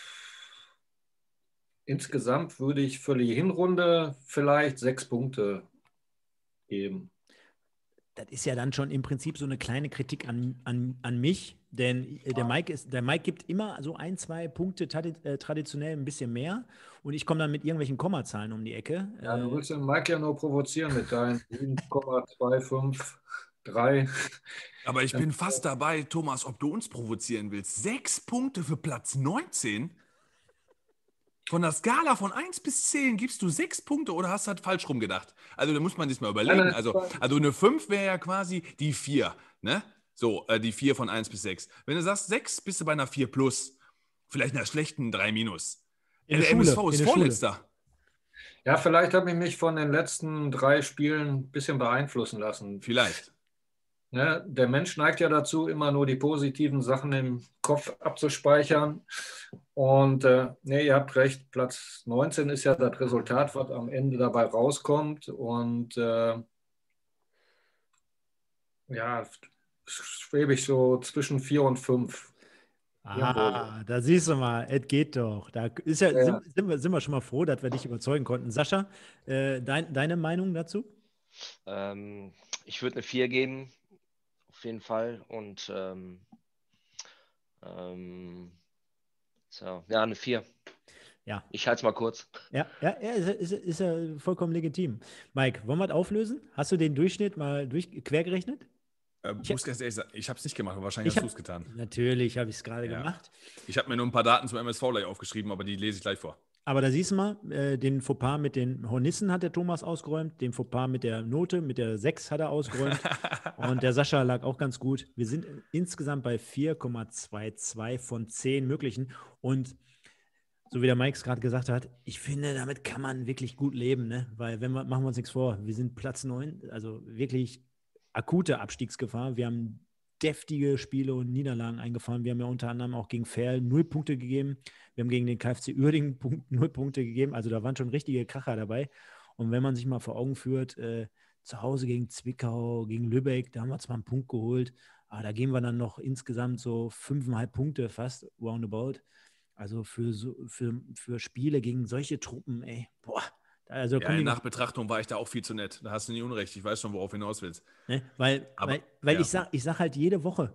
insgesamt würde ich für die Hinrunde vielleicht sechs Punkte geben. Das ist ja dann schon im Prinzip so eine kleine Kritik an, an, an mich, denn der Mike, ist, der Mike gibt immer so ein, zwei Punkte tradi- äh, traditionell ein bisschen mehr und ich komme dann mit irgendwelchen Kommazahlen um die Ecke. Ja, du willst den Mike ja nur provozieren mit deinen sieben Komma zwei fünf drei. Aber ich bin fast dabei, Thomas, ob du uns provozieren willst. Sechs Punkte für Platz neunzehn? Von der Skala von eins bis zehn gibst du sechs Punkte oder hast du das falsch rumgedacht? Also da muss man sich mal überlegen. Nein, nein, also, also eine fünf wäre ja quasi die vier, ne? So, äh, die vier von eins bis sechs. Wenn du sagst sechs, bist du bei einer vier plus. Vielleicht einer schlechten drei minus. In der der M S V Schule, ist in der Vorletzter. Ja, vielleicht habe ich mich von den letzten drei Spielen ein bisschen beeinflussen lassen. Vielleicht. Ne, der Mensch neigt ja dazu, immer nur die positiven Sachen im Kopf abzuspeichern. Und äh, nee, ihr habt recht, Platz neunzehn ist ja das Resultat, was am Ende dabei rauskommt. Und äh, ja, schwebe ich so zwischen vier und fünf. Ah, da siehst du mal, es geht doch. Da ist ja, Ja. Sind, sind, wir, sind wir schon mal froh, dass wir dich überzeugen konnten. Sascha, äh, dein, deine Meinung dazu? Ähm, ich würde eine vier geben, auf jeden Fall. Und ähm, ähm, so, ja, eine vier. Ja. Ich halte es mal kurz. Ja, ja, ja ist, ist, ist ja vollkommen legitim. Mike, wollen wir das auflösen? Hast du den Durchschnitt mal durch, quer gerechnet? Äh, Ich muss ganz ehrlich sagen, ich habe es nicht gemacht, aber wahrscheinlich Ich hast hab- du es getan. Natürlich habe ich es gerade Ja. gemacht. Ich habe mir nur ein paar Daten zum M S V gleich aufgeschrieben, aber die lese ich gleich vor. Aber da siehst du mal, äh, den Fauxpas mit den Hornissen hat der Thomas ausgeräumt, den Fauxpas mit der Note, mit der sechs hat er ausgeräumt und der Sascha lag auch ganz gut. Wir sind insgesamt bei vier Komma zweiundzwanzig von zehn möglichen und so wie der Mike es gerade gesagt hat, ich finde, damit kann man wirklich gut leben, ne? Weil, wenn wir, machen wir uns nichts vor, wir sind Platz neun, also wirklich akute Abstiegsgefahr. Wir haben deftige Spiele und Niederlagen eingefahren. Wir haben ja unter anderem auch gegen Ferl null Punkte gegeben. Wir haben gegen den K F C Uerdingen Punkt, null Punkte gegeben. Also da waren schon richtige Kracher dabei. Und wenn man sich mal vor Augen führt, äh, zu Hause gegen Zwickau, gegen Lübeck, da haben wir zwar einen Punkt geholt, aber da gehen wir dann noch insgesamt so fünfeinhalb Punkte fast roundabout. Also für, so, für, für Spiele gegen solche Truppen, ey, boah. Also Ja, kommen in die noch- Nachbetrachtung war ich da auch viel zu nett. Da hast du nie Unrecht. Ich weiß schon, worauf du hinaus willst. Ne? Weil, Aber- weil, weil ja. ich sag, ich sag halt jede Woche,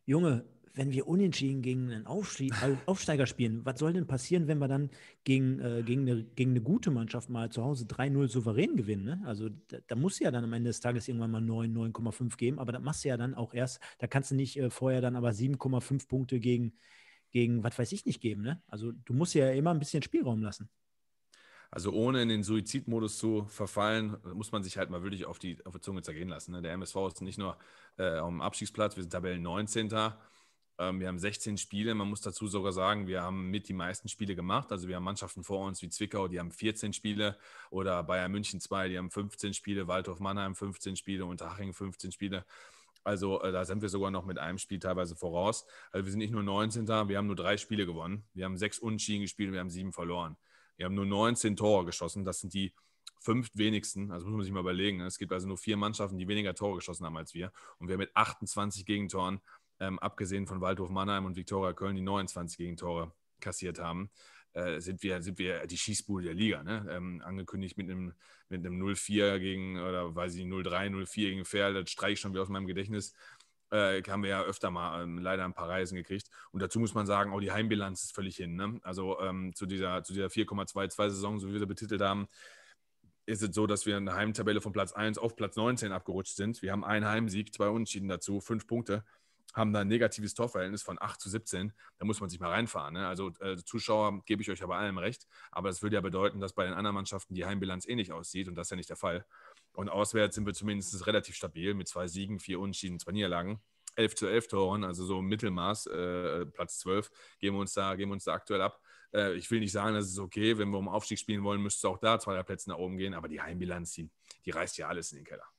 Junge, wenn wir unentschieden gegen einen Aufstieg, Aufsteiger spielen, was soll denn passieren, wenn wir dann gegen, äh, gegen, eine, gegen eine gute Mannschaft mal zu Hause drei null souverän gewinnen? Ne? Also da, da muss ja dann am Ende des Tages irgendwann mal neun, neun Komma fünf geben, aber das machst du ja dann auch erst, da kannst du nicht äh, vorher dann aber sieben Komma fünf Punkte gegen, gegen, was weiß ich, nicht geben. Ne? Also du musst ja immer ein bisschen Spielraum lassen. Also ohne in den Suizidmodus zu verfallen, muss man sich halt mal wirklich auf die, auf die Zunge zergehen lassen. Ne? Der M S V ist nicht nur äh, am Abstiegsplatz, wir sind Tabellen neunzehnter Wir haben sechzehn Spiele. Man muss dazu sogar sagen, wir haben mit die meisten Spiele gemacht. Also wir haben Mannschaften vor uns wie Zwickau, die haben vierzehn Spiele, oder Bayern München zwei, die haben fünfzehn Spiele, Waldhof Mannheim fünfzehn Spiele, Unterhaching fünfzehn Spiele. Also äh, da sind wir sogar noch mit einem Spiel teilweise voraus. Also wir sind nicht nur neunzehnter wir haben nur drei Spiele gewonnen. Wir haben sechs Unentschieden gespielt, wir haben sieben verloren. Wir haben nur neunzehn Tore geschossen. Das sind die fünf wenigsten. Also muss man sich mal überlegen. Es gibt also nur vier Mannschaften, die weniger Tore geschossen haben als wir. Und wir mit achtundzwanzig Gegentoren, Ähm, abgesehen von Waldhof Mannheim und Viktoria Köln, die neunundzwanzig Gegentore kassiert haben, äh, sind, wir, sind wir die Schießbude der Liga. Ne? Ähm, angekündigt mit einem, mit einem null vier gegen, oder weiß ich nicht, null drei, null vier gegen Ferl, das streiche ich schon wieder aus meinem Gedächtnis. Äh, haben wir ja öfter mal ähm, leider ein paar Reisen gekriegt. Und dazu muss man sagen, auch die Heimbilanz ist völlig hin. Ne? Also ähm, zu dieser, zu dieser vier Komma zweiundzwanzig Saison, so wie wir sie betitelt haben, ist es so, dass wir in der Heimtabelle von Platz eins auf Platz neunzehn abgerutscht sind. Wir haben einen Heimsieg, zwei Unentschieden dazu, fünf Punkte. Haben da ein negatives Torverhältnis von acht zu siebzehn. Da muss man sich mal reinfahren. Ne? Also äh, Zuschauer gebe ich euch aber allem recht. Aber das würde ja bedeuten, dass bei den anderen Mannschaften die Heimbilanz ähnlich aussieht. Und das ist ja nicht der Fall. Und auswärts sind wir zumindest relativ stabil mit zwei Siegen, vier Unentschieden, zwei Niederlagen. elf zu elf Toren, also so Mittelmaß, äh, Platz zwölf, geben wir uns da, geben wir uns da aktuell ab. Äh, ich will nicht sagen, das ist okay. Wenn wir um Aufstieg spielen wollen, müsste es auch da zwei, drei Plätze nach oben gehen. Aber die Heimbilanz, die, die reißt ja alles in den Keller.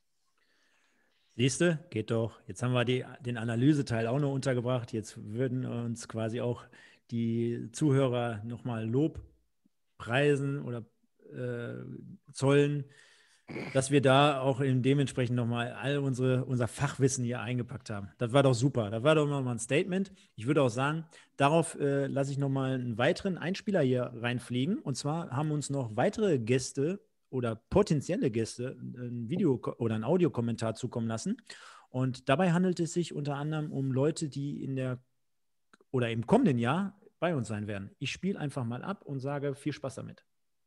Siehst du, geht doch. Jetzt haben wir die, den Analyseteil auch noch untergebracht. Jetzt würden uns quasi auch die Zuhörer nochmal Lob preisen oder äh, zollen, dass wir da auch in dementsprechend nochmal all unsere, unser Fachwissen hier eingepackt haben. Das war doch super. Das war doch nochmal ein Statement. Ich würde auch sagen, darauf äh, lasse ich nochmal einen weiteren Einspieler hier reinfliegen. Und zwar haben uns noch weitere Gäste oder potenzielle Gäste ein Video- oder ein Audiokommentar zukommen lassen. Und dabei handelt es sich unter anderem um Leute, die in der oder im kommenden Jahr bei uns sein werden. Ich spiele einfach mal ab und sage viel Spaß damit.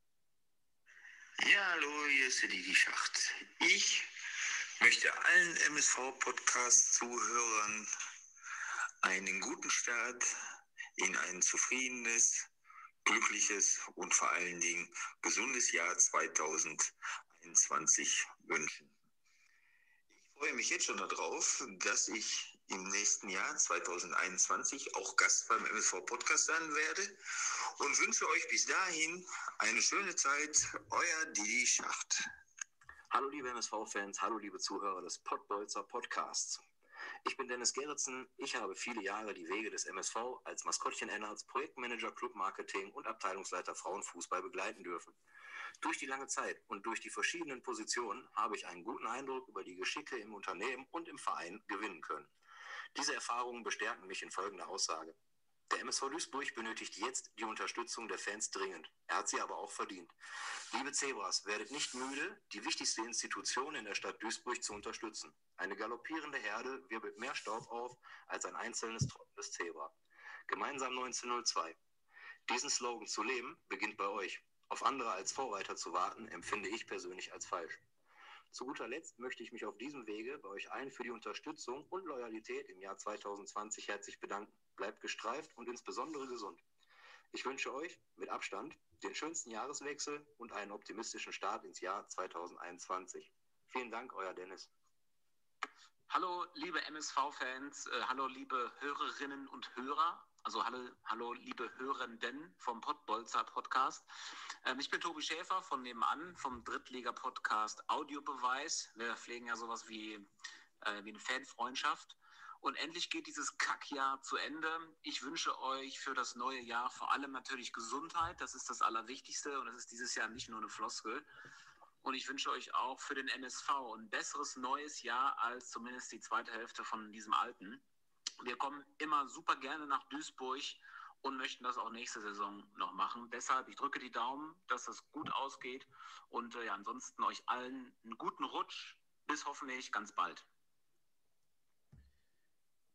Ja, hallo, hier ist der Didi Schacht. Ich möchte allen M S V-Podcast-Zuhörern einen guten Start in ein zufriedenes, glückliches und vor allen Dingen gesundes Jahr zweitausendeinundzwanzig wünschen. Ich freue mich jetzt schon darauf, dass ich im nächsten Jahr zweitausendeinundzwanzig auch Gast beim M S V-Podcast sein werde und wünsche euch bis dahin eine schöne Zeit. Euer Didi Schacht. Hallo liebe M S V-Fans, hallo liebe Zuhörer des Pottbolzer Podcasts. Ich bin Dennis Gerritsen, ich habe viele Jahre die Wege des M S V als Maskottchen-Ennards, Projektmanager, Clubmarketing und Abteilungsleiter Frauenfußball begleiten dürfen. Durch die lange Zeit und durch die verschiedenen Positionen habe ich einen guten Eindruck über die Geschicke im Unternehmen und im Verein gewinnen können. Diese Erfahrungen bestärken mich in folgender Aussage. Der M S V Duisburg benötigt jetzt die Unterstützung der Fans dringend. Er hat sie aber auch verdient. Liebe Zebras, werdet nicht müde, die wichtigste Institution in der Stadt Duisburg zu unterstützen. Eine galoppierende Herde wirbelt mehr Staub auf als ein einzelnes trockenes Zebra. Gemeinsam neunzehnhundertzwei. Diesen Slogan zu leben, beginnt bei euch. Auf andere als Vorreiter zu warten, empfinde ich persönlich als falsch. Zu guter Letzt möchte ich mich auf diesem Wege bei euch allen für die Unterstützung und Loyalität im Jahr zweitausendzwanzig herzlich bedanken. Bleibt gestreift und insbesondere gesund. Ich wünsche euch mit Abstand den schönsten Jahreswechsel und einen optimistischen Start ins Jahr zweitausendeinundzwanzig. Vielen Dank, euer Dennis. Hallo liebe M S V-Fans, äh, hallo liebe Hörerinnen und Hörer, also hallo, hallo liebe Hörenden vom Pottbolzer Podcast. Ähm, ich bin Tobi Schäfer von nebenan, vom Drittliga-Podcast Audiobeweis. Wir pflegen ja sowas wie, äh, wie eine Fanfreundschaft. Und endlich geht dieses Kackjahr zu Ende. Ich wünsche euch für das neue Jahr vor allem natürlich Gesundheit. Das ist das Allerwichtigste und das ist dieses Jahr nicht nur eine Floskel. Und ich wünsche euch auch für den M S V ein besseres neues Jahr als zumindest die zweite Hälfte von diesem alten. Wir kommen immer super gerne nach Duisburg und möchten das auch nächste Saison noch machen. Deshalb, ich drücke die Daumen, dass das gut ausgeht. Und äh, ja, ansonsten euch allen einen guten Rutsch. Bis hoffentlich ganz bald.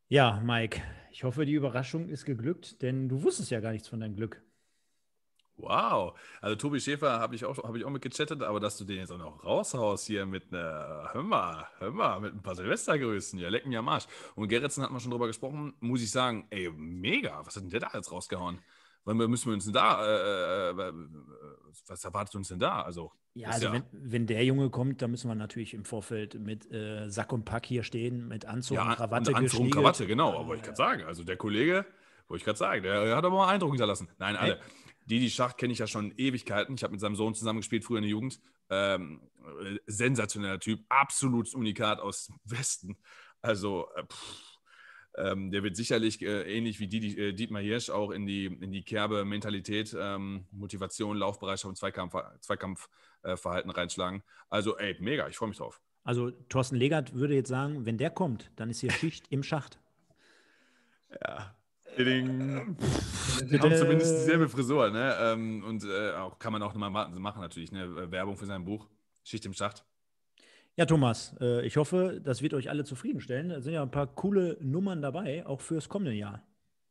Ja, Mike, ich hoffe, die Überraschung ist geglückt, denn du wusstest ja gar nichts von deinem Glück. Wow. Also Tobi Schäfer habe ich auch, habe ich auch mit gechattet, aber dass du den jetzt auch noch raushaust hier mit einer, hör mal, hör mal, mit ein paar Silvestergrüßen, ja, leck mir am Arsch. Und Gerritsen hat man schon drüber gesprochen, muss ich sagen, ey, mega, was hat denn der da jetzt rausgehauen? Wann müssen wir uns denn da, äh, äh, was erwartet uns denn da? Also, Ja, ist also ja, wenn, wenn der Junge kommt, dann müssen wir natürlich im Vorfeld mit äh, Sack und Pack hier stehen, mit Anzug und ja, Krawatte und Anzug und geschniegelt. Krawatte, genau, aber ich kann sagen, also der Kollege, wollte ich gerade sagen, der, der hat aber mal Eindruck hinterlassen. Nein, alle. Hey. Didi Schacht kenne ich ja schon Ewigkeiten. Ich habe mit seinem Sohn zusammengespielt, früher in der Jugend. Ähm, äh, sensationeller Typ, absolutes Unikat aus dem Westen. Also, äh, pff, ähm, der wird sicherlich äh, ähnlich wie Didi, äh, Dietmar Hirsch auch in die, in die Kerbe Mentalität, ähm, Motivation, Laufbereitschaft und Zweikampf, Zweikampfverhalten äh, reinschlagen. Also, ey, mega, ich freue mich drauf. Also Thorsten Legert würde jetzt sagen, wenn der kommt, dann ist hier Schicht im Schacht. Ja. Ding. Pff, Die haben bitte. zumindest dieselbe Frisur, ne? Ähm, und äh, auch, kann man auch nochmal machen, natürlich, ne? Werbung für sein Buch, Schicht im Schacht. Ja, Thomas, äh, ich hoffe, das wird euch alle zufriedenstellen. Da sind ja ein paar coole Nummern dabei, auch fürs kommende Jahr.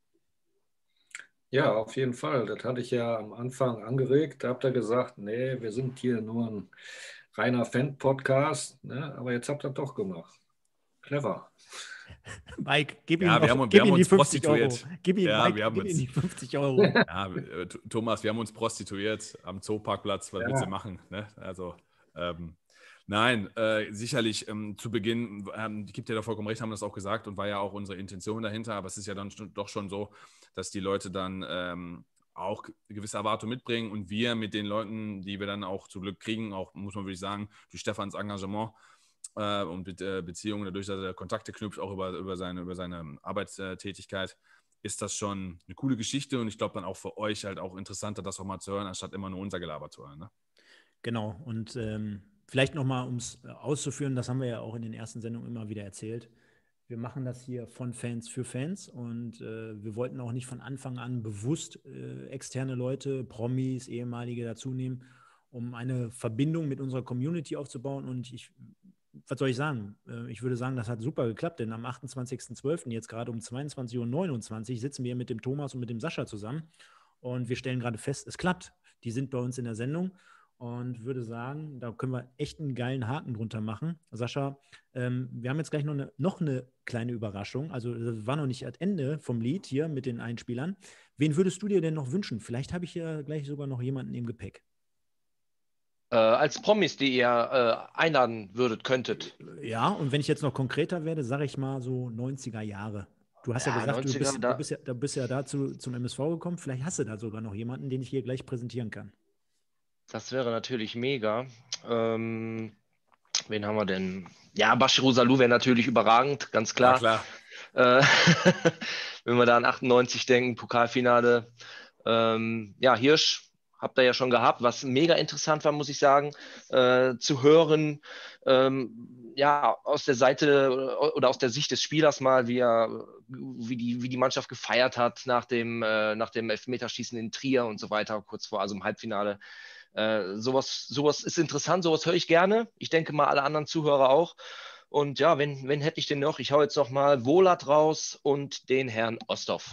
Ja, auf jeden Fall. Das hatte ich ja am Anfang angeregt. Da habt ihr gesagt, nee, wir sind hier nur ein reiner Fan-Podcast. Ne? Aber jetzt habt ihr das doch gemacht. Clever. Mike, gib ihm, Ja, wir noch, haben, gib wir ihm haben die uns fünfzig Euro. prostituiert. Gib ihm, Ja, Mike, wir haben gib ihm uns, die fünfzig Euro. ja, äh, Thomas, wir haben uns prostituiert am Zooparkplatz. Was Ja. willst du machen? Ne? Also, ähm, nein, äh, sicherlich ähm, zu Beginn, ähm, die gibt ja da vollkommen recht, haben das auch gesagt und war ja auch unsere Intention dahinter. Aber es ist ja dann schon, doch schon so, dass die Leute dann ähm, auch gewisse Erwartungen mitbringen und wir mit den Leuten, die wir dann auch zum Glück kriegen, auch, muss man wirklich sagen, durch Stefans Engagement äh, und mit äh, Beziehungen, dadurch, dass er Kontakte knüpft, auch über, über, seine, über seine Arbeitstätigkeit, ist das schon eine coole Geschichte und ich glaube dann auch für euch halt auch interessanter, das auch mal zu hören, anstatt immer nur unser Gelaber zu hören. Ne? Genau, und ähm, vielleicht nochmal, um es auszuführen, das haben wir ja auch in den ersten Sendungen immer wieder erzählt. Wir machen das hier von Fans für Fans und äh, wir wollten auch nicht von Anfang an bewusst äh, externe Leute, Promis, ehemalige dazu nehmen, um eine Verbindung mit unserer Community aufzubauen. Und ich, was soll ich sagen? Äh, ich würde sagen, das hat super geklappt, denn am achtundzwanzigsten zwölften jetzt gerade um zweiundzwanzig Uhr neunundzwanzig sitzen wir mit dem Thomas und mit dem Sascha zusammen und wir stellen gerade fest, es klappt. Die sind bei uns in der Sendung. Und würde sagen, da können wir echt einen geilen Haken drunter machen. Sascha, ähm, wir haben jetzt gleich noch eine, noch eine kleine Überraschung. Also das war noch nicht das Ende vom Lied hier mit den Einspielern. Wen würdest du dir denn noch wünschen? Vielleicht habe ich ja gleich sogar noch jemanden im Gepäck. Äh, als Promis, die ihr äh, einladen würdet, könntet. Ja, und wenn ich jetzt noch konkreter werde, sage ich mal so neunziger Jahre. Du hast ja, Ja, gesagt, du neunziger, bist, da- du bist ja, da bist ja dazu zum M S V gekommen. Vielleicht hast du da sogar noch jemanden, den ich hier gleich präsentieren kann. Das wäre natürlich mega. Ähm, wen haben wir denn? Ja, Bashiru Salou wäre natürlich überragend, ganz klar. Ja, klar. Äh, wenn wir da an achtundneunzig denken, Pokalfinale. Ähm, ja, Hirsch habt ihr ja schon gehabt, was mega interessant war, muss ich sagen, äh, zu hören, ähm, ja, aus der Seite oder, oder aus der Sicht des Spielers mal, wie er, wie die, wie die Mannschaft gefeiert hat nach dem, äh, nach dem Elfmeterschießen in Trier und so weiter, kurz vor, also im Halbfinale. Äh, sowas, sowas ist interessant, sowas höre ich gerne. Ich denke mal, alle anderen Zuhörer auch. Und ja, wenn, wenn hätte ich den noch? Ich hau jetzt noch mal Wohlert raus und den Herrn Osthoff.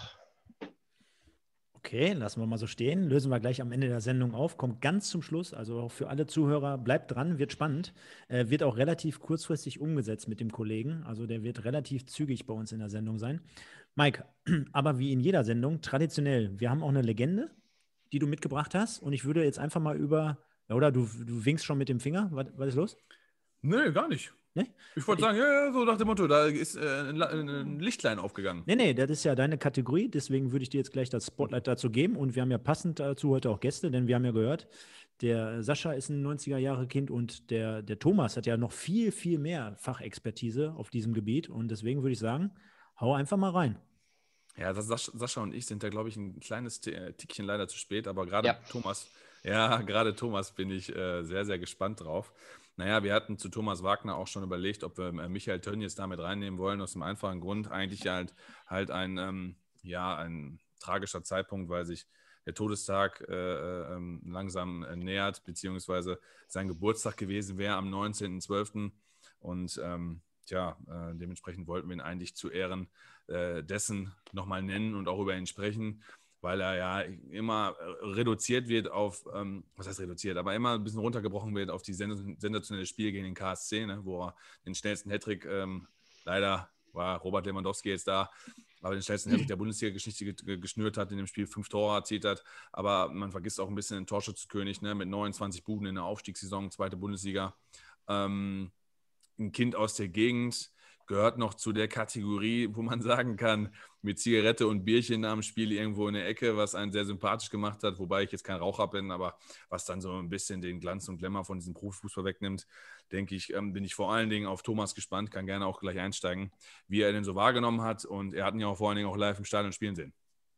Okay, lassen wir mal so stehen. Lösen wir gleich am Ende der Sendung auf. Kommt ganz zum Schluss. Also auch für alle Zuhörer, bleibt dran, wird spannend. Äh, wird auch relativ kurzfristig umgesetzt mit dem Kollegen. Also der wird relativ zügig bei uns in der Sendung sein. Mike, aber wie in jeder Sendung, traditionell, wir haben auch eine Legende, die du mitgebracht hast. Und ich würde jetzt einfach mal über, oder du, du winkst schon mit dem Finger. Was, was ist los? Nee, gar nicht. Nee? Ich wollte sagen, ja, ja, so nach dem Motto, da ist äh, ein, La- ein Lichtlein aufgegangen. Nee, nee, das ist ja deine Kategorie, deswegen würde ich dir jetzt gleich das Spotlight dazu geben und wir haben ja passend dazu heute auch Gäste, denn wir haben ja gehört, der Sascha ist ein neunziger-Jahre-Kind und der, der Thomas hat ja noch viel, viel mehr Fachexpertise auf diesem Gebiet und deswegen würde ich sagen, hau einfach mal rein. Ja, das Sascha, Sascha und ich sind da, glaube ich, ein kleines T- äh, Tickchen leider zu spät, aber gerade Ja. Thomas, ja, gerade Thomas bin ich äh, sehr, sehr gespannt drauf. Naja, wir hatten zu Thomas Wagner auch schon überlegt, ob wir äh, Michael Tönnies damit reinnehmen wollen, aus dem einfachen Grund, eigentlich halt, halt ein, ähm, ja, ein tragischer Zeitpunkt, weil sich der Todestag äh, ähm, langsam äh, nähert, beziehungsweise sein Geburtstag gewesen wäre am neunzehnten zwölften und ähm, tja, äh, dementsprechend wollten wir ihn eigentlich zu Ehren äh, dessen nochmal nennen und auch über ihn sprechen, weil er ja immer reduziert wird auf, ähm, was heißt reduziert, aber immer ein bisschen runtergebrochen wird auf die sensationelle Spiel gegen den K S C, ne, wo er den schnellsten Hattrick, ähm, leider war Robert Lewandowski jetzt da, aber den schnellsten Hattrick der Bundesliga-Geschichte geschnürt hat, in dem Spiel fünf Tore erzielt hat. Aber man vergisst auch ein bisschen den Torschützenkönig, ne, mit neunundzwanzig Buden in der Aufstiegssaison, zweite Bundesliga. Ähm, ein Kind aus der Gegend, gehört noch zu der Kategorie, wo man sagen kann, mit Zigarette und Bierchen am Spiel irgendwo in der Ecke, was einen sehr sympathisch gemacht hat, wobei ich jetzt kein Raucher bin, aber was dann so ein bisschen den Glanz und Glamour von diesem Profifußball wegnimmt, denke ich, ähm, bin ich vor allen Dingen auf Thomas gespannt, kann gerne auch gleich einsteigen, wie er den so wahrgenommen hat, und er hat ihn ja auch vor allen Dingen auch live im Stadion spielen sehen.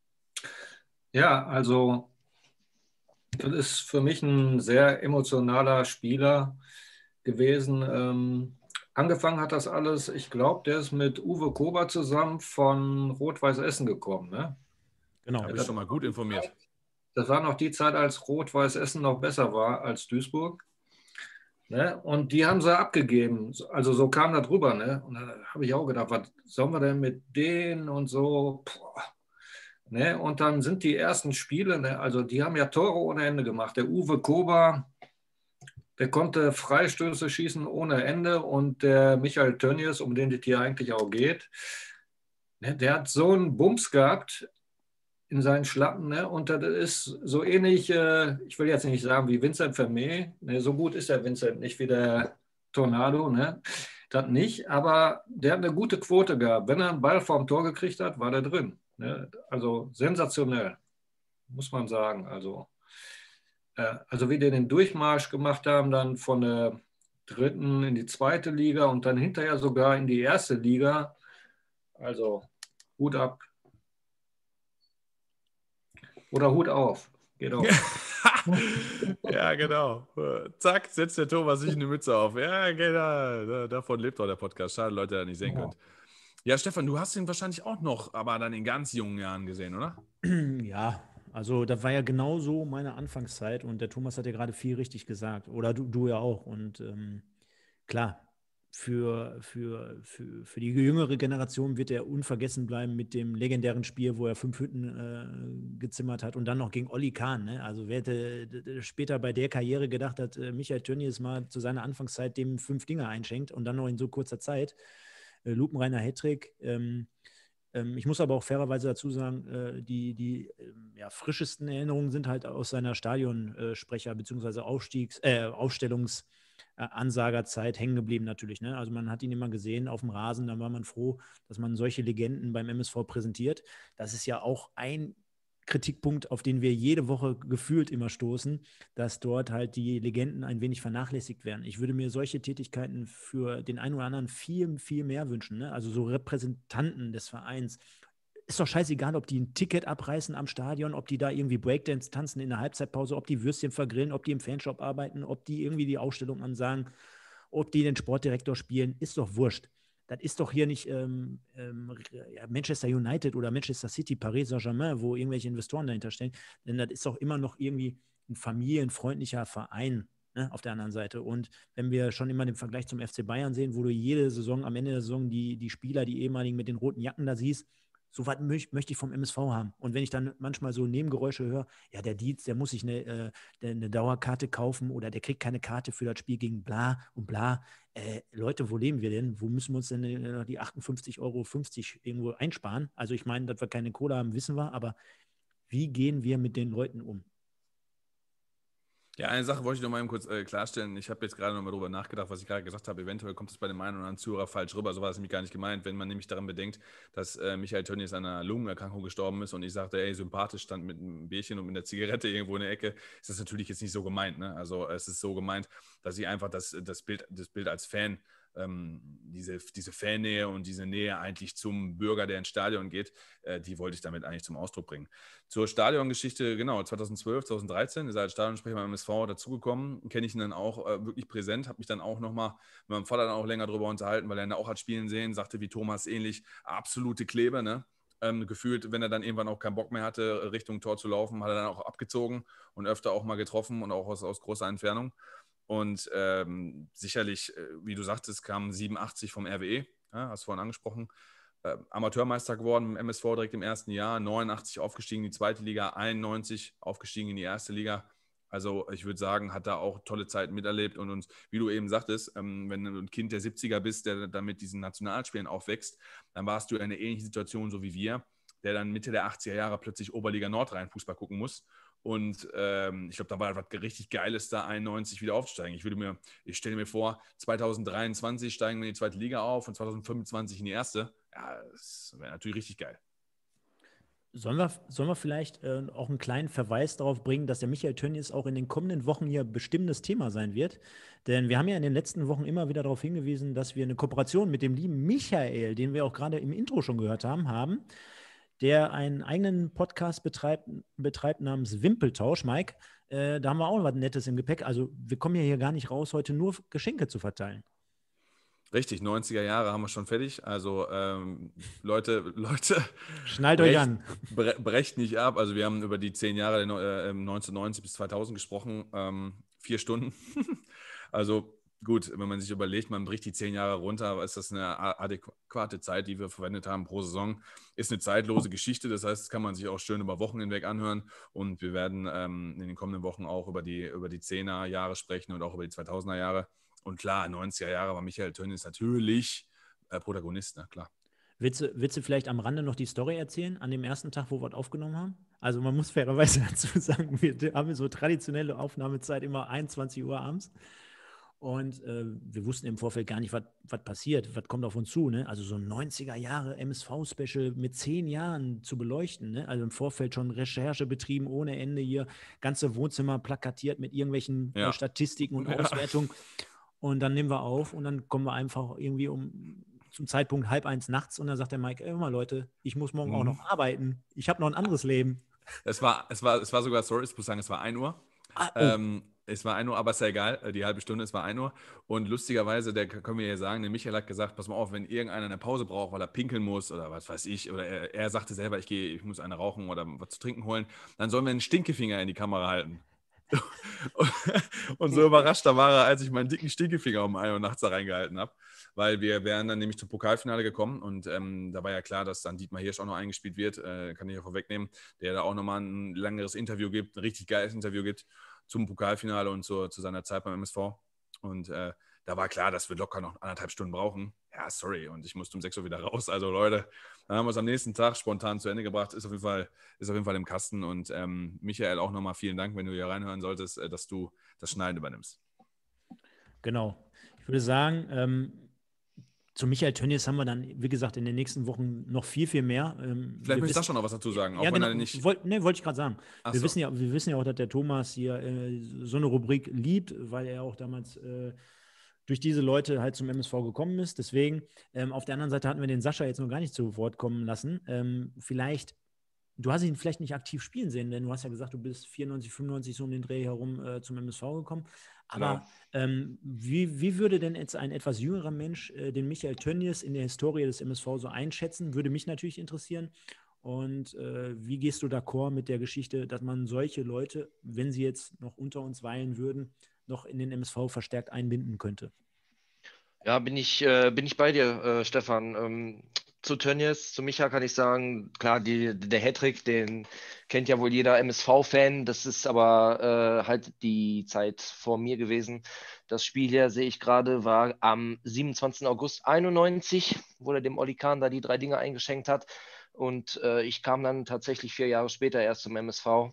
Ja, also das ist für mich ein sehr emotionaler Spieler gewesen. Ähm, Angefangen hat das alles, ich glaube, der ist mit Uwe Kober zusammen von Rot-Weiß Essen gekommen. Ne? Genau. Da bin ich schon mal gut informiert. Das war noch die Zeit, als Rot-Weiß Essen noch besser war als Duisburg. Ne? Und die haben sie abgegeben. Also so kam das rüber. Ne? Und da habe ich auch gedacht, was sollen wir denn mit denen und so? Ne? Und dann sind die ersten Spiele, ne? Also die haben ja Tore ohne Ende gemacht. Der Uwe Kober, der konnte Freistöße schießen ohne Ende, und der Michael Tönnies, um den es hier eigentlich auch geht, ne, der hat so einen Bums gehabt in seinen Schlappen, ne, und das ist so ähnlich, äh, ich will jetzt nicht sagen wie Vincent Vermey, ne, so gut ist der Vincent nicht wie der Tornado, ne, das nicht, aber der hat eine gute Quote gehabt. Wenn er einen Ball vorm Tor gekriegt hat, war der drin. Ne, also sensationell, muss man sagen, also Also wie die den Durchmarsch gemacht haben, dann von der dritten in die zweite Liga und dann hinterher sogar in die erste Liga. Also Hut ab. Oder Hut auf. Geht auch. Ja, genau. Zack, setzt der Thomas sich eine Mütze auf. Ja, genau. Davon lebt auch der Podcast. Schade, Leute, dass ihr nicht sehen könnt. Ja, Stefan, du hast ihn wahrscheinlich auch noch, aber dann in ganz jungen Jahren gesehen, oder? Ja, also das war ja genau so meine Anfangszeit, und der Thomas hat ja gerade viel richtig gesagt. Oder du, du ja auch. Und ähm, klar, für, für, für, für die jüngere Generation wird er unvergessen bleiben mit dem legendären Spiel, wo er fünf Hütten äh, gezimmert hat, und dann noch gegen Olli Kahn. Ne? Also wer hätte später bei der Karriere gedacht hat, äh, Michael Tönnies mal zu seiner Anfangszeit dem fünf Dinger einschenkt und dann noch in so kurzer Zeit. Äh, lupenreiner Hattrick. Ähm, Ich muss aber auch fairerweise dazu sagen, die, die ja, frischesten Erinnerungen sind halt aus seiner Stadionsprecher- bzw. Aufstiegs-, äh, Aufstellungsansagerzeit hängen geblieben natürlich. Ne? Also man hat ihn immer gesehen auf dem Rasen, dann war man froh, dass man solche Legenden beim M S V präsentiert. Das ist ja auch ein Kritikpunkt, auf den wir jede Woche gefühlt immer stoßen, dass dort halt die Legenden ein wenig vernachlässigt werden. Ich würde mir solche Tätigkeiten für den einen oder anderen viel, viel mehr wünschen. Ne? Also so Repräsentanten des Vereins. Ist doch scheißegal, ob die ein Ticket abreißen am Stadion, ob die da irgendwie Breakdance tanzen in der Halbzeitpause, ob die Würstchen vergrillen, ob die im Fanshop arbeiten, ob die irgendwie die Ausstellung ansagen, ob die den Sportdirektor spielen, ist doch wurscht. Das ist doch hier nicht ähm, ähm, ja, Manchester United oder Manchester City, Paris Saint-Germain, wo irgendwelche Investoren dahinter stehen. Denn das ist doch immer noch irgendwie ein familienfreundlicher Verein, ne, auf der anderen Seite. Und wenn wir schon immer den Vergleich zum F C Bayern sehen, wo du jede Saison, am Ende der Saison, die, die Spieler, die ehemaligen mit den roten Jacken da siehst, so was möcht, möchte ich vom M S V haben. Und wenn ich dann manchmal so Nebengeräusche höre, ja, der Dietz, der muss sich eine, äh, eine Dauerkarte kaufen oder der kriegt keine Karte für das Spiel gegen bla und bla. Äh, Leute, wo leben wir denn? Wo müssen wir uns denn äh, die achtundfünfzig Euro fünfzig irgendwo einsparen? Also ich meine, dass wir keine Kohle haben, wissen wir, aber wie gehen wir mit den Leuten um? Ja, eine Sache wollte ich noch mal eben kurz äh, klarstellen. Ich habe jetzt gerade noch mal darüber nachgedacht, was ich gerade gesagt habe. Eventuell kommt es bei dem einen oder anderen Zuhörer falsch rüber. So war es nämlich gar nicht gemeint. Wenn man nämlich daran bedenkt, dass äh, Michael Tönnies an einer Lungenerkrankung gestorben ist und ich sagte, ey, sympathisch, stand mit einem Bierchen und mit einer Zigarette irgendwo in der Ecke, ist das natürlich jetzt nicht so gemeint. Ne? Also es ist so gemeint, dass ich einfach das, das, Bild, das Bild als Fan, ähm, diese, diese Fannähe und diese Nähe eigentlich zum Bürger, der ins Stadion geht, äh, die wollte ich damit eigentlich zum Ausdruck bringen. Zur Stadiongeschichte, genau, zweitausendzwölf, zweitausenddreizehn ist er als Stadionsprecher beim M S V dazugekommen, kenne ich ihn dann auch äh, wirklich präsent, habe mich dann auch nochmal mit meinem Vater dann auch länger darüber unterhalten, weil er ihn auch hat spielen sehen, sagte wie Thomas ähnlich, absolute Klebe, ne? Ähm, gefühlt, wenn er dann irgendwann auch keinen Bock mehr hatte, Richtung Tor zu laufen, hat er dann auch abgezogen und öfter auch mal getroffen und auch aus, aus großer Entfernung. Und ähm, sicherlich, äh, wie du sagtest, kam siebenundachtzig vom R W E, ja, hast du vorhin angesprochen. Äh, Amateurmeister geworden im M S V direkt im ersten Jahr, neunundachtzig aufgestiegen in die zweite Liga, einundneunzig aufgestiegen in die erste Liga. Also ich würde sagen, hat da auch tolle Zeiten miterlebt. Und, und wie du eben sagtest, ähm, wenn du ein Kind der siebziger bist, der dann mit diesen Nationalspielen aufwächst, dann warst du in einer ähnlichen Situation so wie wir, der dann Mitte der achtziger Jahre plötzlich Oberliga Nordrhein Fußball gucken muss. Und ähm, ich glaube, da war was richtig Geiles, da einundneunzig wieder aufzusteigen. Ich würde mir, ich stelle mir vor, zweitausenddreiundzwanzig steigen wir in die zweite Liga auf und zweitausendfünfundzwanzig in die erste. Ja, das wäre natürlich richtig geil. Sollen wir, sollen wir vielleicht äh, auch einen kleinen Verweis darauf bringen, dass der Michael Tönnies auch in den kommenden Wochen hier bestimmendes Thema sein wird? Denn wir haben ja in den letzten Wochen immer wieder darauf hingewiesen, dass wir eine Kooperation mit dem lieben Michael, den wir auch gerade im Intro schon gehört haben, haben, der einen eigenen Podcast betreibt, betreibt namens Wimpeltausch. Mike, äh, da haben wir auch was Nettes im Gepäck. Also wir kommen ja hier gar nicht raus, heute nur Geschenke zu verteilen. Richtig, neunziger Jahre haben wir schon fertig. Also ähm, Leute, Leute, schnallt euch an. Bre brecht nicht ab. Also wir haben über die zehn Jahre äh, neunzehnhundertneunzig bis zweitausend gesprochen, ähm, vier Stunden. Also gut, wenn man sich überlegt, man bricht die zehn Jahre runter, ist das eine adäquate Zeit, die wir verwendet haben pro Saison. Ist eine zeitlose Geschichte, das heißt, das kann man sich auch schön über Wochen hinweg anhören. Und wir werden ähm, in den kommenden Wochen auch über die, über die zehner Jahre sprechen und auch über die zweitausender Jahre. Und klar, neunziger Jahre war Michael Tönnies natürlich äh, Protagonist, na klar. Willst du, willst du vielleicht am Rande noch die Story erzählen, an dem ersten Tag, wo wir es aufgenommen haben? Also man muss fairerweise dazu sagen, wir haben so traditionelle Aufnahmezeit immer einundzwanzig Uhr abends. Und äh, wir wussten im Vorfeld gar nicht, was passiert, was kommt auf uns zu. Ne? Also so ein neunziger Jahre M S V-Special mit zehn Jahren zu beleuchten. Ne? Also im Vorfeld schon Recherche betrieben ohne Ende hier, ganze Wohnzimmer plakatiert mit irgendwelchen ja. äh, Statistiken und ja. Auswertungen. Und dann nehmen wir auf und dann kommen wir einfach irgendwie um zum Zeitpunkt halb eins nachts und dann sagt der Mike, ey, mal Leute, ich muss morgen mhm. auch noch arbeiten. Ich habe noch ein anderes Leben. Es war, es war, es war sogar, sorry, ich muss sagen, es war ein Uhr. Ah, oh. ähm, es war ein Uhr, aber ist ja egal, die halbe Stunde, es war ein Uhr. Und lustigerweise, der können wir ja sagen, der Michael hat gesagt, pass mal auf, wenn irgendeiner eine Pause braucht, weil er pinkeln muss oder was weiß ich, oder er, er sagte selber, ich gehe, ich muss eine rauchen oder was zu trinken holen, dann sollen wir einen Stinkefinger in die Kamera halten. Und so überrascht da war er, als ich meinen dicken Stinkefinger um ein Uhr nachts da reingehalten habe, weil wir wären dann nämlich zum Pokalfinale gekommen und ähm, da war ja klar, dass dann Dietmar Hirsch auch noch eingespielt wird, äh, kann ich ja vorwegnehmen, der da auch nochmal ein längeres Interview gibt, ein richtig geiles Interview gibt zum Pokalfinale und zu, zu seiner Zeit beim M S V. Und äh, da war klar, dass wir locker noch anderthalb Stunden brauchen. Ja, sorry. Und ich musste um sechs Uhr wieder raus. Also Leute, dann haben wir es am nächsten Tag spontan zu Ende gebracht. Ist auf jeden Fall, ist auf jeden Fall im Kasten. Und ähm, Michael, auch nochmal vielen Dank, wenn du hier reinhören solltest, äh, dass du das Schneiden übernimmst. Genau. Ich würde sagen, ähm, zu Michael Tönnies haben wir dann, wie gesagt, in den nächsten Wochen noch viel, viel mehr. Ähm, Vielleicht möchtest du schon noch was dazu sagen, auch ja, wenn genau, er nicht... Wollt, ne, wollte ich gerade sagen. Ach Wir, so. wissen ja, wir wissen ja auch, dass der Thomas hier äh, so eine Rubrik liebt, weil er auch damals äh, durch diese Leute halt zum M S V gekommen ist. Deswegen, ähm, auf der anderen Seite hatten wir den Sascha jetzt noch gar nicht zu Wort kommen lassen. Ähm, vielleicht, du hast ihn vielleicht nicht aktiv spielen sehen, denn du hast ja gesagt, du bist vierundneunzig, fünfundneunzig so um den Dreh herum äh, zum M S V gekommen. Aber genau. ähm, wie, wie würde denn jetzt ein etwas jüngerer Mensch äh, den Michael Tönnies in der Historie des M S V so einschätzen? Würde mich natürlich interessieren. Und äh, wie gehst du d'accord mit der Geschichte, dass man solche Leute, wenn sie jetzt noch unter uns weilen würden, noch in den M S V verstärkt einbinden könnte? Ja, bin ich, äh, bin ich bei dir, äh, Stefan. Ähm, zu Tönnies, zu Micha kann ich sagen, klar, die, der Hattrick, den kennt ja wohl jeder M S V-Fan. Das ist aber äh, halt die Zeit vor mir gewesen. Das Spiel hier, sehe ich gerade, war am siebenundzwanzigsten August einundneunzig, wo er dem Olli Kahn da die drei Dinge eingeschenkt hat. Und äh, ich kam dann tatsächlich vier Jahre später erst zum M S V.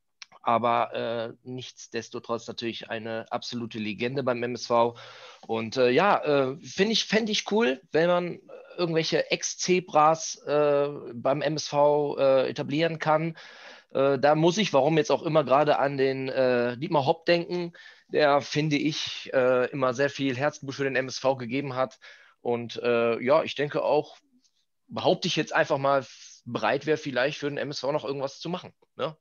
Aber äh, nichtsdestotrotz natürlich eine absolute Legende beim M S V. Und äh, ja, äh, finde ich, fände ich cool, wenn man irgendwelche Ex-Zebras äh, beim M S V äh, etablieren kann. Äh, da muss ich, warum jetzt auch immer, gerade an den äh, Dietmar Hopp denken, der, finde ich, äh, immer sehr viel Herzblut für den M S V gegeben hat. Und äh, ja, ich denke auch, behaupte ich jetzt einfach mal, bereit wäre vielleicht für den M S V noch irgendwas zu machen, ne?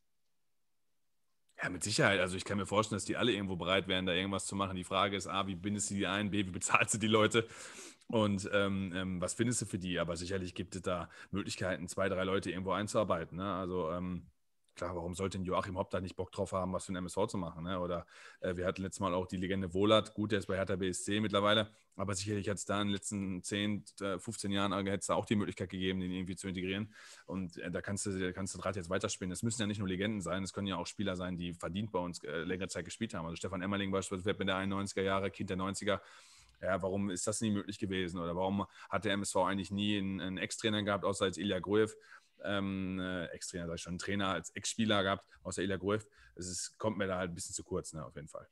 Ja, mit Sicherheit. Also ich kann mir vorstellen, dass die alle irgendwo bereit wären, da irgendwas zu machen. Die Frage ist, A, wie bindest du die ein? B, wie bezahlst du die Leute? Und ähm, ähm, was findest du für die? Aber sicherlich gibt es da Möglichkeiten, zwei, drei Leute irgendwo einzuarbeiten. Ne? Also ähm, klar, warum sollte ein Joachim Hopp da nicht Bock drauf haben, was für ein M S V zu machen? Ne? Oder äh, wir hatten letztes Mal auch die Legende Wohlert, gut, der ist bei Hertha B S C mittlerweile, aber sicherlich hat es da in den letzten zehn, fünfzehn Jahren hätte es da auch die Möglichkeit gegeben, den irgendwie zu integrieren. Und äh, da kannst du, kannst du Draht jetzt weiterspielen. Es müssen ja nicht nur Legenden sein, es können ja auch Spieler sein, die verdient bei uns äh, längere Zeit gespielt haben. Also Stefan Emmerling beispielsweise mit der einundneunziger Jahre, Kind der neunziger. Ja, warum ist das nie möglich gewesen? Oder warum hat der M S V eigentlich nie einen, einen Ex-Trainer gehabt, außer als Ilja Gruev? Ähm, äh, Ex-Trainer, sag ich schon, einen Trainer als Ex-Spieler gehabt, außer Ilja Gruev. Es ist, kommt mir da halt ein bisschen zu kurz, ne, auf jeden Fall.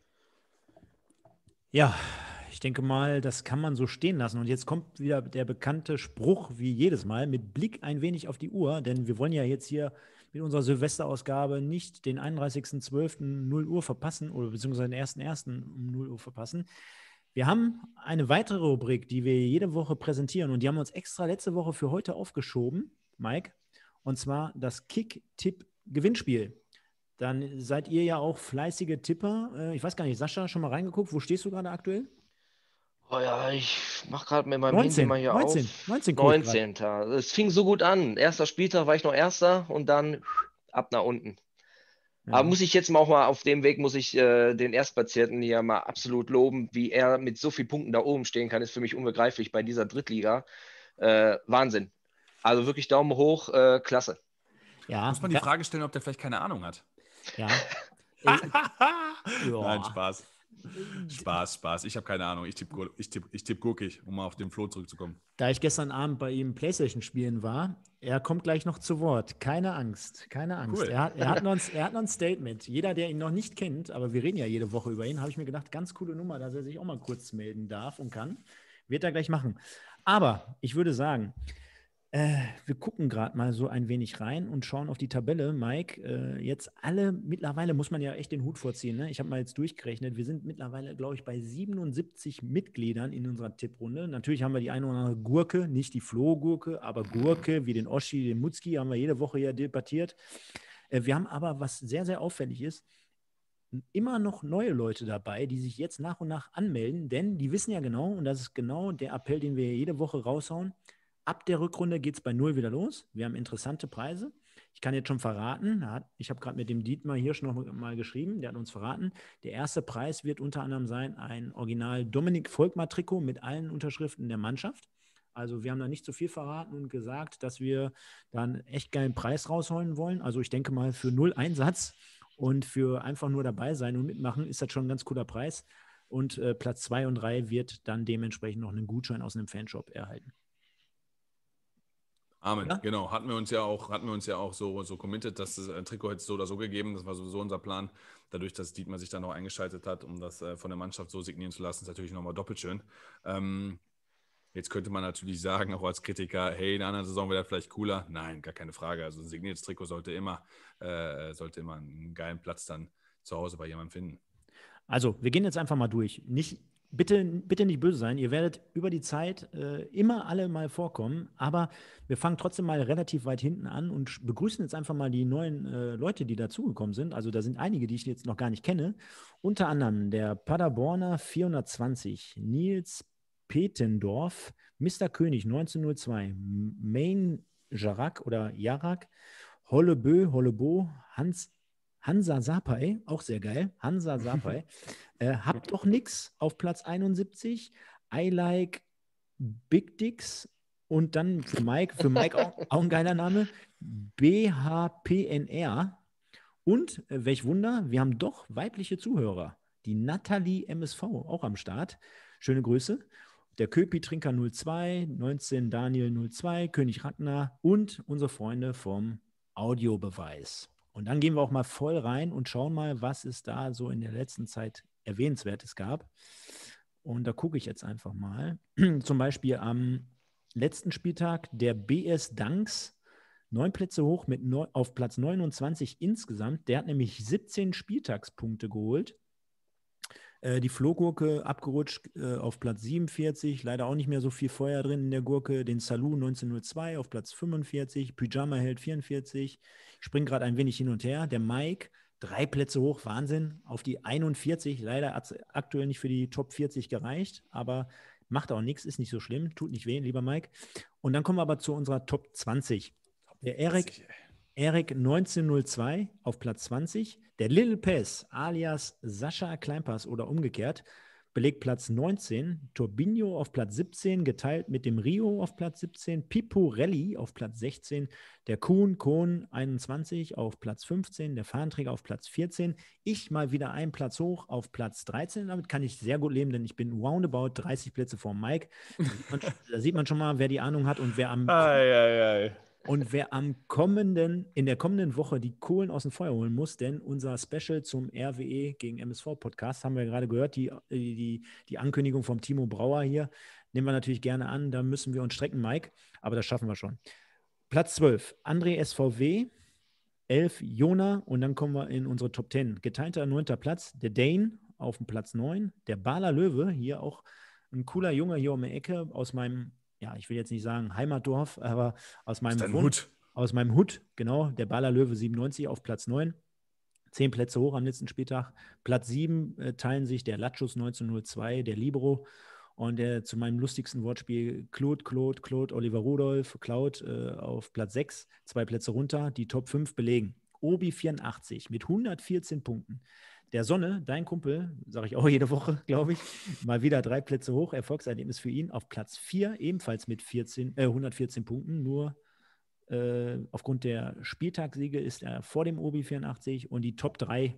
Ja, ich denke mal, das kann man so stehen lassen. Und jetzt kommt wieder der bekannte Spruch, wie jedes Mal, mit Blick ein wenig auf die Uhr, denn wir wollen ja jetzt hier mit unserer Silvesterausgabe nicht den einunddreißigsten zwölften null Uhr verpassen oder beziehungsweise den ersten ersten um null Uhr verpassen. Wir haben eine weitere Rubrik, die wir jede Woche präsentieren und die haben wir uns extra letzte Woche für heute aufgeschoben, Mike, und zwar das Kick-Tipp-Gewinnspiel. Dann seid ihr ja auch fleißige Tipper. Ich weiß gar nicht, Sascha, schon mal reingeguckt? Wo stehst du gerade aktuell? Oh ja, ich mache gerade mit meinem neunzehn, Handy mal hier neunzehn, auf. neunzehn guck ich grad. neunzehnter Es fing so gut an. Erster Spieltag war ich noch Erster und dann ab nach unten. Ja. Aber muss ich jetzt mal auch mal auf dem Weg, muss ich äh, den Erstplatzierten hier mal absolut loben, wie er mit so vielen Punkten da oben stehen kann, ist für mich unbegreiflich bei dieser Drittliga. Äh, Wahnsinn. Also wirklich Daumen hoch, äh, klasse. Ja. Muss man die Frage stellen, ob der vielleicht keine Ahnung hat? Ja. Nein, Spaß. Spaß, Spaß. Ich habe keine Ahnung. Ich tippe ich tipp, ich tipp gurkig, um mal auf den Flo zurückzukommen. Da ich gestern Abend bei ihm Playstation spielen war, er kommt gleich noch zu Wort. Keine Angst, keine Angst. Cool. Er, hat, er, hat noch ein, er hat noch ein Statement. Jeder, der ihn noch nicht kennt, aber wir reden ja jede Woche über ihn, habe ich mir gedacht, ganz coole Nummer, dass er sich auch mal kurz melden darf und kann. Wird er gleich machen. Aber ich würde sagen, Äh, wir gucken gerade mal so ein wenig rein und schauen auf die Tabelle. Mike, äh, jetzt alle, mittlerweile muss man ja echt den Hut vorziehen. Ne? Ich habe mal jetzt durchgerechnet, wir sind mittlerweile, glaube ich, bei siebenundsiebzig Mitgliedern in unserer Tipprunde. Natürlich haben wir die eine oder andere Gurke, nicht die Flo-Gurke, aber Gurke, wie den Oschi, den Mutzki, haben wir jede Woche ja debattiert. Äh, wir haben aber, was sehr, sehr auffällig ist, immer noch neue Leute dabei, die sich jetzt nach und nach anmelden, denn die wissen ja genau, und das ist genau der Appell, den wir jede Woche raushauen, ab der Rückrunde geht es bei Null wieder los. Wir haben interessante Preise. Ich kann jetzt schon verraten, ich habe gerade mit dem Dietmar Hirsch noch mal geschrieben, der hat uns verraten, der erste Preis wird unter anderem sein, ein Original Dominik Volkmar-Trikot mit allen Unterschriften der Mannschaft. Also wir haben da nicht zu viel verraten und gesagt, dass wir da einen echt geilen Preis rausholen wollen. Also ich denke mal, für null Einsatz und für einfach nur dabei sein und mitmachen ist das schon ein ganz cooler Preis. Und äh, Platz zwei und drei wird dann dementsprechend noch einen Gutschein aus einem Fanshop erhalten. Amen, ja? Genau. Hatten wir uns ja auch, hatten wir uns ja auch so, so committed, dass das Trikot hätte es so oder so gegeben. Das war sowieso unser Plan. Dadurch, dass Dietmar sich dann noch eingeschaltet hat, um das äh, von der Mannschaft so signieren zu lassen, ist natürlich nochmal doppelt schön. Ähm, jetzt könnte man natürlich sagen, auch als Kritiker, hey, in der anderen Saison wäre das vielleicht cooler. Nein, gar keine Frage. Also ein signiertes Trikot sollte immer, äh, sollte immer einen geilen Platz dann zu Hause bei jemandem finden. Also, wir gehen jetzt einfach mal durch. Nicht Bitte, bitte nicht böse sein, ihr werdet über die Zeit äh, immer alle mal vorkommen, aber wir fangen trotzdem mal relativ weit hinten an und begrüßen jetzt einfach mal die neuen äh, Leute, die dazugekommen sind. Also da sind einige, die ich jetzt noch gar nicht kenne. Unter anderem der Paderborner vierhundertzwanzig, Nils Petendorf, Mister König neunzehnhundertzei, Main Jarak oder Jarak, Hollebö, Hollebo, Hans Hansa Sapai, auch sehr geil. Hansa Sapai. äh, habt doch nix auf Platz einundsiebzig. I like Big Dicks. Und dann für Mike, für Mike auch, auch ein geiler Name. B H P N R. Und, äh, welch Wunder, wir haben doch weibliche Zuhörer. Die Nathalie M S V auch am Start. Schöne Grüße. Der Köpi Trinker null zwei, neunzehn Daniel null zwei, König Ragnar und unsere Freunde vom Audiobeweis. Und dann gehen wir auch mal voll rein und schauen mal, was es da so in der letzten Zeit Erwähnenswertes gab. Und da gucke ich jetzt einfach mal. Zum Beispiel am letzten Spieltag der B S Danks, neun Plätze hoch mit neun, auf Platz neunundzwanzig insgesamt. Der hat nämlich siebzehn Spieltagspunkte geholt. Äh, die Flohgurke abgerutscht äh, auf Platz siebenundvierzig, leider auch nicht mehr so viel Feuer drin in der Gurke. Den Salou neunzehnhundertzwei auf Platz fünfundvierzig, Pyjama Held vierundvierzig. Ich springe gerade ein wenig hin und her. Der Mike, drei Plätze hoch, Wahnsinn, auf die einundvierzig. Leider hat es aktuell nicht für die Top vierzig gereicht, aber macht auch nichts, ist nicht so schlimm, tut nicht weh, lieber Mike. Und dann kommen wir aber zu unserer Top zwanzig. Der Erik, Erik neunzehnhundertzwei auf Platz zwanzig. Der Little Pass alias Sascha Kleinpass oder umgekehrt belegt Platz neunzehn. Turbinho auf Platz siebzehn, geteilt mit dem Rio auf Platz siebzehn. Piporelli auf Platz sechzehn. Der Kuhn Kohn einundzwanzig auf Platz fünfzehn. Der Fahnenträger auf Platz vierzehn. Ich mal wieder einen Platz hoch auf Platz dreizehn. Damit kann ich sehr gut leben, denn ich bin roundabout dreißig Plätze vor Mike. Da sieht man, da sieht man schon mal, wer die Ahnung hat und wer am... Ei, ei, ei. Und wer am kommenden, in der kommenden Woche die Kohlen aus dem Feuer holen muss, denn unser Special zum R W E gegen M S V-Podcast, haben wir gerade gehört, die, die, die Ankündigung vom Timo Brauer hier, nehmen wir natürlich gerne an, da müssen wir uns strecken, Mike, aber das schaffen wir schon. Platz zwölf, André S V W, elf Jona und dann kommen wir in unsere Top zehn. Geteilter neunter Platz, der Dane auf dem Platz neun, der Baler Löwe, hier auch ein cooler Junge hier um die Ecke aus meinem, ja, ich will jetzt nicht sagen Heimatdorf, aber aus meinem Hut. Aus meinem Hut, genau, der Baler Löwe siebenundneunzig auf Platz neun. Zehn Plätze hoch am letzten Spieltag. Platz sieben äh, teilen sich der Latschus neunzehnhundertzwei, der Libero und der zu meinem lustigsten Wortspiel Claude, Claude, Claude, Oliver Rudolph, Claude äh, auf Platz sechs, zwei Plätze runter, die Top fünf belegen. Obi vierundachtzig mit hundertvierzehn Punkten. Der Sonne, dein Kumpel, sage ich auch jede Woche, glaube ich, mal wieder drei Plätze hoch. Erfolgserlebnis für ihn auf Platz vier, ebenfalls mit vierzehn, äh, hundertvierzehn Punkten. Nur äh, aufgrund der Spieltagssiege ist er vor dem Obi vierundachtzig und die Top drei,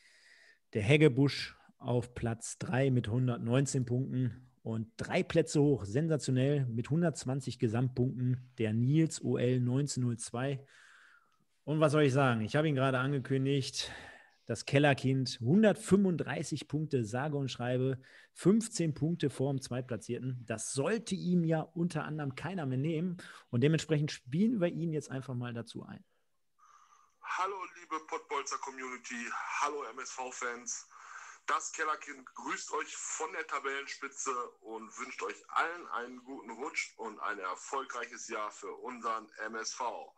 der Heggebusch auf Platz drei mit hundertneunzehn Punkten und drei Plätze hoch, sensationell, mit hundertzwanzig Gesamtpunkten, der Nils O L neunzehnhundertzwei. Und was soll ich sagen? Ich habe ihn gerade angekündigt. Das Kellerkind, hundertfünfunddreißig Punkte, sage und schreibe, fünfzehn Punkte vor dem Zweitplatzierten. Das sollte ihm ja unter anderem keiner mehr nehmen. Und dementsprechend spielen wir ihn jetzt einfach mal dazu ein. Hallo liebe Pottbolzer Community, hallo M S V-Fans. Das Kellerkind grüßt euch von der Tabellenspitze und wünscht euch allen einen guten Rutsch und ein erfolgreiches Jahr für unseren M S V.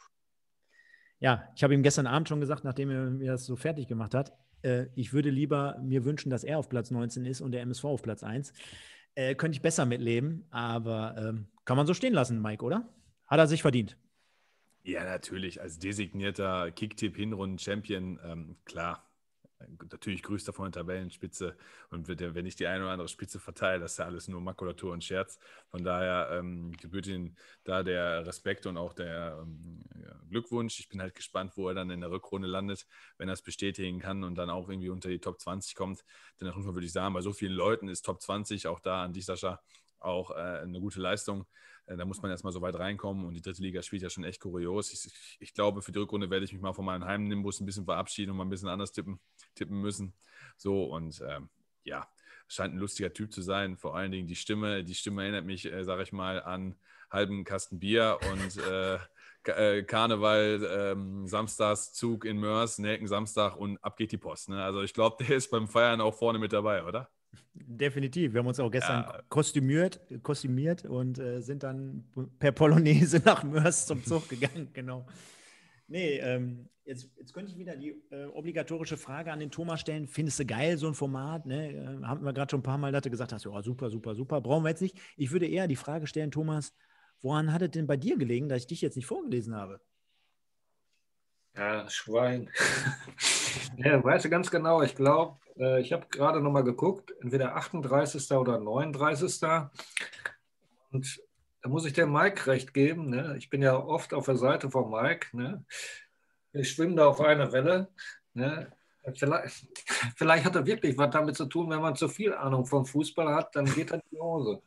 Ja, ich habe ihm gestern Abend schon gesagt, nachdem er mir das so fertig gemacht hat, äh, ich würde lieber mir wünschen, dass er auf Platz neunzehn ist und der M S V auf Platz eins. Äh, könnte ich besser mitleben, aber ähm, kann man so stehen lassen, Mike, oder? Hat er sich verdient. Ja, natürlich. Als designierter Kicktipp-Hinrunden-Champion, ähm, klar. Natürlich grüßt er von der Tabellenspitze und wenn ich die eine oder andere Spitze verteile, das ist ja alles nur Makulatur und Scherz. Von daher ähm, gebührt ihm da der Respekt und auch der ähm, ja, Glückwunsch. Ich bin halt gespannt, wo er dann in der Rückrunde landet, wenn er es bestätigen kann und dann auch irgendwie unter die Top zwanzig kommt. Denn auf jeden Fall würde ich sagen, bei so vielen Leuten ist Top zwanzig, auch da an dich, Sascha, auch äh, eine gute Leistung. Äh, da muss man erstmal so weit reinkommen und die dritte Liga spielt ja schon echt kurios. Ich, ich, ich glaube, für die Rückrunde werde ich mich mal von meinem Heimnimbus ein bisschen verabschieden und mal ein bisschen anders tippen, tippen müssen. So und ähm, ja, scheint ein lustiger Typ zu sein. Vor allen Dingen die Stimme. Die Stimme erinnert mich, äh, sage ich mal, an halben Kasten Bier und äh, K- Karneval, ähm, Samstagszug in Mörs, Nelken Samstag und ab geht die Post. Ne? Also ich glaube, der ist beim Feiern auch vorne mit dabei, oder? Definitiv. Wir haben uns auch gestern Ja. kostümiert, kostümiert und äh, sind dann per Polonaise nach Mörs zum Zug gegangen. Genau. Nee, ähm, jetzt, jetzt könnte ich wieder die äh, obligatorische Frage an den Thomas stellen. Findest du geil, so ein Format? Ne? Äh, haben wir gerade schon ein paar Mal, dass du gesagt hast, ja, super, super, super. Brauchen wir jetzt nicht. Ich würde eher die Frage stellen, Thomas, woran hat es denn bei dir gelegen, dass ich dich jetzt nicht vorgelesen habe? Ja, Schwein. Ja, weißt du ganz genau, ich glaube, äh, ich habe gerade nochmal geguckt, entweder achtunddreißigster oder neununddreißigster Und da muss ich dem Mike recht geben. Ne? Ich bin ja oft auf der Seite von Mike. Ne? Ich schwimme da auf einer Welle. Ne? Vielleicht, vielleicht hat er wirklich was damit zu tun, wenn man zu viel Ahnung vom Fußball hat, dann geht er in die Hose.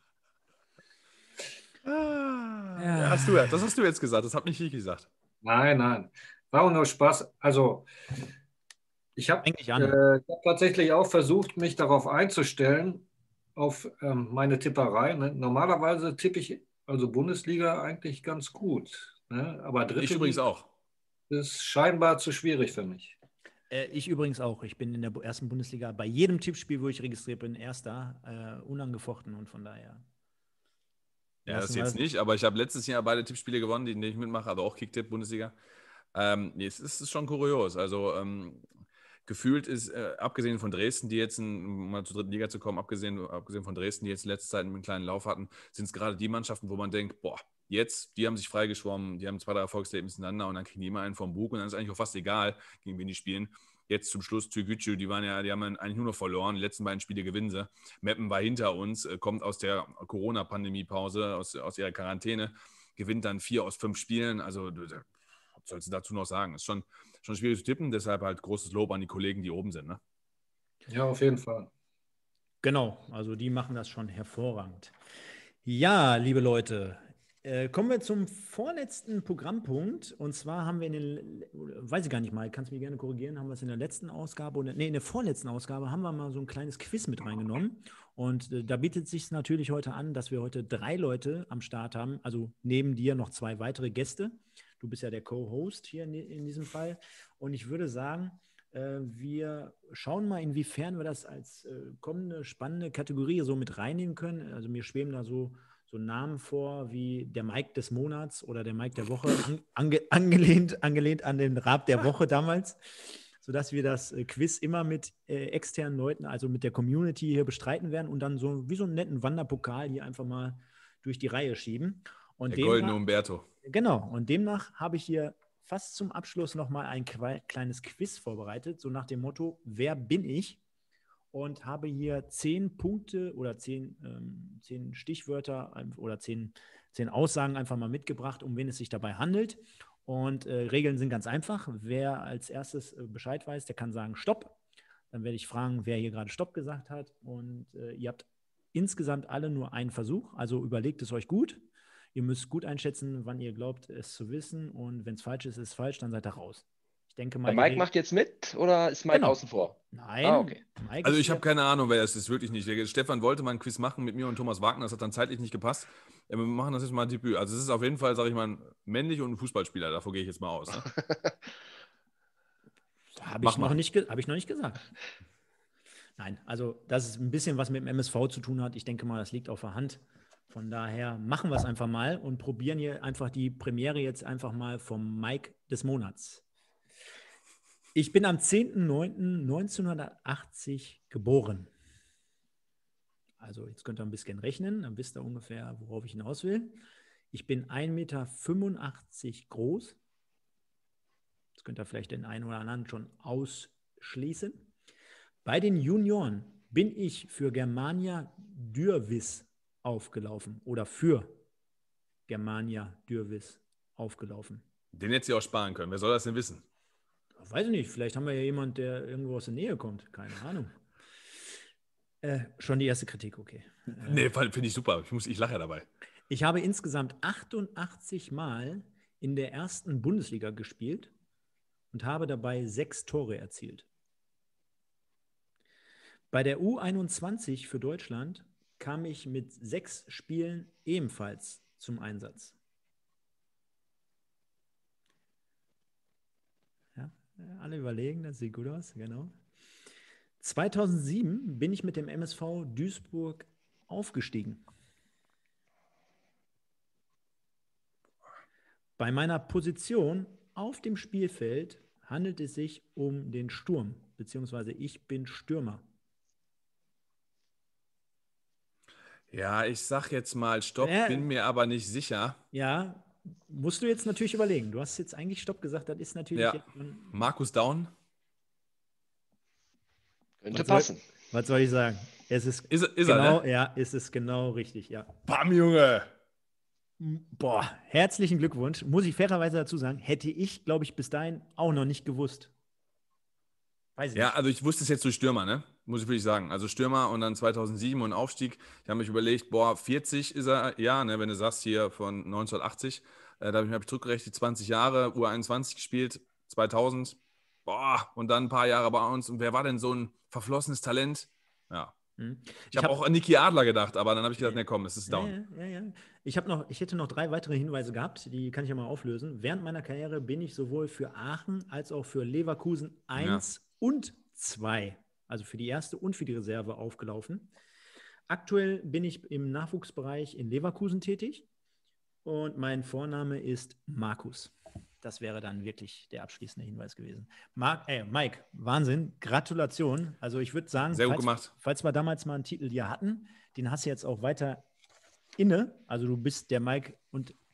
Ah, ja. hast du, das hast du jetzt gesagt, das habe nicht ich gesagt. Nein, nein. War auch nur Spaß. Also, ich habe äh, hab tatsächlich auch versucht, mich darauf einzustellen, auf ähm, meine Tipperei. Ne? Normalerweise tippe ich also Bundesliga eigentlich ganz gut. Ne? Aber dritte Ich übrigens Liga auch. ist scheinbar zu schwierig für mich. Äh, ich übrigens auch. Ich bin in der ersten Bundesliga bei jedem Tippspiel, wo ich registriert bin, Erster, äh, unangefochten und von daher. Ja, das jetzt nicht, aber ich habe letztes Jahr beide Tippspiele gewonnen, die ich mitmache, also auch Kicktipp Bundesliga. Ähm, nee, es ist schon kurios. Also ähm, gefühlt ist, äh, abgesehen von Dresden, die jetzt, in, um mal zur dritten Liga zu kommen, abgesehen, abgesehen von Dresden, die jetzt letzte Zeit einen kleinen Lauf hatten, sind es gerade die Mannschaften, wo man denkt, boah, Jetzt, die haben sich freigeschwommen, die haben zwei, drei Erfolgserlebnisse miteinander und dann kriegen die immer einen vom Bug und dann ist eigentlich auch fast egal, gegen wen die spielen. Jetzt zum Schluss Türkgücü, die waren ja, die haben eigentlich nur noch verloren. Die letzten beiden Spiele gewinnen sie. Meppen war hinter uns, kommt aus der Corona-Pandemie-Pause, aus, aus ihrer Quarantäne, gewinnt dann vier aus fünf Spielen. Also, was sollst du dazu noch sagen? Ist schon, schon schwierig zu tippen, deshalb halt großes Lob an die Kollegen, die oben sind. Ne? Ja, auf jeden Fall. Genau, also die machen das schon hervorragend. Ja, liebe Leute, äh, kommen wir zum vorletzten Programmpunkt. Und zwar haben wir in den, weiß ich gar nicht mal, kannst du mich gerne korrigieren, haben wir es in der letzten Ausgabe, oder, nee, in der vorletzten Ausgabe haben wir mal so ein kleines Quiz mit reingenommen. Und äh, da bietet es sich natürlich heute an, dass wir heute drei Leute am Start haben, also neben dir noch zwei weitere Gäste. Du bist ja der Co-Host hier in, in diesem Fall. Und ich würde sagen, äh, wir schauen mal, inwiefern wir das als äh, kommende spannende Kategorie so mit reinnehmen können. Also mir schweben da so so Namen vor wie der Mike des Monats oder der Mike der Woche, an, ange, angelehnt, angelehnt an den Raab der Woche damals, sodass wir das äh, Quiz immer mit äh, externen Leuten, also mit der Community hier bestreiten werden und dann so wie so einen netten Wanderpokal hier einfach mal durch die Reihe schieben. Und der demnach, goldene Umberto. Genau, und demnach habe ich hier fast zum Abschluss nochmal ein kleines Quiz vorbereitet, so nach dem Motto, wer bin ich? Und habe hier zehn Punkte oder zehn, ähm, zehn Stichwörter oder zehn, zehn Aussagen einfach mal mitgebracht, um wen es sich dabei handelt. Und äh, Regeln sind ganz einfach. Wer als erstes äh, Bescheid weiß, der kann sagen Stopp. Dann werde ich fragen, wer hier gerade Stopp gesagt hat. Und äh, ihr habt insgesamt alle nur einen Versuch. Also überlegt es euch gut. Ihr müsst gut einschätzen, wann ihr glaubt, es zu wissen. Und wenn es falsch ist, ist es falsch, dann seid ihr raus. Ich denke mal, Der Mike macht jetzt mit oder ist Mike Genau. außen vor? Nein. Ah, okay. Mike Also ist ich habe hier- keine Ahnung, wer es ist, wirklich nicht. Der Stefan wollte mal ein Quiz machen mit mir und Thomas Wagner, das hat dann zeitlich nicht gepasst. Ja, wir machen das jetzt mal ein Debüt. Also es ist auf jeden Fall, sage ich mal, ein männlich und ein Fußballspieler, davor gehe ich jetzt mal aus. Ne? Habe Mach ich, noch mal. nicht ge- hab ich noch nicht gesagt. Nein, also dass es ein bisschen was mit dem M S V zu tun hat. Ich denke mal, das liegt auf der Hand. Von daher machen wir es einfach mal und probieren hier einfach die Premiere jetzt einfach mal vom Mike des Monats. Ich bin am zehnten neunten neunzehnhundertachtzig geboren. Also jetzt könnt ihr ein bisschen rechnen, dann wisst ihr ungefähr, worauf ich hinaus will. Ich bin ein Meter fünfundachtzig groß. Das könnt ihr vielleicht den einen oder anderen schon ausschließen. Bei den Junioren bin ich für Germania Dürwiß aufgelaufen oder für Germania Dürwiß aufgelaufen. Den hätte sie auch sparen können. Wer soll das denn wissen? Weiß ich nicht, vielleicht haben wir ja jemanden, der irgendwo aus der Nähe kommt. Keine Ahnung. Äh, schon die erste Kritik, okay. Äh, Nee, finde ich super. Ich, muss- ich lache ja dabei. Ich habe insgesamt achtundachtzig Mal in der ersten Bundesliga gespielt und habe dabei sechs Tore erzielt. Bei der U einundzwanzig für Deutschland kam ich mit sechs Spielen ebenfalls zum Einsatz. Ja, alle überlegen, das sieht gut aus, genau. zweitausendsieben bin ich mit dem M S V Duisburg aufgestiegen. Bei meiner Position auf dem Spielfeld handelt es sich um den Sturm, beziehungsweise ich bin Stürmer. Ja, ich sag jetzt mal Stopp, Äh. bin mir aber nicht sicher. Ja, musst du jetzt natürlich überlegen. Du hast jetzt eigentlich Stopp gesagt, das ist natürlich Ja. jetzt schon, Markus Daun? Könnte was soll, passen. was soll ich sagen? Es ist, Ist, er- ist er, genau, ne? ja, ist es genau richtig, ja. Bam, Junge! Boah, herzlichen Glückwunsch. Muss ich fairerweise dazu sagen, hätte ich, glaube ich, bis dahin auch noch nicht gewusst. Weiß ich Ja, nicht. also ich wusste es jetzt durch Stürmer, ne? Muss ich wirklich sagen. Also Stürmer und dann zweitausendsieben und Aufstieg. Ich habe mich überlegt, boah, vierzig ist er, ja, ne, wenn du sagst hier von neunzehnhundertachtzig. Äh, da habe ich mir zurückgerechnet, zwanzig Jahre, U einundzwanzig gespielt, zweitausend. Boah, und dann ein paar Jahre bei uns. Und wer war denn so ein verflossenes Talent? Ja. Hm. Ich, Ich habe hab- auch an Niki Adler gedacht, aber dann habe ich gedacht, ne, komm, es ist Ja, Down. ja, ja, ja. Ich, hab noch, ich hätte noch drei weitere Hinweise gehabt, die kann ich ja mal auflösen. Während meiner Karriere bin ich sowohl für Aachen als auch für Leverkusen eins und zwei, also für die erste und für die Reserve aufgelaufen. Aktuell bin ich im Nachwuchsbereich in Leverkusen tätig und mein Vorname ist Markus. Das wäre dann wirklich der abschließende Hinweis gewesen. Mark, äh, Mike, Wahnsinn, Gratulation. Also ich würde sagen, Sehr gut falls, gemacht. falls wir damals mal einen Titel hier hatten, den hast du jetzt auch weiter inne. Also du bist der Mike und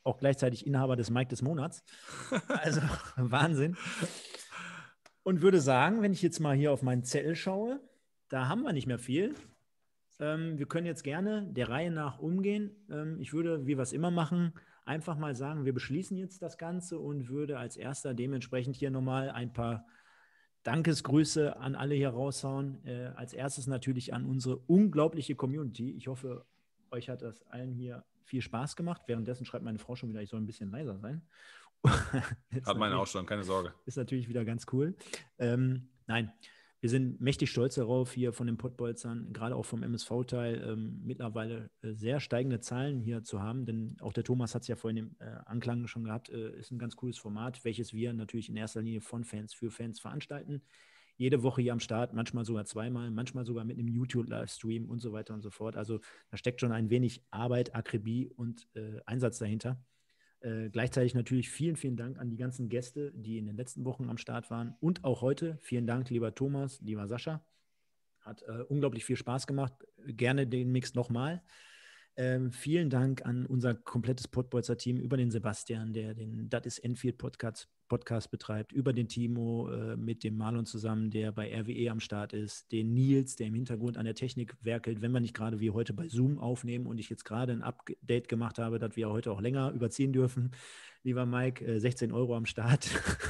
auch gleichzeitig Inhaber des Mike des Monats. Also Wahnsinn. Und würde sagen, wenn ich jetzt mal hier auf meinen Zettel schaue, da haben wir nicht mehr viel. Ähm, wir können jetzt gerne der Reihe nach umgehen. Ähm, ich würde, wie wir es immer machen, einfach mal sagen, wir beschließen jetzt das Ganze und würde als erster dementsprechend hier nochmal ein paar Dankesgrüße an alle hier raushauen. Äh, als erstes natürlich an unsere unglaubliche Community. Ich hoffe, euch hat das allen hier viel Spaß gemacht. Währenddessen schreibt meine Frau schon wieder, ich soll ein bisschen leiser sein. Hat meine auch schon, keine Sorge. Ist natürlich wieder ganz cool. Ähm, nein, wir sind mächtig stolz darauf, hier von den Pottbolzern, gerade auch vom M S V-Teil, ähm, mittlerweile äh, sehr steigende Zahlen hier zu haben, denn auch der Thomas hat es ja vorhin im äh, Anklang schon gehabt, äh, ist ein ganz cooles Format, welches wir natürlich in erster Linie von Fans für Fans veranstalten. Jede Woche hier am Start, manchmal sogar zweimal, manchmal sogar mit einem YouTube-Livestream und so weiter und so fort. Also da steckt schon ein wenig Arbeit, Akribie und äh, Einsatz dahinter. Äh, gleichzeitig natürlich vielen, vielen Dank an die ganzen Gäste, die in den letzten Wochen am Start waren und auch heute. Vielen Dank, lieber Thomas, lieber Sascha. Hat äh, unglaublich viel Spaß gemacht. Gerne den Mix nochmal. Ähm, vielen Dank an unser komplettes Pottbolzer Team, über den Sebastian, der den Das ist Enfield Podcast, Podcast betreibt, über den Timo äh, mit dem Marlon zusammen, der bei R W E am Start ist, den Nils, der im Hintergrund an der Technik werkelt, wenn wir nicht gerade wie heute bei Zoom aufnehmen und ich jetzt gerade ein Update gemacht habe, dass wir heute auch länger überziehen dürfen. Lieber Mike, äh, sechzehn Euro am Start.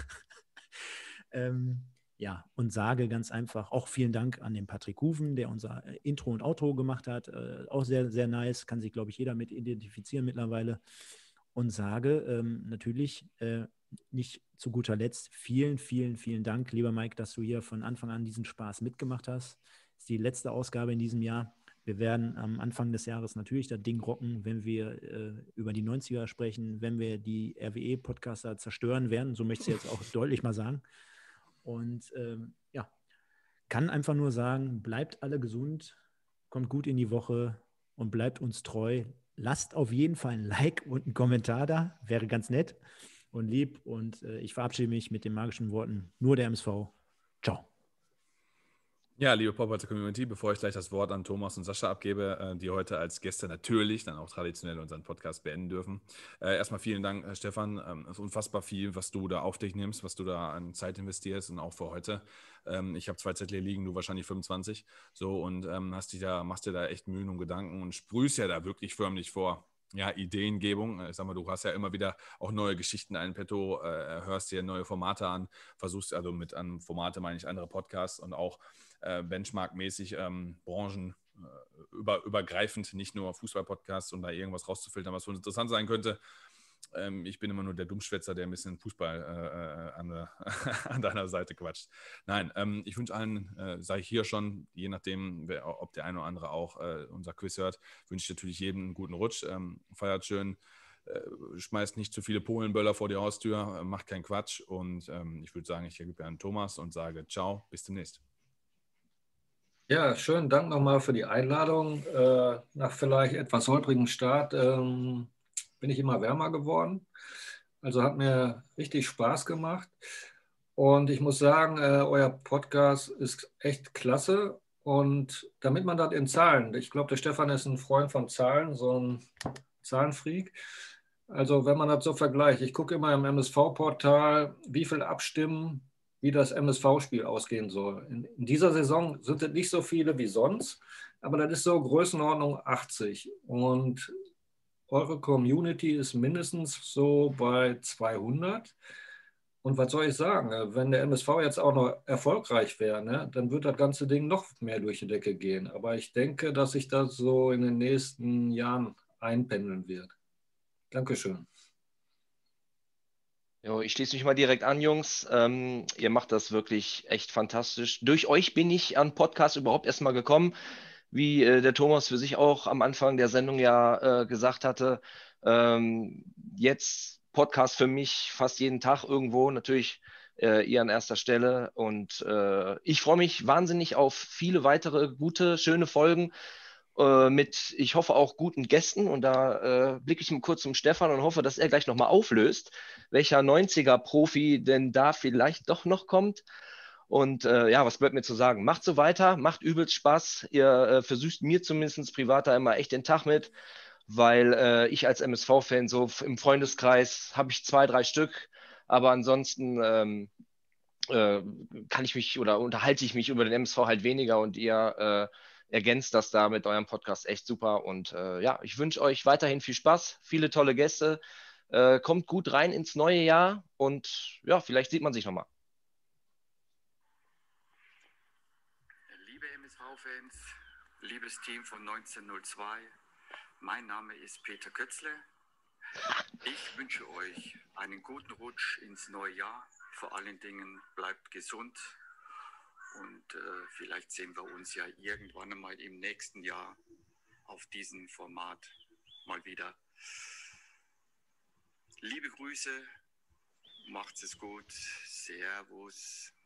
ähm, Ja, und sage ganz einfach auch vielen Dank an den Patrick Huven, der unser Intro und Outro gemacht hat. Äh, auch sehr, sehr nice, kann sich, glaube ich, jeder mit identifizieren mittlerweile. Und sage ähm, natürlich äh, nicht zu guter Letzt vielen, vielen, vielen Dank, lieber Mike, dass du hier von Anfang an diesen Spaß mitgemacht hast. Das ist die letzte Ausgabe in diesem Jahr. Wir werden am Anfang des Jahres natürlich das Ding rocken, wenn wir äh, über die neunziger sprechen, wenn wir die R W E-Podcaster zerstören werden. So möchte ich es jetzt auch deutlich mal sagen. Und ähm, ja, kann einfach nur sagen, bleibt alle gesund, kommt gut in die Woche und bleibt uns treu. Lasst auf jeden Fall ein Like und einen Kommentar da, wäre ganz nett und lieb. Und äh, ich verabschiede mich mit den magischen Worten, nur der M S V. Ciao. Ja, liebe Pottbolzer Community, bevor ich gleich das Wort an Thomas und Sascha abgebe, äh, die heute als Gäste natürlich dann auch traditionell unseren Podcast beenden dürfen. Äh, erstmal vielen Dank, äh, Stefan. Ähm, es ist unfassbar viel, was du da auf dich nimmst, was du da an Zeit investierst und auch für heute. Ähm, ich habe zwei Zettel hier liegen, du wahrscheinlich fünfundzwanzig. So und ähm, hast dich da, machst dir da echt Mühen und Gedanken und sprühst ja da wirklich förmlich vor. Ja, Ideengebung. Ich sag mal, du hast ja immer wieder auch neue Geschichten ein Petto, äh, hörst dir neue Formate an, versuchst also mit an Formate meine ich andere Podcasts und auch äh, benchmarkmäßig ähm, Branchen äh, über, übergreifend, nicht nur Fußball-Podcasts, um da irgendwas rauszufiltern, was für uns interessant sein könnte. Ähm, ich bin immer nur der Dummschwätzer, der ein bisschen Fußball äh, an, der, an deiner Seite quatscht. Nein, ähm, ich wünsche allen, äh, sage ich hier schon, je nachdem, wer, ob der eine oder andere auch äh, unser Quiz hört, wünsche ich natürlich jedem einen guten Rutsch. Ähm, feiert schön, äh, schmeißt nicht zu viele Polenböller vor die Haustür, äh, macht keinen Quatsch und ähm, ich würde sagen, ich gebe an Thomas und sage ciao, bis demnächst. Ja, schönen Dank nochmal für die Einladung. Äh, nach vielleicht etwas holprigen Start ähm, bin ich immer wärmer geworden. Also hat mir richtig Spaß gemacht. Und ich muss sagen, äh, euer Podcast ist echt klasse. Und damit man das in Zahlen, ich glaube, der Stefan ist ein Freund von Zahlen, so ein Zahlenfreak. Also wenn man das so vergleicht, ich gucke immer im M S V-Portal, wie viel abstimmen, wie das M S V-Spiel ausgehen soll. In, in dieser Saison sind es nicht so viele wie sonst, aber das ist so Größenordnung achtzig. Und eure Community ist mindestens so bei zweihundert. Und was soll ich sagen? Wenn der M S V jetzt auch noch erfolgreich wäre, ne, dann wird das ganze Ding noch mehr durch die Decke gehen. Aber ich denke, dass sich das so in den nächsten Jahren einpendeln wird. Dankeschön. Jo, ich schließe mich mal direkt an, Jungs. Ähm, ihr macht das wirklich echt fantastisch. Durch euch bin ich an Podcast überhaupt erstmal gekommen, wie äh, der Thomas für sich auch am Anfang der Sendung ja äh, gesagt hatte. Ähm, jetzt Podcast für mich fast jeden Tag irgendwo, natürlich äh, ihr an erster Stelle. Und äh, ich freue mich wahnsinnig auf viele weitere gute, schöne Folgen. Mit, ich hoffe, auch guten Gästen. Und da äh, blicke ich mal kurz zum Stefan und hoffe, dass er gleich nochmal auflöst, welcher neunziger-Profi denn da vielleicht doch noch kommt. Und äh, ja, was bleibt mir zu sagen? Macht so weiter, macht übelst Spaß. Ihr äh, versüßt mir zumindest privat da immer echt den Tag mit. weil äh, ich als M S V-Fan so im Freundeskreis habe ich zwei, drei Stück, aber ansonsten ähm, äh, kann ich mich oder unterhalte ich mich über den M S V halt weniger und ihr äh, ergänzt das da mit eurem Podcast echt super. Und äh, ja, ich wünsche euch weiterhin viel Spaß, viele tolle Gäste. Äh, kommt gut rein ins neue Jahr und ja, vielleicht sieht man sich nochmal. Liebe M S V-Fans, liebes Team von neunzehnhundertzwei, mein Name ist Peter Kötzle. Ich wünsche euch einen guten Rutsch ins neue Jahr. Vor allen Dingen bleibt gesund und äh, vielleicht sehen wir uns ja irgendwann einmal im nächsten Jahr auf diesem Format mal wieder. Liebe Grüße, macht's es gut, Servus.